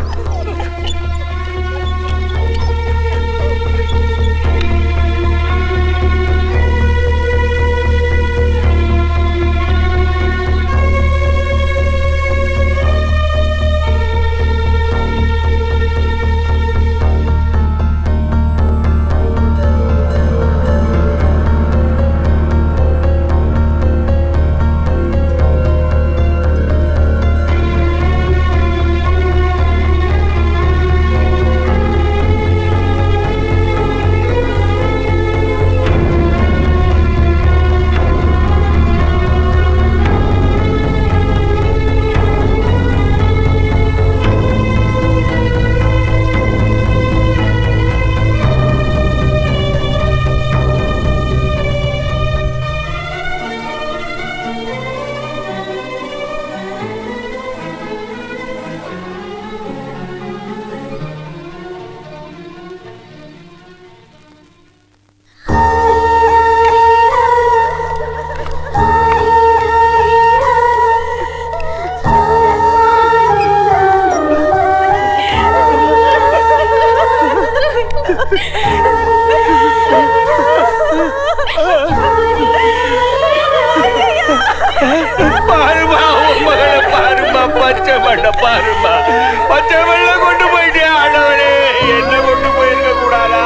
பாருமா உன் மகளை பாருமா. பச்சை மண்ண பாருமா. பச்சை மண்ண கொண்டு போயிட்டே ஆண்டவரே. என்ன கொண்டு போயிருக்க கூடாதா?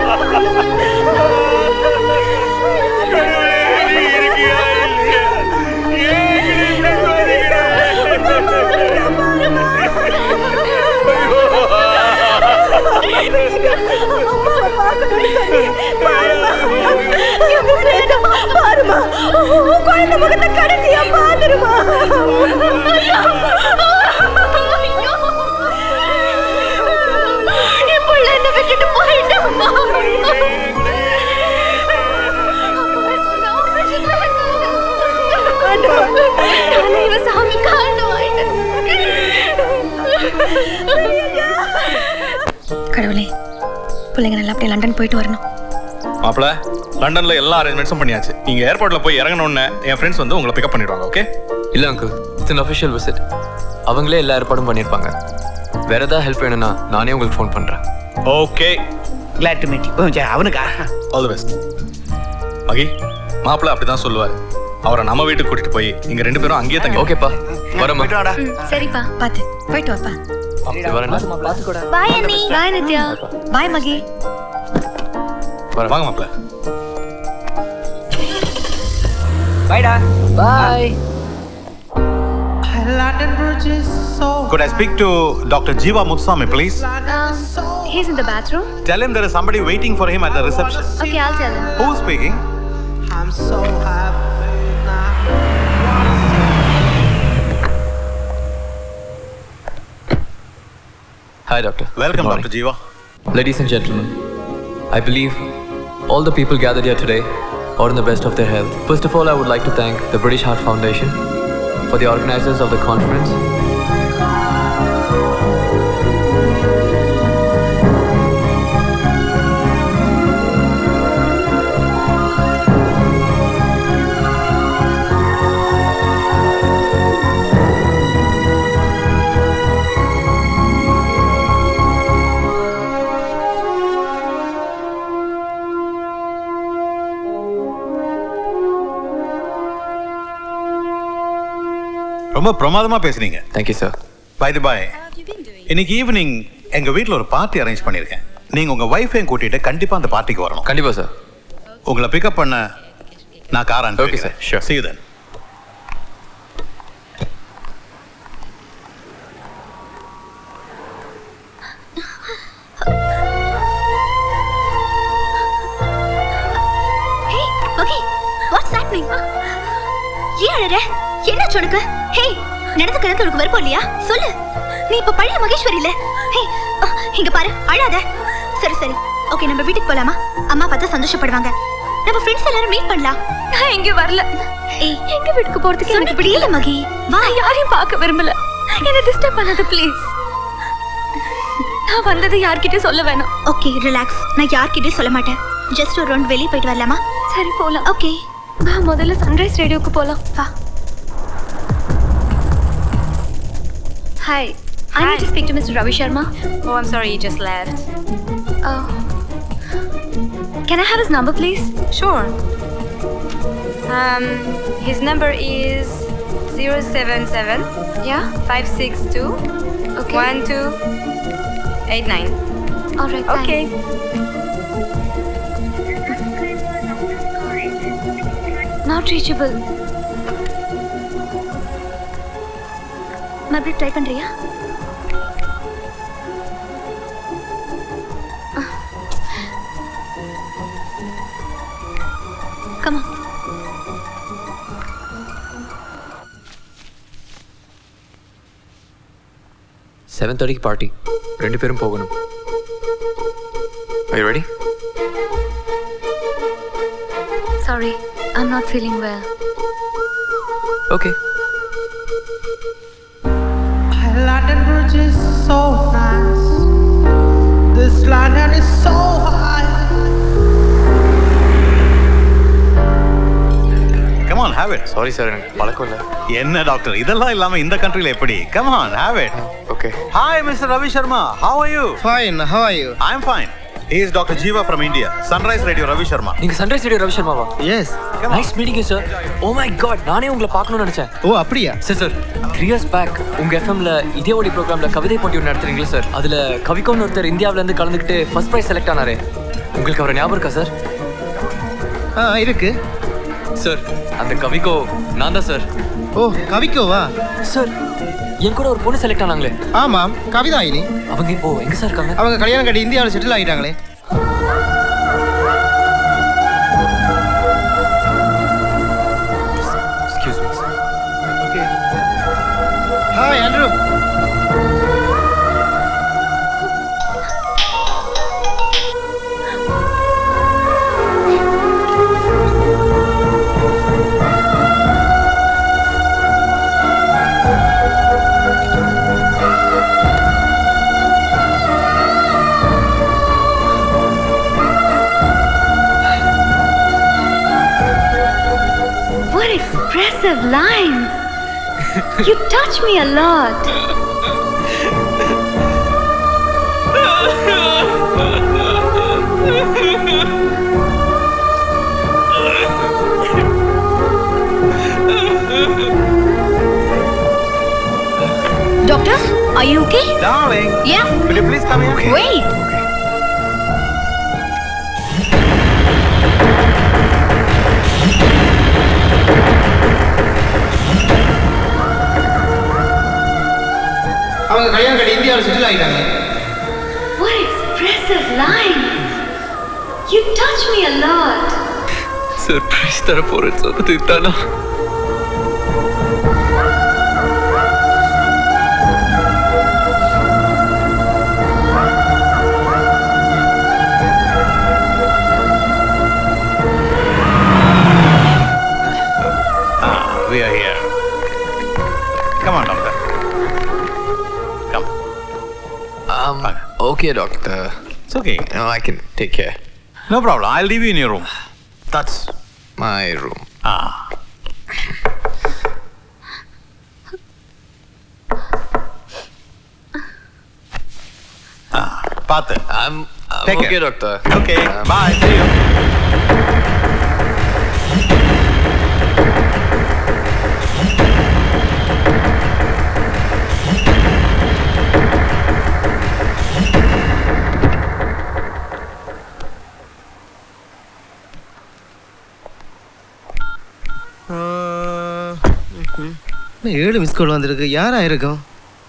கடவுளே, நீ இருக்கியா இல்லையா? ஏன் இப்படி சோதிக்கிற? பாருமா, உன் குழந்தை முகத்தை கடைசியா பாத்துருமா. என் பிள்ளை என்ன விட்டுட்டு போயிட்டாமா. சாமி காண்டவாயிட்டேன். கடவுளே, பிள்ளைங்க நல்லா அப்படியே லண்டன் போயிட்டு வரணும். மாப்பிள, லண்டன்ல எல்லா அரேஞ்ச்மெண்ட்ஸும் பண்ணியாச்சு. நீங்க ஏர்போர்ட்ல போய் இறங்கணும்னு என் ஃப்ரெண்ட்ஸ் வந்து உங்களை பிக்கப் பண்ணிடுவாங்க. ஓகே? இல்ல uncle, it's an official visit. அவங்களே எல்லா ஏற்பாடும் பண்ணியிருப்பாங்க. வேற ஏதாவது ஹெல்ப் வேணும்னா நானே உங்களுக்கு ஃபோன் பண்றேன். Okay, glad to meet you. அவனுக்கா ஆல் தி பெஸ்ட். மகி, மாப்பிள அப்படிதான் சொல்லுவார். அவரை நம்ம வீட்டுக்கு கூட்டிட்டு போய் நீங்க ரெண்டு பேரும் அங்கேயே தங்கி. ஓகேப்பா, வரமா. சரிப்பா, பாத்து போயிட்டு வாப்பா. பாய் அண்ணி. பாய் நித்யா. பாய் மகி. வாங்க மாப்பிள. பைடா. பாய். London Bridge is so. Could I speak to Doctor Jiva Mutsami, please? Um, he's in the bathroom. Tell him there is somebody waiting for him at the reception. Okay, I'll tell him. Who's speaking? I'm so happy now. Hi, doctor. Welcome, Doctor Jiva. Ladies and gentlemen, I believe all the people gathered here today are in the best of their health. First of all, I would like to thank the British Heart Foundation for the organizers of the conference. ரொம்ப பிரமாதமா பேசுனீங்க. Thank you sir. By the by, இன்னைக்கு evening எங்க வீட்ல ஒரு party arrange பண்ணிருக்கேன். நீங்க உங்க வைஃபையும் கூட்டிட்டு கண்டிப்பா அந்த பார்ட்டிக்கு வரணும். கண்டிப்பா சார். உங்களை பிக்கப் பண்ண நான் கார் அனுப்பி. Okay sir, sure. See you then. Hey, Buggy, what's happening? ஏன் அழற? என்னாச்சு உனக்கு? Hey, நடந்துக்கிறது உனக்கு விருப்பம் இல்லையா? சொல்லு. நீ இப்ப பழைய மகேஸ்வரி இல்ல. Hey, இங்க பாரு, அழாத. சரி சரி. ஓகே, நம்ம வீட்டுக்கு போலாமா? அம்மா பார்த்தா சந்தோஷப்படுவாங்க. நம்ம ஃப்ரெண்ட்ஸ் எல்லாரும் மீட் பண்ணலாம். நான் எங்க வரல. ஏய், எங்க வீட்டுக்கு போறதுக்கு எனக்கு இப்படி இல்ல மகி. வா, யாரையும் பார்க்க விரும்பல. என்ன டிஸ்டர்ப் பண்ணாத ப்ளீஸ். நான் வந்தது யார்கிட்ட சொல்ல வேணாம். Okay, relax. நான் யார்கிட்டயும் சொல்ல மாட்டேன். ஜஸ்ட் ஒரு ரவுண்ட் வெளிய போயிட்டு வரலாமா? சரி போலாம். ஓகே. வா, முதல்ல சன்ரைஸ் ரேடியோக்கு போலாம். வா. Hi. I need to speak to Mister Ravi Sharma. Oh, I'm sorry, he just left. Oh. Can I have his number, please? Sure. Um, his number is zero seven seven. Yeah. Five six two. Okay. One two eight nine. All right. Okay. Not reachable. மறுபடியும் try பண்றியா? Come on. Seven தேர்ட்டிக்கு party. ரெண்டு பேரும் போகணும். Are you ready? Sorry, I'm not feeling well. Okay. London Bridge is so nice. This London is so high. Come on, have it. Sorry sir, எனக்கு பழக்கம் இல்ல. என்ன டாக்டர், இதெல்லாம் இல்லாம இந்த கண்ட்ரில எப்படி? Come on, have it. Okay. Hi, Mister Ravi Sharma. How are you? Fine. How are you? I'm fine. He is Doctor Jiva from India. Sunrise Radio Ravi Sharma. நீங்க சன்ரைஸ் ரேடியோ ரவி சர்மாவா? Yes. Nice meeting you sir. Oh my god, நானே உங்களை பார்க்கணும்னு நினைச்சேன். Oh அப்படியா? Sir sir three years back உங்க எஃப்எம்ல இதே ஒளி ப்ரோக்ராம்ல கவிதை போட்டி ஒன்று நடத்துறீங்களா சார்? அதுல கவிக்கோன்னு ஒருத்தர் இந்தியாவில இருந்து கலந்துக்கிட்டு ஃபர்ஸ்ட் பிரைஸ் செலக்ட் ஆனாரே. உங்களுக்கு அவரை ஞாபகம் இருக்கா சார்? ஆ இருக்கு சார். அந்த கவிக்கோ நான் தான் சார். ஓ கவிக்கோவா? சார் என் கூட ஒரு பொண்ணு செலக்ட் ஆனாங்களே. ஆமாம், கவிதாயினி. அவங்க இப்போ எங்க சார் இருக்காங்க? அவங்க கல்யாணம் கட்டி இந்தியாவில் செட்டில் ஆகிட்டாங்களே. Excuse me, sir. Okay. Hi, Andrew. What expressive lines! You touch me a lot. Doctor, are you okay? Darling. Yeah. Will you please come here? Wait. அவங்க கல்யாணம் கட்டி இந்தியாவில் செட்டில் ஆகிட்டாங்க. What expressive lines! You touch me a lot. Surprise தர போறேன்னு சொன்னது தானா? We are here. Come on, doctor. Come. Um, okay, doctor. It's okay. No, I can take care. No problem. I'll leave you in your room. That's my room. Ah. Ah, Paathu. I'm, I'm Take okay, care. doctor. Okay. Um, Bye. See you. ஏழு miss call வந்திருக்கு. யாரா இருக்கும்?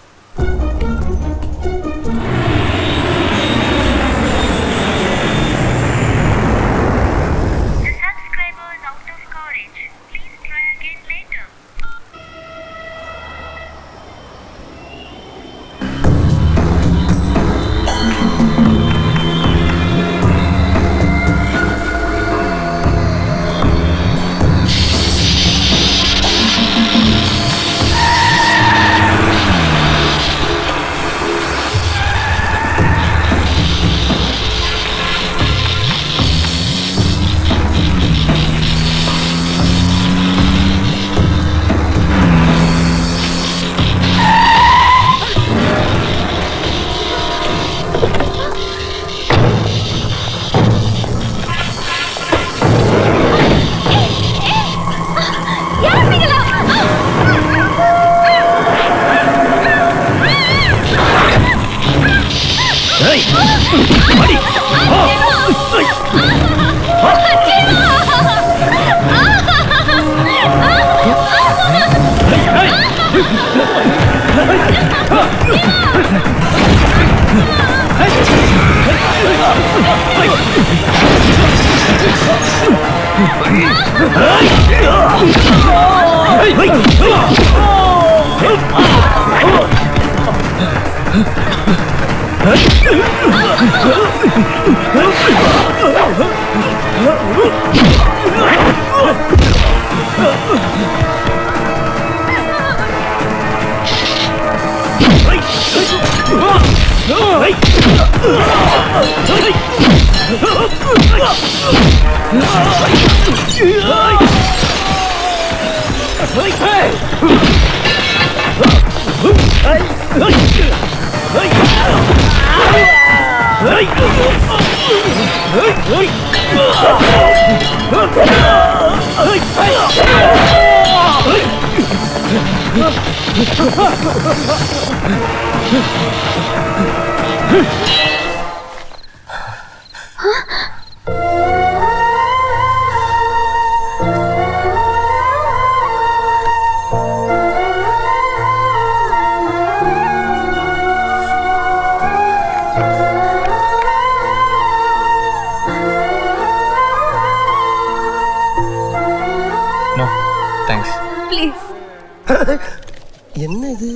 என்ன இது?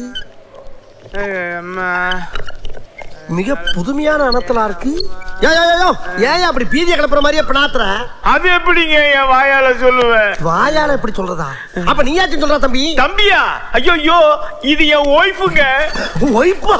மிக புதுமையான அனத்தலா இருக்கு. ஏன் அப்படி பீதிய கிளப்புற மாதிரியே பினாத்துற? அது எப்படிங்க என் வாயால சொல்லுவேன்? வாயால எப்படி சொல்றதா? அப்ப நீயாச்சும் சொல்றா தம்பி. தம்பியா? ஐயோ ஐயோ, இது என் ஒய்ஃபுங்க. ஒய்ஃபா?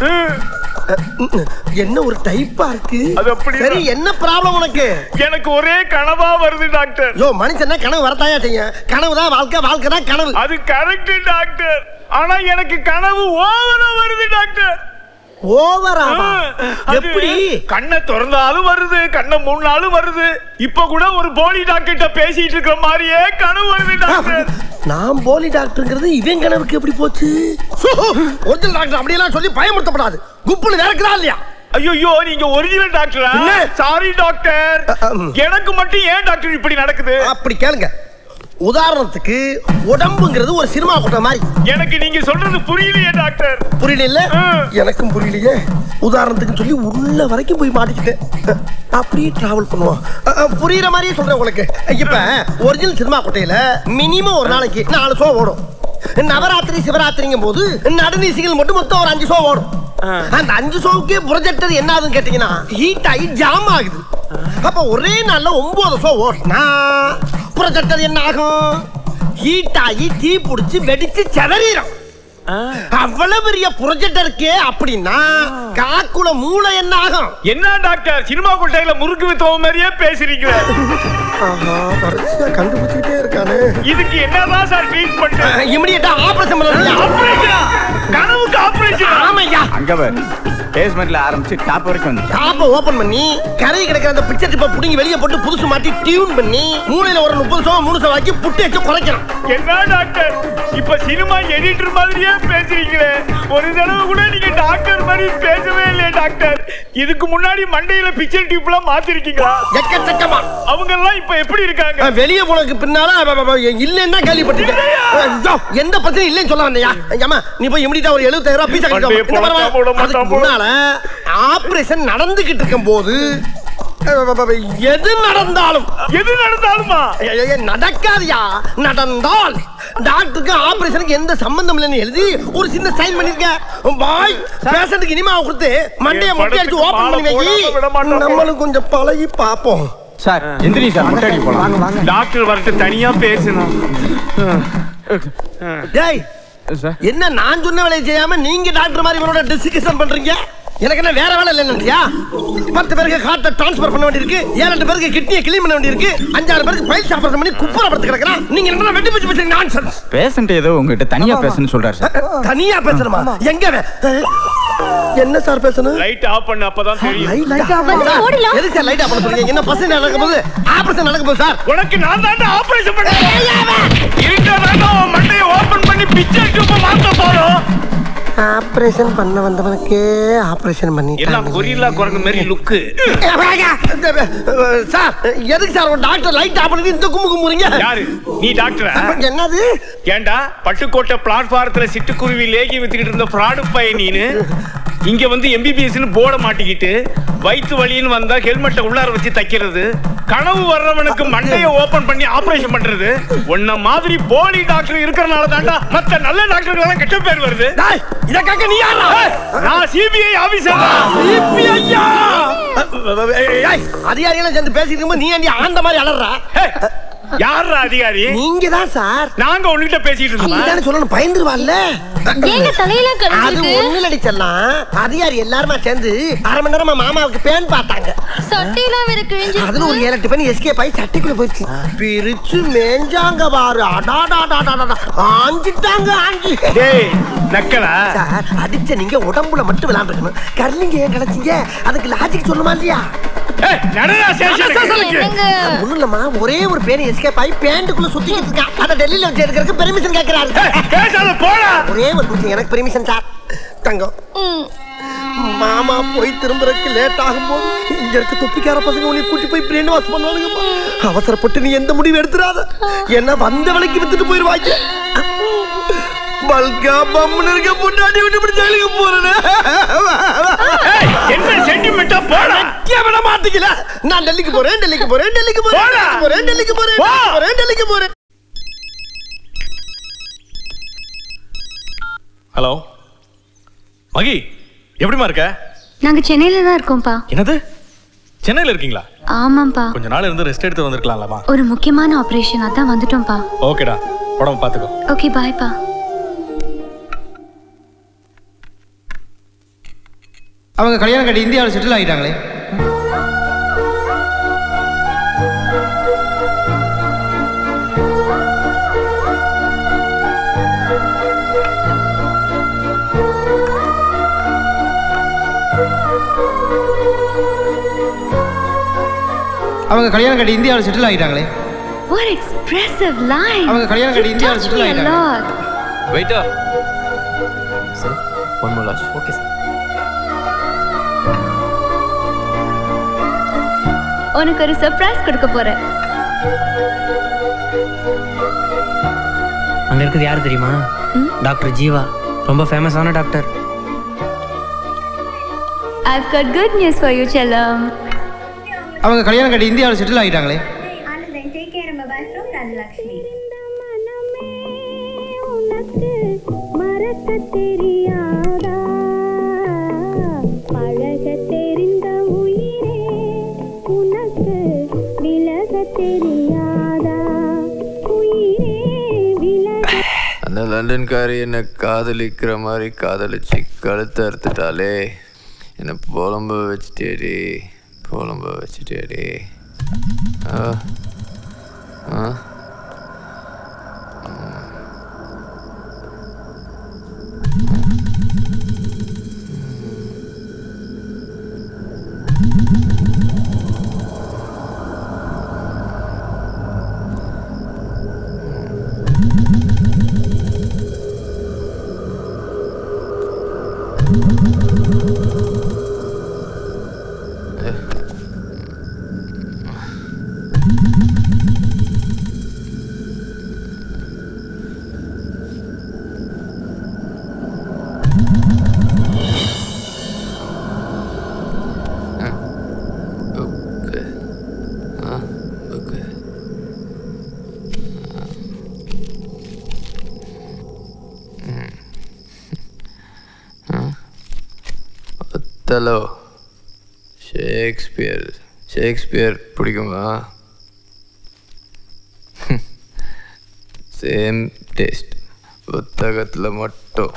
என்ன ஒரு டைப்பா இருக்கு. சரி, என்ன ப்ராப்ளம் உனக்கு? எனக்கு ஒரே கனவா வருது டாக்டர். யோ, மனுஷன்னா கனவு வரத்தாயா செய்யும். கனவு தான் வாழ்க்கை, வாழ்க்கை தான் கனவு. அது கரெக்ட் டாக்டர். ஆனா எனக்கு கனவு ஓவரா வருது டாக்டர். ஓவரா? எப்படி? கண்ணை திறந்தாலும் வருது, கண்ணை மூணாலும் வருது. இப்ப கூட ஒரு போலி டாக்டர் பேசிட்டு இருக்கிற மாதிரியே கனவு வருது டாக்டர். நான் போலி டாக்டர்ங்கிறது இவன் கனவுக்கு எப்படி போச்சு? ஒரிஜினல் டாக்டர் அப்படியெல்லாம் சொல்லி பயமுறுத்தப்படாது. குப்புன்னு வேறக்குதா இல்லையா? ஐயோ, நீங்க ஒரிஜினல் டாக்டரா? சாரி டாக்டர், எனக்கு மட்டும் ஏன் டாக்டர் இப்படி நடக்குது? அப்படி கேளுங்க. உதாரணத்துக்கு உடம்புங்கிறது ஒரு சினிமா கூட்டம் மாதிரி. எனக்கு நீங்க சொல்றது புரியலையே டாக்டர். புரியல? எனக்கும் புரியலையே. உதாரணத்துக்கு சொல்லி உள்ள வரைக்கும் போய் மாட்டிக்கிட்டேன். அப்படியே டிராவல் பண்ணுவோம். புரியுற மாதிரியே சொல்றேன் உங்களுக்கு. இப்ப ஒரிஜினல் சினிமா கூட்டையில மினிமம் ஒரு நாளைக்கு நாலு ஷோ ஓடும். நவராத்திரி சிவராத்திரிங்கும் போது நடுநீசிகள் மட்டும் மொத்தம் ஒரு அஞ்சு ஷோ ஓடும். அந்த அஞ்சு ஷோவுக்கே ப்ரொஜெக்டர் என்ன ஆகுதுன்னு கேட்டீங்கன்னா ஹீட் ஆகி ஜாம் ஆகுது. அப்ப ஒரே நாள்ல ஒன்பது ஷோ ஓடுனா ப்ரொஜெக்டர் என்ன ஆகும்? ஹீட் ஆகி தீ பிடிச்சி வெடிச்சு செதறிடும். அவ்வளவு பெரிய ப்ரொஜெக்டருக்கே அப்படின்னா காக்குல மூளை என்ன ஆகும்? என்ன டாக்டர், சினிமா கொட்டையில முறுக்கு வித்தவ மாதிரியே பேசுறீங்க. கண்டுபிடிச்சிட்டே இருக்கானே. இதுக்கு என்னதான் சார் ட்ரீட்மெண்ட்? இமிடியேட்டா ஆபரேஷன் பண்ணலாம். ஆபரேஷன்? கனவுக்கு ஆபரேஷன்? ஆமாய்யா. அங்க வே பேஸ்மெண்ட்ல ஆரம்பிச்சு டாப் வரைக்கும் வந்து டாப்பை ஓபன் பண்ணி கரை கிடக்கிற அந்த பிக்சர் டிப்பை புடிங்கி வெளியே போட்டு புதுசு மாட்டி டியூன் பண்ணி மூளையில ஒரு முப்பது சவம் மூணு சவம் ஆக்கி புட்டு வச்சு குறைக்கிறோம். என்ன டாக்டர் இப்ப சினிமா எடிட்டர் மாதிரியே பேசுறீங்களே, ஒரு தடவை கூட நீங்க டாக்டர் மாதிரி பேசவே இல்லையே டாக்டர். இதுக்கு முன்னாடி மண்டையில பிக்சர் டியூப்லாம் மாத்திருக்கீங்களா? எக்கச்சக்கமா. அவங்க எல்லாம் இப்ப எப்படி இருக்காங்க? வெளியே போனதுக்கு பின்னால இல்லன்னா கேள்விப்பட்டிருக்கேன். எந்த பிரச்சனையும் இல்லைன்னு சொல்ல வந்தியா? ஏமா நீ போய் இமிடியா ஒரு எழுபத்தாயிரம் ரூபாய் பீஸா கட்டிக்கோ. முன்னால ஆபரேஷன் நடந்துகிட்டு இருக்கும் போது எது நடந்தாலும் எது நடந்தாலுமா நடக்காதியா, நடந்தால் டாக்டருக்கு ஆபரேஷனுக்கு எந்த சம்பந்தம் இல்லைன்னு எழுதி ஒரு சின்ன சைன் பண்ணிருக்க. பாய் பேஷண்ட்டுக்கு இனிமாவை கொடுத்து மண்டையை மொட்டை அடிச்சு ஓபன் பண்ணி வைக்கி நம்மளும் கொஞ்சம் பழகி பார்ப்போம். சார் எந்திரி சார் மொட்டை அடி போலாம். டாக்டர் வரட்டு தனியா பேசணும். டேய் என்ன நான் சொன்ன வேலையை செய்யாம நீங்க டாக்டர் மாதிரி இவரோட டிஸ்கஷன் பண்றீங்க? எனக்கு என்ன வேற வேலை இல்லையா? பத்து பேருக்கு ஹார்ட்டை டிரான்ஸ்ஃபர் பண்ண வேண்டியிருக்கு, ஏழு எட்டு பேருக்கு கிட்னியை கிளீன் பண்ண வேண்டியிருக்கு, அஞ்சாறு பேருக்கு பைல்ஸ் ஆபரேஷன் பண்ணி குப்புற படுத்து கிடக்குறான். நீங்க என்ன வெட்டி பிடிச்சு பேசுறீங்க? நான்சென்ஸ். பேஷண்ட் ஏதோ உங்ககிட்ட தனியா பேசணும்னு சொல்றாரு சார். தனியா பேசணுமா? எங்க என்ன சார் பேசணும்? லைட் ஆஃப் பண்ணு, அப்பதான் தெரியும். லைட் ஆஃப் பண்ணு. எதுக்கு சார் லைட் ஆஃப் பண்ண சொல்றீங்க? என்ன பசங்க நடக்கும்போது ஆபரேஷன் நடக்கும்போது சார் உனக்கு நான் தான் ஆபரேஷன் பண்ணேன். இருக்கறதா மண்டையை ஓபன் பண்ணி பிக்சர் டியூப் மாத்த போறோம். ஆபரேஷன் பண்ண வந்தவனுக்கு ஆபரேஷன் பண்ணி எல்லாம் கொரில்லா குரங்கு மாதிரி லுக். சார் எதுக்கு சார் ஒரு டாக்டர் லைட் ஆஃப் பண்ணி இந்த கும்மு கும்முறீங்க? யாரு நீ டாக்டரா? என்னது? ஏண்டா பட்டுக்கோட்டை பிளாட்ஃபாரத்துல சிட்டுக்குருவி லேகி வித்துக்கிட்டு இருந்த ஃப்ராடு பையன் நீனு இங்க வந்து எம்பிபிஎஸ்னு போட மாட்டிக்கிட்டு வயிற்று வலின்னு வந்தா ஹெல்மெட்டை உள்ளார வச்சு தைக்கிறது, கனவு வர்றவனுக்கு மண்டையை ஓபன் பண்ணி ஆபரேஷன் பண்றது. உன்ன மாதிரி போலி டாக்டர் இருக்கிறனால தாண்டா மத்த நல்ல டாக்டர்கள் கெட்ட பேர் வருது. இதற்காக நீ யாரா? நான் சிபிஐ ஆபீசர். சிபிஐயா? அதிகாரிகளை சேர்ந்து பேசிட்டு இருக்கும்போது நீ ஏன் ஆந்த மாதிரி அலறா? யாரா அதிகாரி? நீங்க தான் சார். நாங்க உன்கிட்ட பேசிட்டு இருக்கோம். நீங்க சொல்லணும் பயந்துருவான்ல. ஏங்க தலையில கடிச்சிருக்கு? அது ஒண்ணுல அடிச்சலாம். அதிகாரி எல்லாரும் சேர்ந்து அரை மணி நேரமா மாமாவுக்கு பேன் பார்த்தாங்க. சட்டையில வேற கிழிஞ்சு. அதுல ஒரு ஏழு எட்டு பேர் எஸ்கேப் ஆகி சட்டைக்குள்ள போயிடுச்சு. பிரிச்சு மேஞ்சாங்க பாரு. அடாடாடாடாடா ஆஞ்சிட்டாங்க ஆஞ்சி. டேய் நக்கலா? சார் அடிச்ச நீங்க உடம்புல மட்டும் விளையாண்டுக்கணும். கர்லிங்க ஏன் கிடைச்சீங்க? அதுக்கு லாஜிக் சொல்லுமா இல்லையா? ஒண்ணுலமா ஒரே ஒரு பேர் எஸ்கேப் ஆகி பேண்ட்டுக்குள்ள சுத்திக்கிட்டு இருக்கா. அத டெல்லியில வச்சு எடுக்கிறதுக்கு பெர்மிஷன் கேட்கிறாரு. ஒரே ஒரு நிமிஷம் எனக்கு பெர்மிஷன் சார். தங்கம் மாமா போய் திரும்புறதுக்கு லேட் ஆகும் போது இங்க இருக்க தொப்பிக்கார பசங்க உன்னை கூட்டி போய் பிரெயின் வாஷ் பண்ணுவானுங்கம்மா. அவசரப்பட்டு நீ எந்த முடிவு எடுத்துறாத. என்ன வந்த விலைக்கு வித்துட்டு போயிருவாங்க. பல்கா பம்முன்னு இருக்க பொண்டாட்டி விட்டு இப்படி ஜெயிலுக்கு போறேன்னு என்ன சென்டிமெண்டா போடா. விட மாட்டீங்களா? நான் டெல்லிக்கு போறேன் டெல்லிக்கு போறேன் டெல்லிக்கு போறேன் போறேன் டெல்லிக்கு போறேன் போறேன் டெல்லிக்கு போறேன். ஹலோ மகி, எப்படிமா இருக்க? நாங்க சென்னையில தான் இருக்கோம்ப்பா. என்னது சென்னையில இருக்கீங்களா? ஆமாப்பா. கொஞ்ச நாள் இருந்து ரெஸ்ட் எடுத்து வந்திருக்கலாம்லமா. ஒரு முக்கியமான ஆபரேஷன் அதான் வந்துட்டோம்ப்பா. ஓகேடா, உடம்பு பாத்துக்கோ. ஓகே பாய்ப்பா. அவங்க கல்யாணம் கட்டி இந்தியாவில் செட்டில் ஆகிட்டாங்களே. அவங்க கல்யாணம் கட்டி இந்தியாவில் செட்டில் ஆகிட்டாங்களே. What expressive line. அவங்க கல்யாணம் கட்டி இந்தியாவில் செட்டில் ஆகிட்டாங்க. வெயிட்டா sir, one more lash. Okay sir. உனக்கு ஒரு சர்ப்ரைஸ் கொடுக்க போறேன். அங்க இருக்குது யாரு தெரியுமா? டாக்டர் ஜீவா, ரொம்ப ஃபேமஸான doctor. I've got good news for you, Chellam. அவங்க கல்யாணம் கட்டி இந்தியாவில் செட்டில் ஆகிட்டாங்களே. அந்த லண்டன்காரி என்னை காதலிக்கிற மாதிரி காதலிச்சு கழுத்தை அறுத்துட்டாலே. என்னை புலம்ப வச்சுட்டேடி, புலம்ப வச்சுட்டேடி. ஆ ஆ ஒத்தலோ ஷேக்ஸ்பியர் ஷேக்ஸ்பியர் பிடிக்குமா? சேம் டேஸ்ட் புத்தகத்தில் மட்டும்.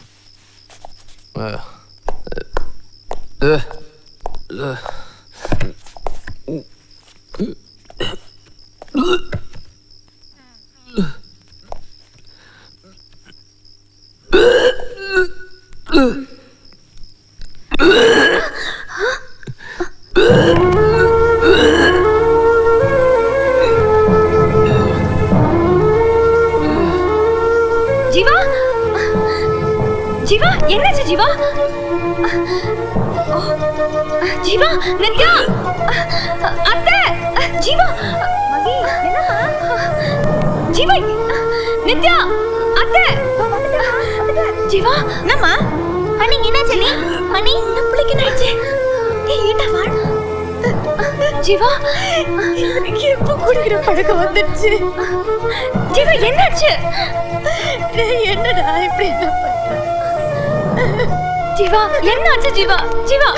ஜீவா ஜீவா என்னாச்சு ஜீவா? ஜீவா நித்யா அத்தை ஜீவா மகி என்னம்மா? ஜீவா நித்யா அத்தை ஜீவா என்னம்மா? அண்ணி என்னாச்சு நீ? அண்ணி நம்மளுக்கு என்னாச்சு? ஏண்டா வாட ஜீவா எனக்கு எப்போ குடிக்கிற பழக்கம் வந்துடுச்சு. ஜீவா என்னாச்சு? என்னடா இப்படி என்ன பண்ற? ஜீவா என்னாச்சு ஜீவா? ஜீவா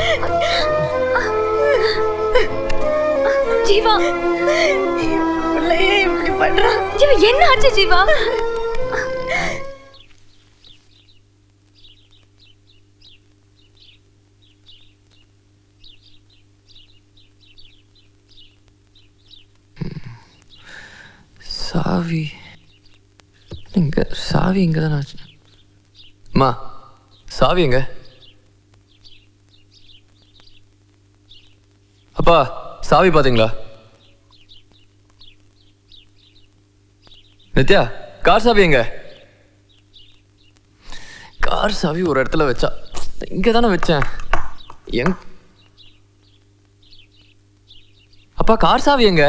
ஜீவா பிள்ளையே இப்படி பண்றா? ஜீவா என்னாச்சு ஜீவா? சாவி இங்க சாவி இங்க தானே ஆச்சு. அம்மா சாவி எங்க? அப்பா சாவி பாத்தீங்களா? நித்யா கார் சாவி எங்க? கார் சாவி ஒரு இடத்துல வச்சா இங்க தானே வச்சேன். எங் அப்பா கார் சாவி எங்க?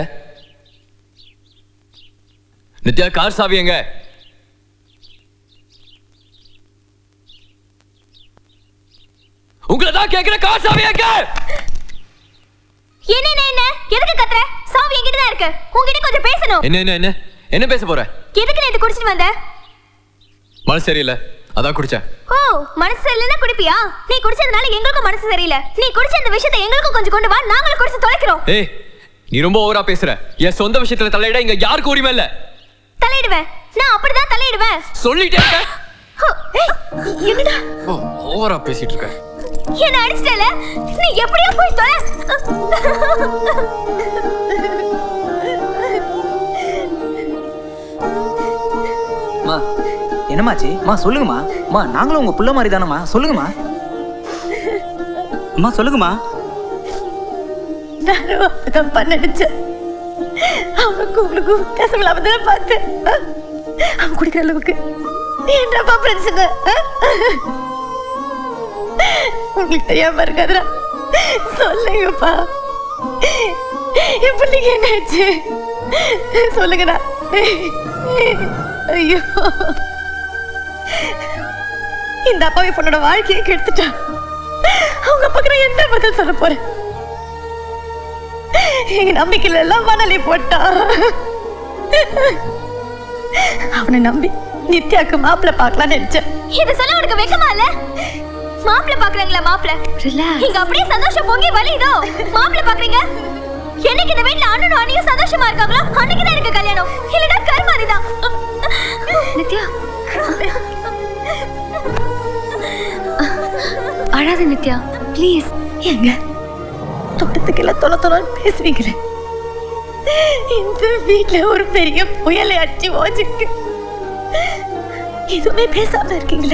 நித்யா கார் சாவி எங்க? உங்களை தான் கேக்குற, கார் சாவி எங்க? என்ன என்ன என்ன எதுக்கு கத்துற? சாவி என்கிட்ட தான் இருக்கு. உன்கிட்ட கொஞ்சம் பேசணும். என்ன என்ன என்ன என்ன பேச போற? எதுக்கு நீ இது குடிச்சிட்டு வந்த? மனசு சரியில்லை அதான் குடிச்சேன். ஓ மனசு சரியில்லைன்னா குடிப்பியா? நீ குடிச்சதுனால எங்களுக்கும் மனசு சரியில்லை. நீ குடிச்ச இந்த விஷயத்தை எங்களுக்கும் கொஞ்சம் கொண்டு வா, நாங்களும் குடிச்சு தொலைக்கிறோம். ஏய் நீ ரொம்ப ஓவரா பேசுற. என் சொந்த விஷயத்துல தலையிட இங்க யாருக்கு உரிமை இல்ல. தலையிடுவேன், நான் அப்படிதான் தலையிடுவேன். சொல்லிட்டே இருக்க. என்னடா ஓவரா பேசிட்டு இருக்க? என்ன அடிச்சிட்டல? நீ எப்படியோ போய் தொலை. மா என்னமாச்சு? மா சொல்லுங்கம்மா. மா நாங்களும் உங்க புள்ள மாதிரி தானம்மா, சொல்லுங்கம்மா. அம்மா சொல்லுங்கம்மா. நானும் அப்படிதான் பண்ணடிச்சேன். அவனுக்கும் உங்களுக்கும் வித்தியாசம் இல்லாம தானே பார்த்தேன். அவன் குடிக்கிற அளவுக்கு என்னப்பா பிரச்சனை? உங்களுக்கு தெரியாம இருக்காதுடா, சொல்லுங்கப்பா. என் பிள்ளைக்கு என்னாச்சு சொல்லுங்கடா. ஐயோ இந்த அப்பாவை பொண்ணோட வாழ்க்கையை கெடுத்துட்டான். அவங்க பக்கம் என்ன பதில் சொல்ல போறேன்? எங்க நம்பிக்கையில எல்லாம் மணலி போட்டான். அவனை நம்பி நித்யாக்கு மாப்பிள்ள பாக்கலாம்னு நினைச்சேன். இது சொல்ல உனக்கு வெக்கமா இல்ல? மாப்பிள்ள பாக்குறாங்களா? மாப்பிள்ள இங்க அப்படியே சந்தோஷம் பொங்கி வலிதோ. மாப்பிள்ள பாக்குறீங்க? என்னைக்கு இந்த வீட்ல அண்ணனும் அண்ணியும் சந்தோஷமா இருக்காங்களோ அன்னைக்கு தான் எனக்கு கல்யாணம். இல்லடா கர்மாரிதான். நித்யா அழாத நித்யா ப்ளீஸ். ஏங்க தோட்டத்துக்கு எல்லாம் தொலை தொலைன்னு பேசுவீங்களே, இந்த வீட்டுல ஒரு பெரிய புயலை அடிச்சு ஓச்சிருக்கு, எதுவுமே பேசாம இருக்கீங்களே.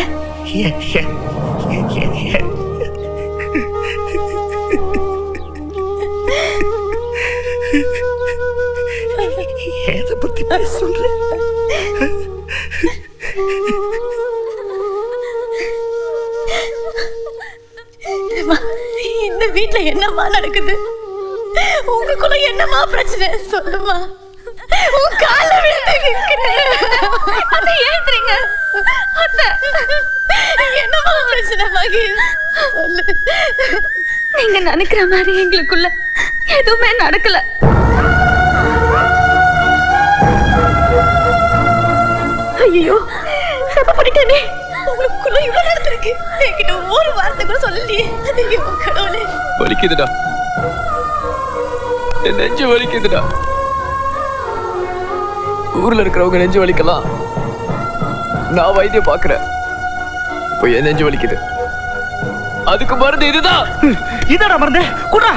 எதை பத்தி பேச சொல்றேன்? இந்த வீட்டுல என்னமா நடக்குது? உங்களுக்குள்ள என்னமா பிரச்சனை சொல்லுமா? உன் கால விழுந்து நிக்கிறேன். அத்தை ஏத்துறீங்க. அத்தை என்னமா பிரச்சனை மகி சொல்லு. நீங்க நினைக்கிற மாதிரி எங்களுக்குள்ள எதுவுமே நடக்கல. ஐயோ தப்பு பண்ணிட்டேனே. உங்களுக்குள்ள இவ்வளவு நடந்திருக்கு. என்கிட்ட ஒரு வார்த்தை கூட சொல்லலையே. ஐயோ கடவுளே. வலிக்குதுடா, என் நெஞ்சு வலிக்குதுடா. ஊர்ல இருக்கிறவங்க நெஞ்சு வலிக்கலாம், நான் வைத்தியம் பாக்குறேன். இப்போ என் நெஞ்சு வலிக்குது, அதுக்கு மருந்து இதுதான். இதடா மருந்து குடா.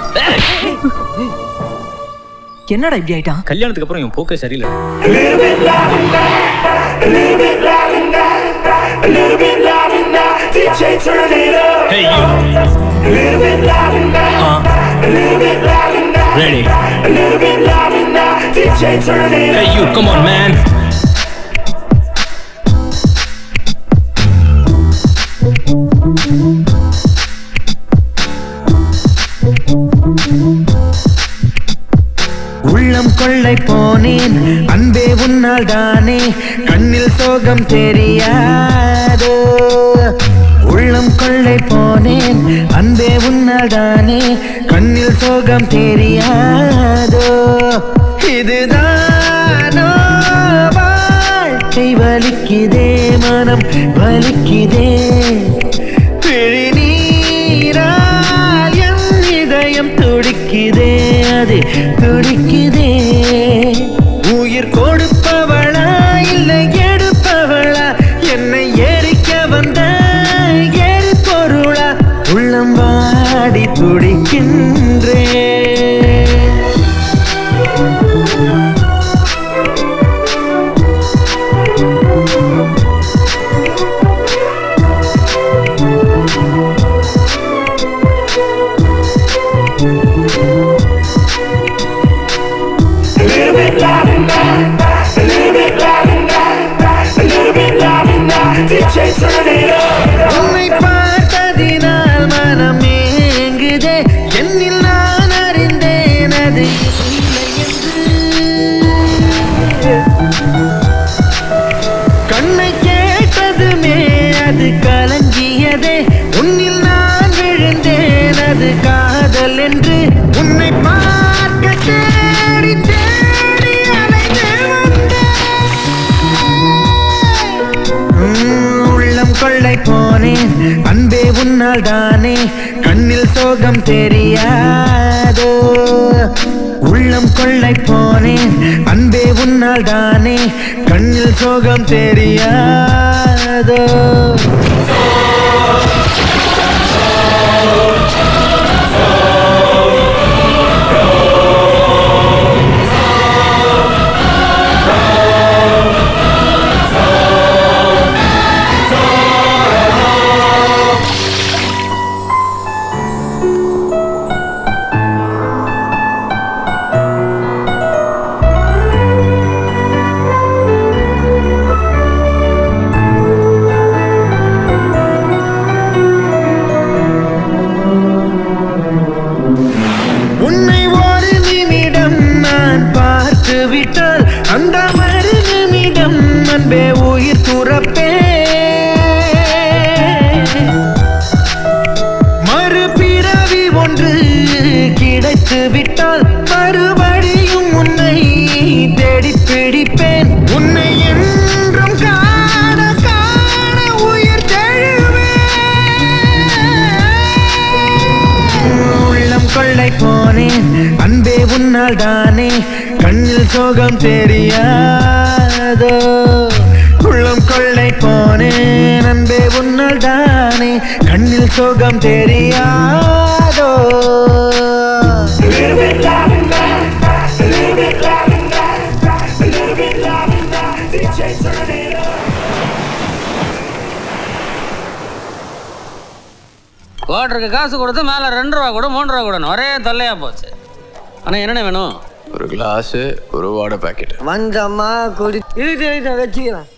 என்னடா இப்படி ஆயிட்டான்? கல்யாணத்துக்கு அப்புறம் என் போக்கே சரியில்லை. Hey you. Uh. Ready. Hey you, come on man. உள்ளம் கொள்ளை போனேன் அன்பே உன்னால் தானே கண்ணில் சோகம் தெரியாதோ. உள்ளம் கொள்ளை போனேன் அன்பே உன்னால் தானே கண்ணில் சோகம் தெரியாதோ. இதுதானோ வாழ்க்கை வலிக்குதே மனம் வலிக்குதே. பிழிநீரால் என் இதயம் துடிக்குதே அது துடிக்குதே. உயிர் கொடுப்பவளா இல்லை எடுப்பவளா என்னை எரிக்க வந்த எரிபொருளா. உள்ளம் வாடி துடிக்கின்றே. உன்னை பார்த்ததினால் மனம் ஏங்குதே. என்னில் நான் அறிந்தேன் அது இல்லை என்று. கண்ணை கேட்டதுமே அது கலங்கியதே. உன்னில் நான் விழுந்தேன் அது காதல் என்று. உன்னை பார்க்க தேடி தேடி அலைந்து வந்தேன். உள்ளம் கொள்ளை போனேன் அன்பே உன்னால் தானே கண்ணில் சோகம் தெரியாதோ. உள்ளம் கொள்ளை போனேன் அன்பே உன்னால் தானே கண்ணில் சோகம் தெரியாதோ. உன்னை ஒரு நிமிடம் நான் பார்த்து விட்டால் அந்த மறு நிமிடம் அன்பே உயிர் துறப்பே. மறுபிறவி ஒன்று கிடைத்து விட்டால் மறுபடியும் உன்னை தேடி பிடிப்பேன். உன்னை என்றும் காண காண உயிர் தழுவேன். கொள்ளை போனேன் அன்பே உன்னால் தானே கண்ணில் சோகம் தெரியாதோ. உள்ளம் கொள்ளை போனேன் அன்பே உன்னால் தானே கண்ணில் சோகம் தெரியாதோ. குவார்டருக்கு காசு கொடுத்து மேலே ரெண்டு ரூபா கூட மூணு ரூபா கூட ஒரே தொல்லையா போச்சு. ஆனால் என்னென்ன வேணும்? ஒரு கிளாஸு, ஒரு வாடை பாக்கெட். வந்தம்மா குடி இருக்கு வச்சுக்கிறேன்.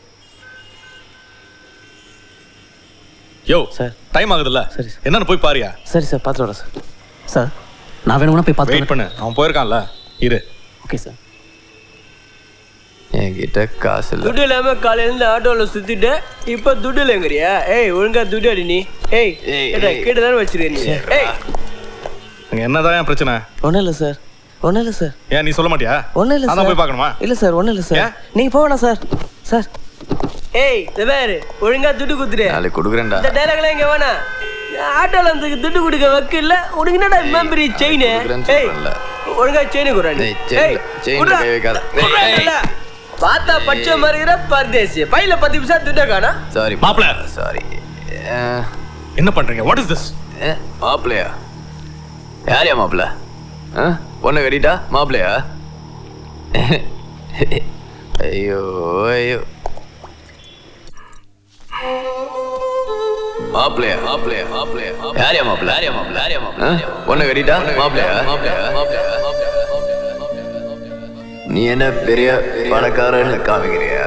யோ சார் டைம் ஆகுதுல்ல, சரி என்னன்னு போய் பாரியா? சரி சார் பார்த்துட்டு வரேன் சார். சார் நான் வேணும்னா போய் பார்த்து வெயிட் பண்ணு, அவன் போயிருக்கான்ல இரு. Okay sir. என்கிட்ட காசு இல்லை. துட்டு இல்லாம காலையில ஆட்டோல சுத்திட்டு இப்ப துட்டு இல்லைங்கிறியா? ஏய் ஒழுங்கா துட்டு அடி நீ. ஏய் கேட்டுதானே வச்சிருக்க நீ. ஏய் அங்க என்னதான் பிரச்சனை? ஒன்றும் இல்லை சார், ஒன்றும் இல்லை சார். ஏன் நீ சொல்ல மாட்டியா? ஒன்றும் இல்லை அதான் போய் பார்க்கணுமா? இல்லை சார் ஒன்றும் இல்லை சார். நீங்கள் போகணும் சார். சார் ஏய் வேறு ஒழுங்கா துட்டு குத்துரு. நாளைக்கு கொடுக்குறேன்டா. இந்த டைலாக்லாம் இங்க வேணா. ஆட்டோல வந்து துட்டு கொடுக்க வைக்கல. உனக்கு என்னடா மெம்பரி செயின்? ஏய் ஒழுங்கா செயின் குறானே. ஏய் செயின் கை வைக்காத. பாத்தா பச்சை மறுகிற பரதேசி. பையில பத்து பைசா துட்ட காணா. சாரி மாப்ள. சாரி. என்ன பண்றீங்க? What is this? மாப்ளையா? யாரையா மாப்ள? பொண்ணை கட்டிட்டா மாப்ளையா? ஐயோ ஐயோ. மாப்ளையா மாப்ளையா மாப்ளையா யாரையா மாப்ள? யாரையா மாப்ள? யாரையா மாப்ள? பொண்ணை கட்டிட்டா மாப்ளையா? மாப்ளையா மாப்ளையா நீ என்ன பெரிய பணக்காரன்னு காமிக்கிறியா?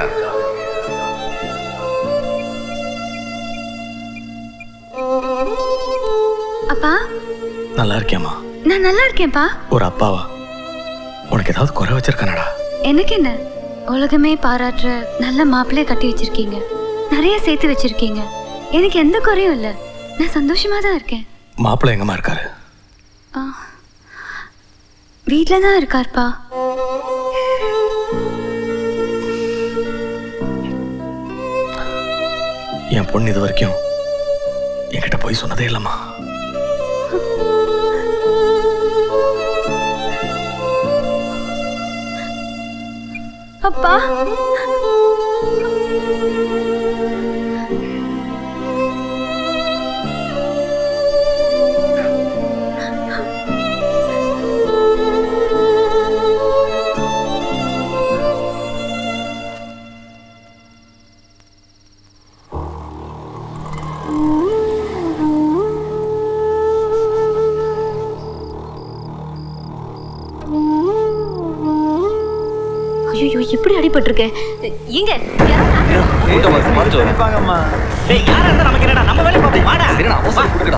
அப்பா நல்லா இருக்கியாமா? நான் நல்லா இருக்கேன்ப்பா. ஒரு அப்பாவா உனக்கு ஏதாவது குறை வச்சிருக்கானடா? எனக்கு என்ன, உலகமே பாராட்டுற நல்ல மாப்பிள்ளைய கட்டி வச்சிருக்கீங்க, நிறைய சேர்த்து வச்சிருக்கீங்க. எனக்கு எந்த குறையும் இல்லை, நான் சந்தோஷமா தான் இருக்கேன். மாப்பிள்ளை எங்கம்மா இருக்காரு? வீட்ல தான் இருக்காருப்பா. என் பொண்ணு இது வரைக்கும் என்கிட்ட போய் சொன்னதே இல்லம்மா. அப்பா ஐயோ இப்படி அடிபட்டிருக்கேன். எங்க நினைப்பாங்கம்மா. டேய் யாரா இருந்தா நமக்கு என்னடா, நம்ம வேலைய பாப்போம். வாடா. சரிடா அவசரம் குடுங்கடா.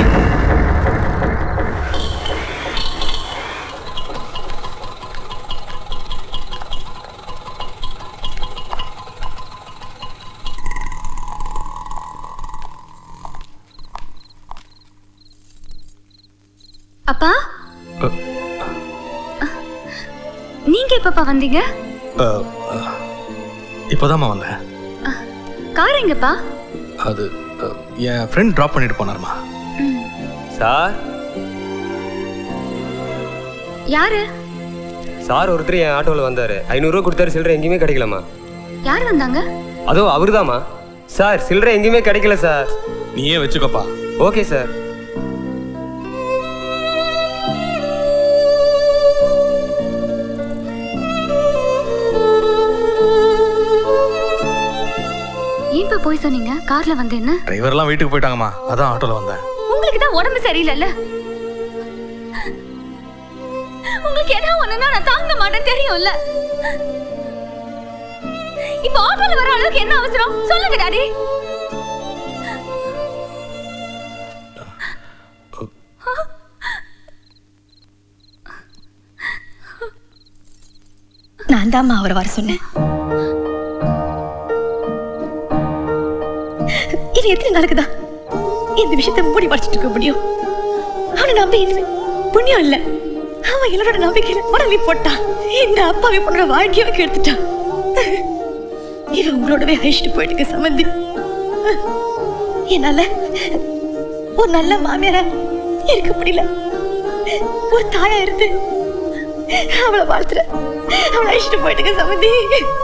அப்பா நீங்க எப்பப்பா வந்தீங்க? இப்போதாம்மா வந்தேன். கார் எங்கப்பா? அது என் ஃப்ரெண்ட் டிராப் பண்ணிட்டு போனாருமா. சார் யாரு? சார் ஒருத்தர் என் ஆட்டோவில் வந்தாரு. ஐநூறு ரூபா கொடுத்தாரு, சில்லறை எங்கேயுமே கிடைக்கலமா. யார் வந்தாங்க? அதோ அவருதாம்மா. சார் சில்லறை எங்கேயுமே கிடைக்கல சார். நீயே வச்சுக்கோப்பா. Okay sir. ஏன்பா போய் சொன்னீங்க? கார்ல வந்து என்ன? டிரைவர்லாம் வீட்டுக்கு போயிட்டாங்கம்மா, அதான் ஆட்டோல வந்தேன். உங்களுக்கு தான் உடம்பு சரியில்லைல்ல. உங்களுக்கு என்ன ஒண்ணுன்னா நான் தாங்க மாட்டேன் தெரியும்ல. இப்ப ஆட்டோல வர அளவுக்கு என்ன அவசரம் சொல்லுங்க டாடி. நான் தான் அவரை வர சொன்னேன். இது எத்தனை நாளுக்குதான் இந்த விஷயத்தை மூடி மறைச்சிட்டு இருக்க முடியும்? அவனை நம்பி இனிமே புண்ணியம் இல்ல. அவன் எல்லாரோட நம்பிக்கையில உடனே போட்டான். இந்த அப்பாவை பொண்ணோட வாழ்க்கையை கெடுத்துட்டான். இவன் உங்களோடவே அழிச்சிட்டு போயிட்டு சம்பந்தி. என்னால ஒரு நல்ல மாமியாரா இருக்க முடியல. ஒரு தாயா இருந்து அவளை வாழ்த்துற அவளை அழிச்சிட்டு போயிட்டு சம்பந்தி.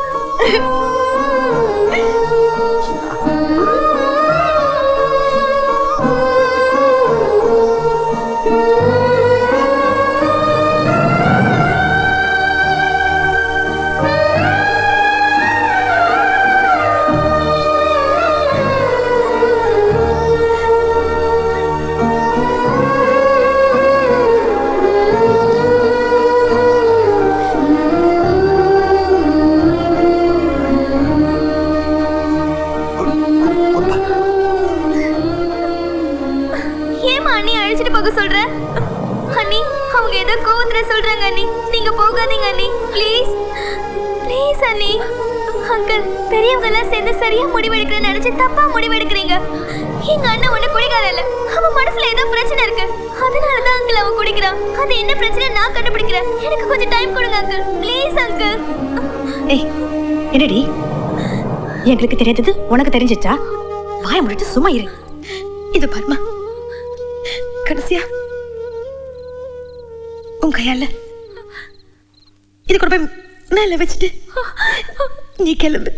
சொல்றாங்க அண்ணி. நீங்க போகாதீங்க அண்ணி. ப்ளீஸ் ப்ளீஸ் அண்ணி. அங்கிள் பெரியவங்க எல்லாம் சேர்ந்து சரியா முடிவெடுக்கிறேன்னு நினைச்சு தப்பா முடிவெடுக்கிறீங்க. எங்க அண்ணன் ஒண்ணு குடிக்காரன் இல்ல. அவன் மனசுல ஏதோ பிரச்சனை இருக்கு. அதனாலதான் அங்கிள் அவன் குடிக்கிறான். அது என்ன பிரச்சனை நான் கண்டுபிடிக்கிறேன். எனக்கு கொஞ்சம் டைம் கொடுங்க அங்கிள். Please uncle. ஏய் என்னடி எங்களுக்கு தெரியாதது உனக்கு தெரிஞ்சிச்சா? வாய முடிட்டு சும்மா இரு. இது பாருமா, கடைசியா உன் கையால இது கூட போய் மேல வச்சுட்டு நீ கிளம்பு.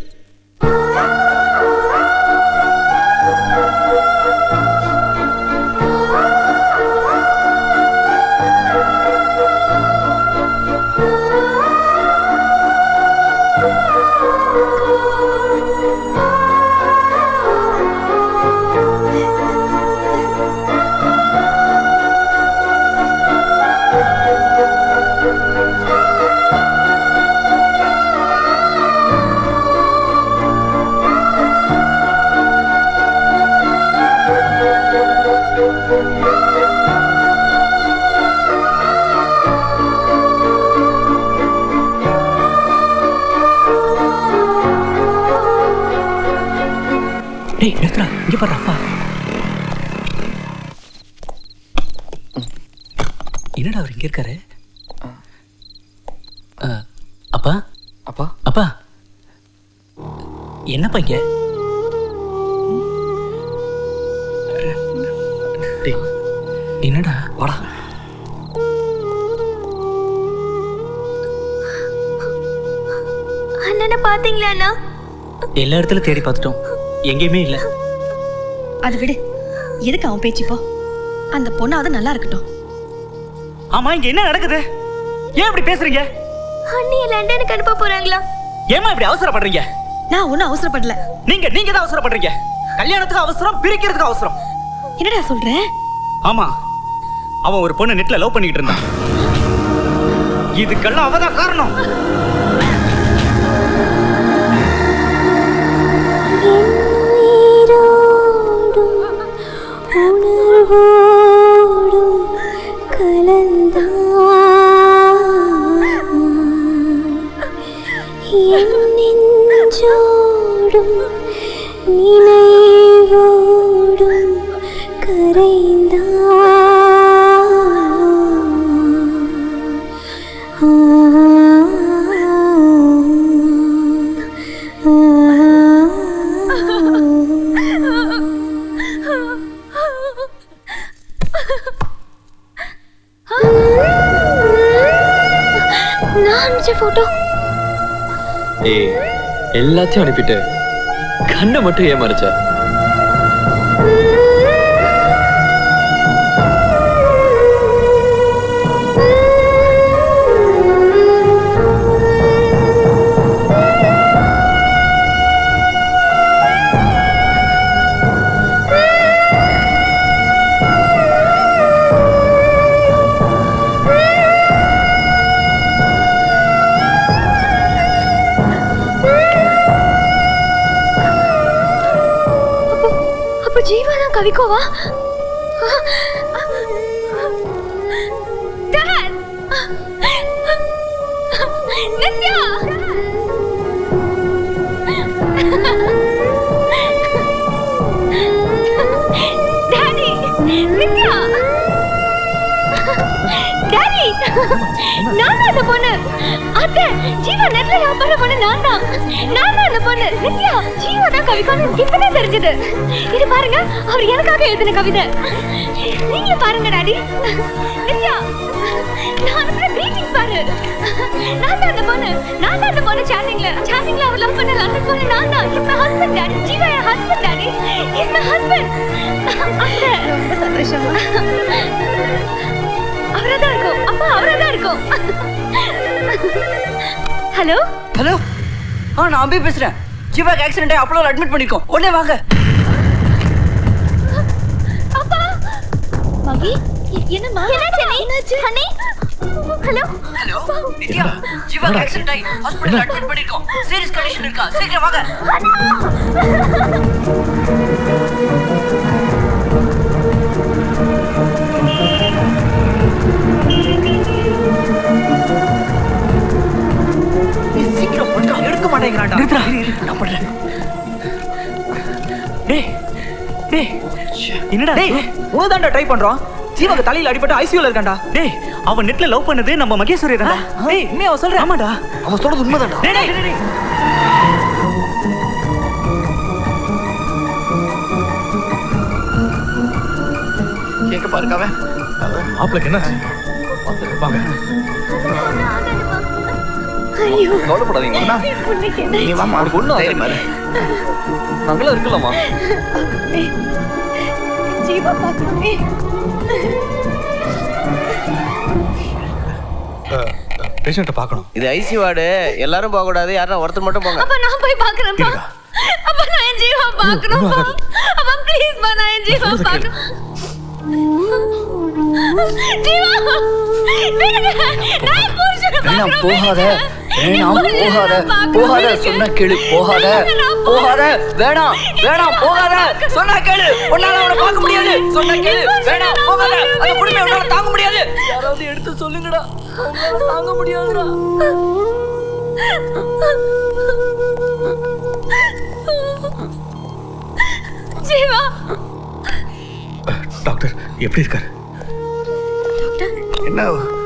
டேய் நிறுத்துடா, இங்க பாரு அப்பா. என்னடா அவர் இங்க இருக்காரு? அப்பா அப்பா அப்பா என்னப்பா இங்க? டேய் என்னடா? வாடா. அண்ணனை பாத்தீங்களா அண்ணா? எல்லா இடத்துல தேடி பார்த்துட்டோம், எங்கேயுமே இல்ல. அது விடு, எதுக்கு அவன் பேச்சு? போ, அந்த பொண்ணு அது நல்லா இருக்கட்டும். ஆமா, இங்க என்ன நடக்குது? ஏன் இப்படி பேசுறீங்க? அண்ணியை லண்டனுக்கு அனுப்ப போறாங்களா? ஏமா இப்படி அவசரப்படுறீங்க? நான் ஒன்னும் அவசரப்படல. நீங்க நீங்க தான் அவசரப்படுறீங்க. கல்யாணத்துக்கு அவசரம், பிரிக்கிறதுக்கு அவசரம். என்னடா சொல்ற? ஆமா, அவன் ஒரு பொண்ணு நெட்ல லவ் பண்ணிட்டு இருந்தான். இதுக்கெல்லாம் அவதான் காரணம். நெஞ்சோடும் நினைவோடும் கரைந்தா போட்டோ. ஏய், எல்லாத்தையும் அனுப்பிட்டு கண்ணை மட்டும் ஏமாறுச்ச. ஜீவானா கவிக்கோவா? Dad! Nithya! Daddy! Nithya! Daddy! நான் தான் அந்த பொண்ணு. அத்தை, ஜீவா நெட்ல வியாபாரம் பண்ண நான் தான். நான் தான் அந்த பொண்ணு. நித்யா, ஜீவா தான் கவிக்கான்னு இப்பதான் தெரிஞ்சது. இது பாருங்க, அவர் எனக்காக எழுதின கவிதை. நீங்க பாருங்க டாடி. நித்யா, நான் அனுப்புற கிரீட்டிங்ஸ் பாரு. நான் தான் அந்த பொண்ணு. நான் தான் அந்த பொண்ணு சாண்டிங்ல. சாண்டிங்ல அவர் லவ் பண்ண லண்டன் பொண்ணு நான் தான். Is my husband daddy. Jeeva என் husband daddy. Is my husband. அத்தை, ரொம்ப சந்தோஷமா. அவரதான் இருக்கும். அப்பா அவரதான் இருக்கும். ஹலோ ஹலோ, ஆ நான் அம்பி பேசுறேன். ஜீவாக்கு ஆக்சிடென்ட் ஆகி அப்பளோ அட்மிட் பண்ணிருக்கோம். உடனே வாங்க. அப்பா மகி, என்னம்மா? என்னாச்சு? என்னாச்சு honey? Hello hello Nithya, ஜீவாக்கு accident ஆகி ஹாஸ்பிடல்ல அட்மிட் பண்ணிருக்கோம். சீரியஸ் கண்டிஷன் இருக்கா? சீக்கிரம் வாங்க. சீக்கிரம் பண்றா, எடுக்க மாட்டேங்கிறான்டா. நிறுத்துடா, நான் பண்றேன். டேய் டேய் என்னடா? டேய், ஓதாண்டா ட்ரை பண்றோம். ஜீவாக்கு தலையில அடிபட்டு ஐசியூல இருக்கான்டா. டேய், அவன் நெட்ல லவ் பண்ணது நம்ம மகேஸ்வரி தான்டா. டேய், உண்மையா அவ சொல்ற? ஆமாடா, அவ சொல்றது உண்மைதான்டா. டேய் டேய் டேய் எங்க பாருங்க அவன் மாப்பிளைக்கு என்ன வாங்க ஐயோ கவலைப்படாதீங்க நீ வாமா அவருக்கு ஒண்ணும் தைரியமா இரு. நாங்களும் இருக்கலாமா ஜீவா பார்க்கணுமே பேஷண்ட்டை பார்க்கணும் இது ஐசி வார்டு எல்லாரும் போக கூடாது யாரும் ஒருத்தர் மட்டும் போங்க அப்ப நான் போய் பார்க்கறேன்ப்பா அப்ப நான் என் ஜீவா பார்க்கணும்ப்பா அப்ப ப்ளீஸ் பா நான் என் ஜீவா பார்க்கணும் ஜீவா நான் புருஷனை வேணாம் போகாத வேணாம் போகாத போகாத சொன்ன கேளு போகாத போகாத வேணாம் வேணாம் போகாத சொன்ன கேளு உன்னால அவனை பார்க்க முடியாது சொன்ன கேளு வேணாம் போகாத அந்த குடும்பம் உன்னால தாங்க முடியாது யாராவது எடுத்து சொல்லுங்கடா உன்னால தாங்க முடியாதுடா ஜீவா டாக்டர் எப்படி இருக்காரு என்ன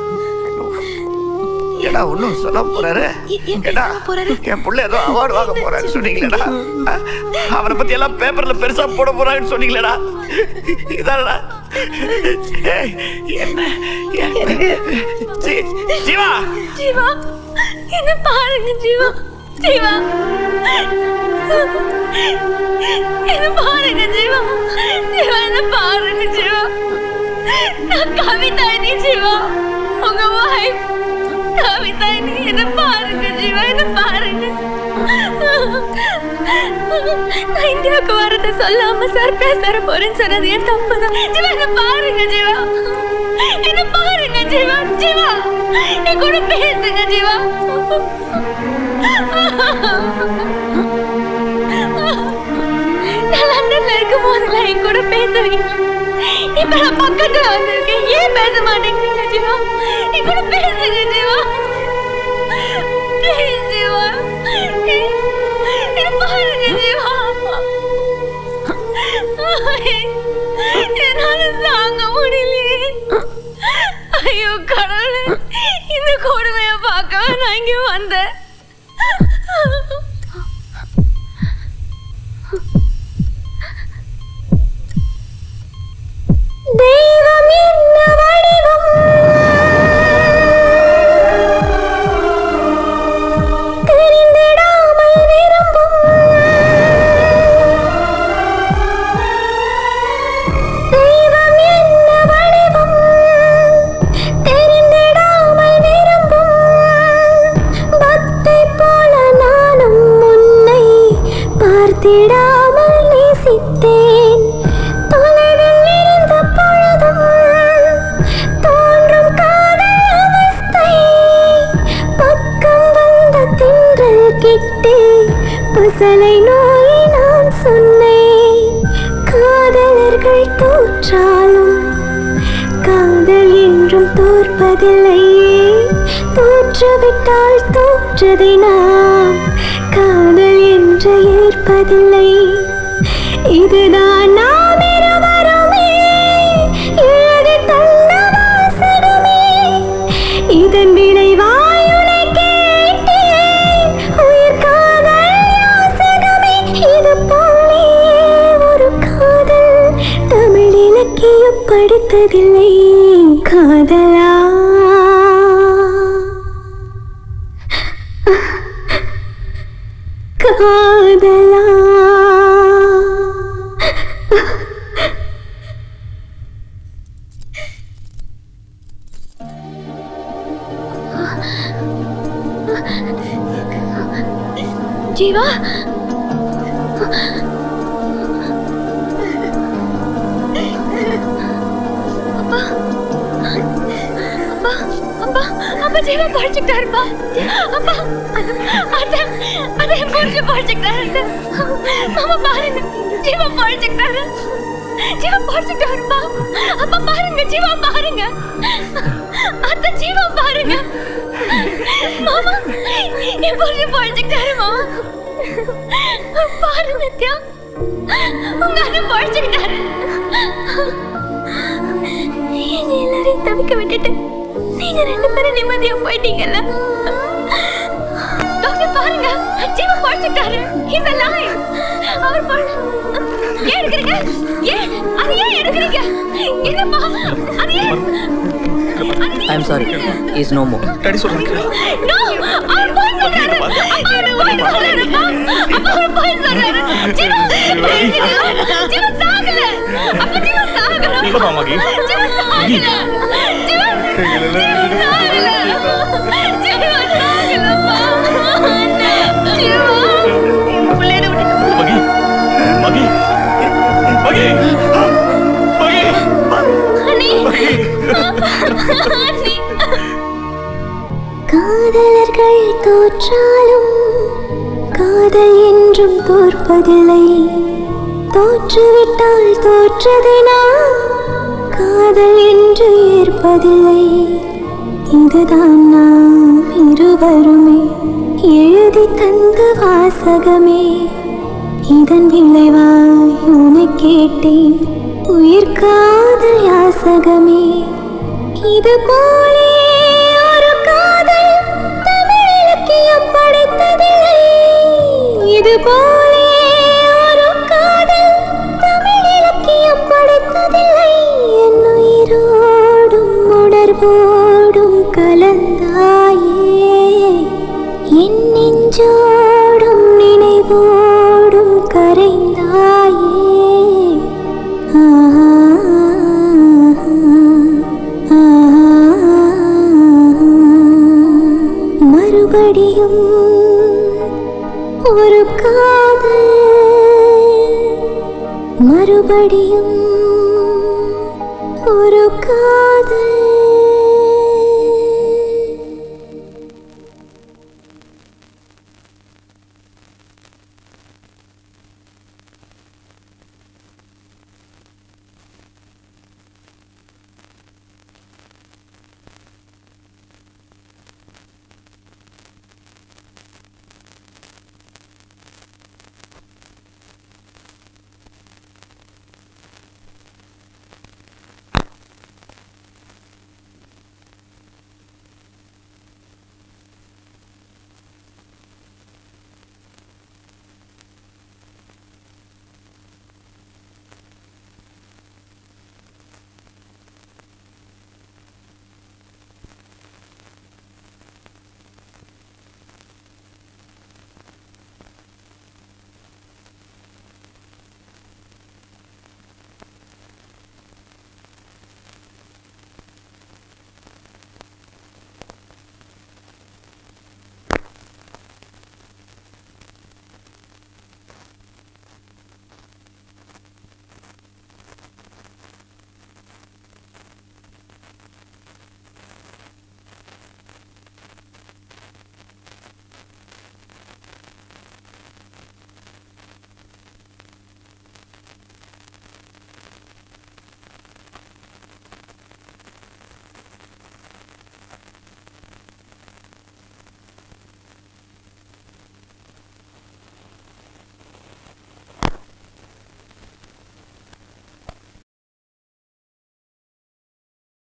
ஏடா ஒன்னும் சொல்ல போறாரு ஏடா என் புள்ள ஏதோ அவார்டு வாங்க போறான்னு சொன்னீங்களேடா அவனை பத்தி எல்லாம் பேப்பர்ல பெருசா போட போறான்னு சொன்னீங்களேடா இதாடா என்ன ஜீவா ஜீவா என்ன பாருங்க ஜீவா ஜீவா என்ன பாருங்க ஜீவா ஜீவா என்ன பாருங்க ஜீவா நான் கவிதா நீ ஜீவா உங்க வைஃப் கவிதா நீ என்ன பாருங்க ஜீவா என்ன பாருங்க நான் இந்தியாவுக்கு வரத சொல்லாம சர்ப்ரைஸ் தர போறேன்னு சொன்னது என் தப்புதான் ஜீவா என்ன பாருங்க ஜீவா என்ன பாருங்க ஜீவா ஜீவா என் கூட பேசுங்க ஜீவா நான் லண்டன்ல இருக்கும் போதெல்லாம் என் கூட பேசுவீங்க இப்ப நான் பக்கத்துல வந்திருக்கேன் ஏன் பேச மாட்டேங்கிறீங்க ஜீவா என் கூட பேசுங்க ஜீவா ப்ளீஸ் ஜீவா என்ன பாருங்க ஜீவா என்னால தாங்க முடியலையே ஐயோ கடவுளே இந்த கொடுமையை பார்க்கவே நான் இங்க வந்தேன் தெய்வம் என்ன வடிவம் தெரிந்திடாமல் விரும்பும் தெய்வம் என்ன வடிவம் தெரிந்திடாமல் விரும்பும் பக்தி போல நானும் உன்னை பார்த்திடாமல் நேசித்தேன் தொலைவில் இருந்த பொழுதும் தோன்றும் காதல் அவஸ்தை பக்கம் வந்த திங்கள் கிட்டே பசலை நோயை நான் சொன்னேன் காதலர்கள் தோற்றாலும் காதல் என்றும் தோற்பதில்லையே தோற்றுவிட்டால் தோற்றதை நாம் காதல் என்று ஏற்பதில்லை இதுதான் நாம் இருவருமே எழுதி தந்த வாசகமே இதன் விளைவாய் உன்னை கேட்டேன் உயிர் காதல் யாசகமே இது போலே ஒரு காதல் தமிழ் இலக்கியம் படித்ததில்லை காதலா காதலா ஜீவா அப்பா அப்பா அப்பா அப்பா ஜீவா படிச்சுட்டாருப்பா அப்பா அத அத புரிஞ்சு படிச்சுட்டாரு மாமா பாருங்க ஜீவா படிச்சுட்டாரு ஜீவா படிச்சுட்டாருப்பா அப்பா பாருங்க ஜீவா பாருங்க அத்த ஜீவா பாருங்க மாமா என் புரிஞ்சு படிச்சுட்டாரு மாமா பாருங்க நித்யா உங்க அண்ணன் படிச்சுட்டாரு எல்லாரையும் தவிக்க விட்டுட்டு நீங்க ரெண்டு பேரும் நிம்மதியா போயிட்டீங்கல்ல டாக்டர் பாருங்க ஜீவா படிச்சுட்டாரு ஹீஸ் அலைவ் அவர் ஏன் எடுக்கிறீங்க ஏன் அது ஏன் எடுக்கிறீங்க என்ன I am sorry is no more. Daddy சொல்றாங்க. நோ அவர் போய் சொல்றாரு. அப்பா அவர் போய் சொல்றாரு. அப்பா அவர் போய் சொல்றாரு. ஜீவா ஜீவா சாகல. அப்பா ஜீவா சாகல. இல்ல மகி. ஜீவா சாகல. ஜீவா சாகல. ஜீவா சாகலப்பா. ஜீவா புள்ளைய விட்டு மகி. மகி. மகி. மகி. அனி. அனி. காதலர்கள் தோற்றாலும் காதல் என்றும் தோற்பதில்லை. தோற்றுவிட்டால் தோற்றதெனா காதல் என்று ஏற்பதில்லை. இதுதான் நாம் இருவருமே எழுதி தந்த வாசகமே. இதன் விளைவாய் உன்னை கேட்டேன் உயிர் காதல் யாசகமே. இது போலே ஒரு காதல் தமிழ் இலக்கியம் படைத்ததில்லை. இது போலே ஒரு காதல் தமிழ் இலக்கியம் படைத்ததில்லை. என் உயிரோடும் உணர்வோடும் கலந்தாயே. என் நெஞ்சோடும் நினைவோடும் கரைந்தாயே. மறுபடியும் ஒரு காதல், மறுபடியும் ஒரு காதல்.